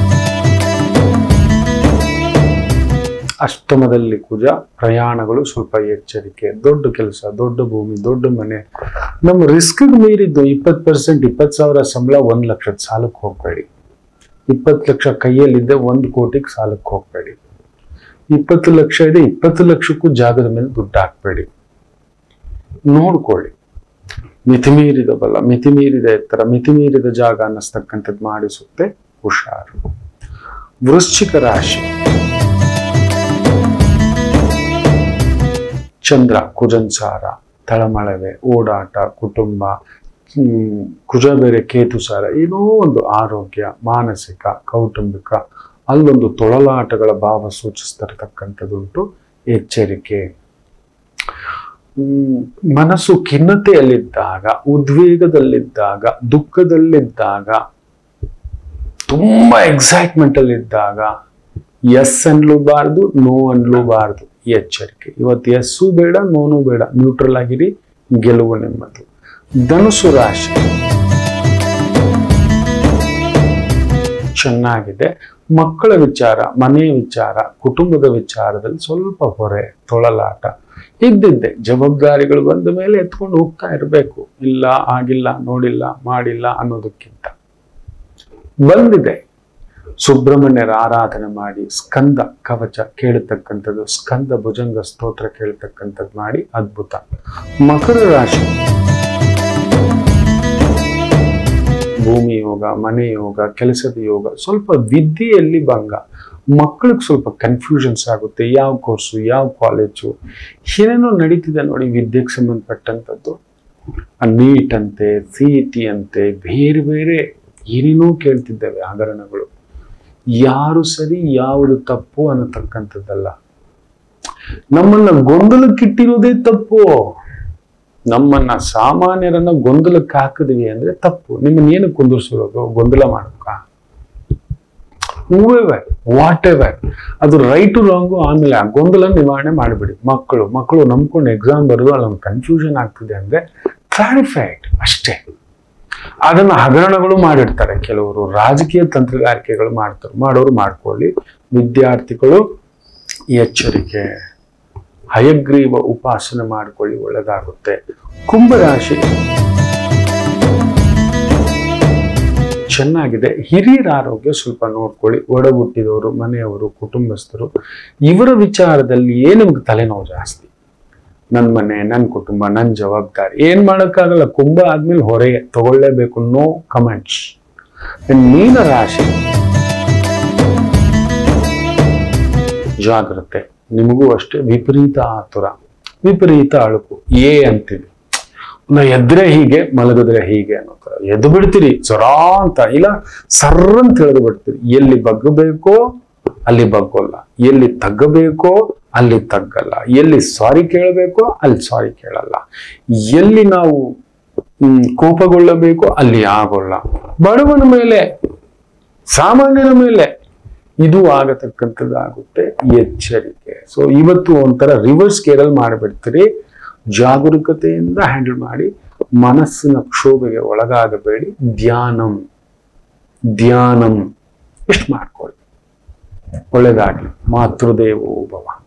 ಅಷ್ಟಮದಲ್ಲಿ ಕುಜ. ಪ್ರಯಾಣಗಳು ಸ್ವಲ್ಪ ಎಚ್ಚರಿಕೆ. ದೊಡ್ಡ ಕೆಲಸ, ದೊಡ್ಡ ಭೂಮಿ, ದೊಡ್ಡ ಮನೆ. ನಮ್ಮ ರಿಸ್ಕ್ ಮೀರಿದ್ದು 20%, 20,000 ಸಂಬಳ, 1 ಲಕ್ಷದ ಸಾಲಕ್ಕೆ ಹೋಗ್ಬೇಡಿ. 20 ಲಕ್ಷ ಕೈಯಲ್ಲಿದ್ದೆ 1 ಕೋಟಿಗೆ ಸಾಲಕ್ಕೆ ಹೋಗ್ಬೇಡಿ. 20 ಲಕ್ಷ ಇದೆ, 20 ಲಕ್ಷಕ್ಕೂ ಜಾಗದ ಮೇಲೆ ದುಡ್ಡು ಹಾಕ್ಬೇಡಿ. ನೋಡ್ಕೊಳ್ಳಿ. ಮಿತಿಮೀರಿದ ಬಲ, ಮಿತಿಮೀರಿದ ಎತ್ತರ, ಮಿತಿಮೀರಿದ ಜಾಗ ಅನ್ನಿಸ್ತಕ್ಕಂಥದ್ದು ಮಾಡಿಸುತ್ತೆ. ಹುಷಾರು. ವೃಶ್ಚಿಕ ರಾಶಿ. ಚಂದ್ರ ಕುಜನ್ಸಾರ, ತಳಮಳವೆ, ಓಡಾಟ, ಕುಟುಂಬ. ಕುಜ ಬೇರೆ ಕೇತು ಸಾರ. ಏನೋ ಒಂದು ಆರೋಗ್ಯ, ಮಾನಸಿಕ, ಕೌಟುಂಬಿಕ, ಅಲ್ಲೊಂದು ತೊಳಲಾಟಗಳ ಭಾವ ಸೂಚಿಸ್ತಿರ್ತಕ್ಕಂಥದ್ದುಂಟು. ಎಚ್ಚರಿಕೆ. ಮನಸ್ಸು ಖಿನ್ನತೆಯಲ್ಲಿದ್ದಾಗ, ಉದ್ವೇಗದಲ್ಲಿದ್ದಾಗ, ದುಃಖದಲ್ಲಿದ್ದಾಗ, ತುಂಬಾ ಎಕ್ಸೈಟ್ಮೆಂಟ್ ಅಲ್ಲಿ ಇದ್ದಾಗ ಎಸ್ ಅನ್ಲೂಬಾರ್ದು, ನೋ ಅನ್ಲೂಬಾರ್ದು. ಎಚ್ಚರಿಕೆ. ಇವತ್ತು ಎಸ್ಸು ಬೇಡ, ನೋನು ಬೇಡ, ನ್ಯೂಟ್ರಲ್ ಆಗಿರಿ. ಗೆಲುವು ನಿಮ್ಮದು. ಧನುಸು ರಾಶಿ. ಚೆನ್ನಾಗಿದೆ. ಮಕ್ಕಳ ವಿಚಾರ, ಮನೆಯ ವಿಚಾರ, ಕುಟುಂಬದ ವಿಚಾರದಲ್ಲಿ ಸ್ವಲ್ಪ ಹೊರೆ, ತೊಳಲಾಟ ಇದ್ದಿದ್ದೆ. ಜವಾಬ್ದಾರಿಗಳು ಬಂದ ಮೇಲೆ ಎತ್ಕೊಂಡು ಹೋಗ್ತಾ ಇರಬೇಕು. ಇಲ್ಲ, ಆಗಿಲ್ಲ, ನೋಡಿಲ್ಲ, ಮಾಡಿಲ್ಲ ಅನ್ನೋದಕ್ಕಿಂತ ಬಂದಿದೆ. ಸುಬ್ರಹ್ಮಣ್ಯರ ಆರಾಧನೆ ಮಾಡಿ, ಸ್ಕಂದ ಕವಚ ಕೇಳತಕ್ಕಂಥದ್ದು, ಸ್ಕಂದ ಭುಜಂಗ ಸ್ತೋತ್ರ ಕೇಳತಕ್ಕಂಥದ್ದು ಮಾಡಿ. ಅದ್ಭುತ. ಮಕರ ರಾಶಿ. ಭೂಮಿ ಯೋಗ, ಮನೆ ಯೋಗ, ಕೆಲಸದ ಯೋಗ, ಸ್ವಲ್ಪ ವಿದ್ಯೆಯಲ್ಲಿ ಭಂಗ. ಮಕ್ಕಳಿಗೆ ಸ್ವಲ್ಪ ಕನ್ಫ್ಯೂಷನ್ಸ್ ಆಗುತ್ತೆ. ಯಾವ ಕೋರ್ಸು, ಯಾವ ಕಾಲೇಜು, ಏನೇನೋ ನಡೀತಿದೆ ನೋಡಿ ವಿದ್ಯೆಗೆ ಸಂಬಂಧಪಟ್ಟಂಥದ್ದು. ನೀಟ್ ಅಂತೆ, CET ಅಂತೆ, ಬೇರೆ ಬೇರೆ ಏನೇನೋ ಕೇಳ್ತಿದ್ದೇವೆ ಹಗರಣಗಳು. ಯಾರು ಸರಿ, ಯಾವುದು ತಪ್ಪು ಅನ್ನತಕ್ಕಂಥದ್ದಲ್ಲ. ನಮ್ಮನ್ನ ಗೊಂದಲಕ್ಕಿಟ್ಟಿರೋದೇ ತಪ್ಪು. ನಮ್ಮನ್ನ ಸಾಮಾನ್ಯರನ್ನ ಗೊಂದಲಕ್ಕೆ ಹಾಕಿದ್ವಿ ಅಂದ್ರೆ ತಪ್ಪು. ನಿಮ್ಮನ್ನ ಏನು ಕುಂದಿರ್ಸಿರೋದು? ಗೊಂದಲ ಮಾಡಕ್ಕ. ಹೂವೆವರ್ ವಾಟ್ ಎವರ್, ಅದು ರೈಟು ರಾಂಗು, ಆಮೇಲೆ ಆ ಗೊಂದಲ ನಿವಾರಣೆ ಮಾಡಿಬಿಡಿ. ಮಕ್ಕಳು ನಂಬ್ಕೊಂಡು ಎಕ್ಸಾಮ್ ಬರೋದು ಅಲ್ಲೊಂದು ಕನ್ಫ್ಯೂಷನ್ ಆಗ್ತಿದೆ ಅಂದ್ರೆ ಕ್ಲಾರಿಫೈಡ್ ಅಷ್ಟೇ. ಅದನ್ನ ಹಗರಣಗಳು ಮಾಡಿರ್ತಾರೆ ಕೆಲವರು, ರಾಜಕೀಯ ತಂತ್ರಗಾರಿಕೆಗಳು ಮಾಡೋರು ಮಾಡ್ಕೊಳ್ಳಿ. ವಿದ್ಯಾರ್ಥಿಗಳು ಎಚ್ಚರಿಕೆ, ಹಯಗ್ರೀವ ಉಪಾಸನೆ ಮಾಡ್ಕೊಳ್ಳಿ, ಒಳ್ಳೆದಾಗುತ್ತೆ. ಕುಂಭರಾಶಿ ಚೆನ್ನಾಗಿದೆ. ಹಿರಿಯರ ಆರೋಗ್ಯ ಸ್ವಲ್ಪ ನೋಡ್ಕೊಳ್ಳಿ. ಒಡಹುಟ್ಟಿದವರು, ಮನೆಯವರು, ಕುಟುಂಬಸ್ಥರು ಇವರ ವಿಚಾರದಲ್ಲಿ ನಿಮ್ಗೆ ತಲೆನೋವು ಜಾಸ್ತಿ. ನನ್ನ ಮನೆ, ನನ್ನ ಕುಟುಂಬ, ನನ್ನ ಜವಾಬ್ದಾರಿ, ಏನ್ ಮಾಡಕ್ಕಾಗಲ್ಲ. ಕುಂಭ ಆದ್ಮೇಲೆ ಹೊರೆ ತಗೊಳ್ಳೇಬೇಕು, ನೋ ಕಮೆಂಟ್ಸ್. ಮೀನ ರಾಶಿ ಜಾಗ್ರತೆ, ನಿಮಗೂ ಅಷ್ಟೇ. ವಿಪರೀತ ಆತುರ, ವಿಪರೀತ ಅಳುಕು, ಅಂತೀವಿ. ಎದ್ರೆ ಹೀಗೆ, ಮಲಗಿದ್ರೆ ಹೀಗೆ ಅನ್ನೋ ತರ ಎದ್ದು ಬಿಡ್ತೀರಿ ಜರಾ ಅಂತ, ಇಲ್ಲ ಸರ್ರಂತ ತಿಳಿದು ಬಿಡ್ತೀರಿ. ಎಲ್ಲಿ ಬಗ್ಗಬೇಕೋ ಅಲ್ಲಿ ಬಗ್ಗೋಲ್ಲ, ಎಲ್ಲಿ ತಗ್ಗಬೇಕೋ ಅಲ್ಲಿ ತಗ್ಗಲ್ಲ, ಎಲ್ಲಿ ಸಾರಿ ಕೇಳಬೇಕೋ ಅಲ್ಲಿ ಸಾರಿ ಕೇಳಲ್ಲ, ಎಲ್ಲಿ ನಾವು ಕೋಪಗೊಳ್ಳಬೇಕೋ ಅಲ್ಲಿ ಆಗೋಲ್ಲ. ಬಡವನ ಮೇಲೆ, ಸಾಮಾನ್ಯನ ಮೇಲೆ ಇದು ಆಗತಕ್ಕಂಥದ್ದಾಗುತ್ತೆ. ಎಚ್ಚರಿಕೆ. ಸೊ ಇವತ್ತು ಒಂಥರ ರಿವರ್ಸ್ ಕೇರಲ್ ಮಾಡಿಬಿಡ್ತೀರಿ. ಜಾಗರೂಕತೆಯಿಂದ ಹ್ಯಾಂಡಲ್ ಮಾಡಿ. ಮನಸ್ಸಿನ ಕ್ಷೋಭೆಗೆ ಒಳಗಾಗಬೇಡಿ. ಧ್ಯಾನಂ ಇಷ್ಟು ಮಾಡ್ಕೊಳ್ಳಿ. ಒಳ್ಳೆದಾಗ್ಲಿ. ಮಾತೃದೇವೋ ಭವ.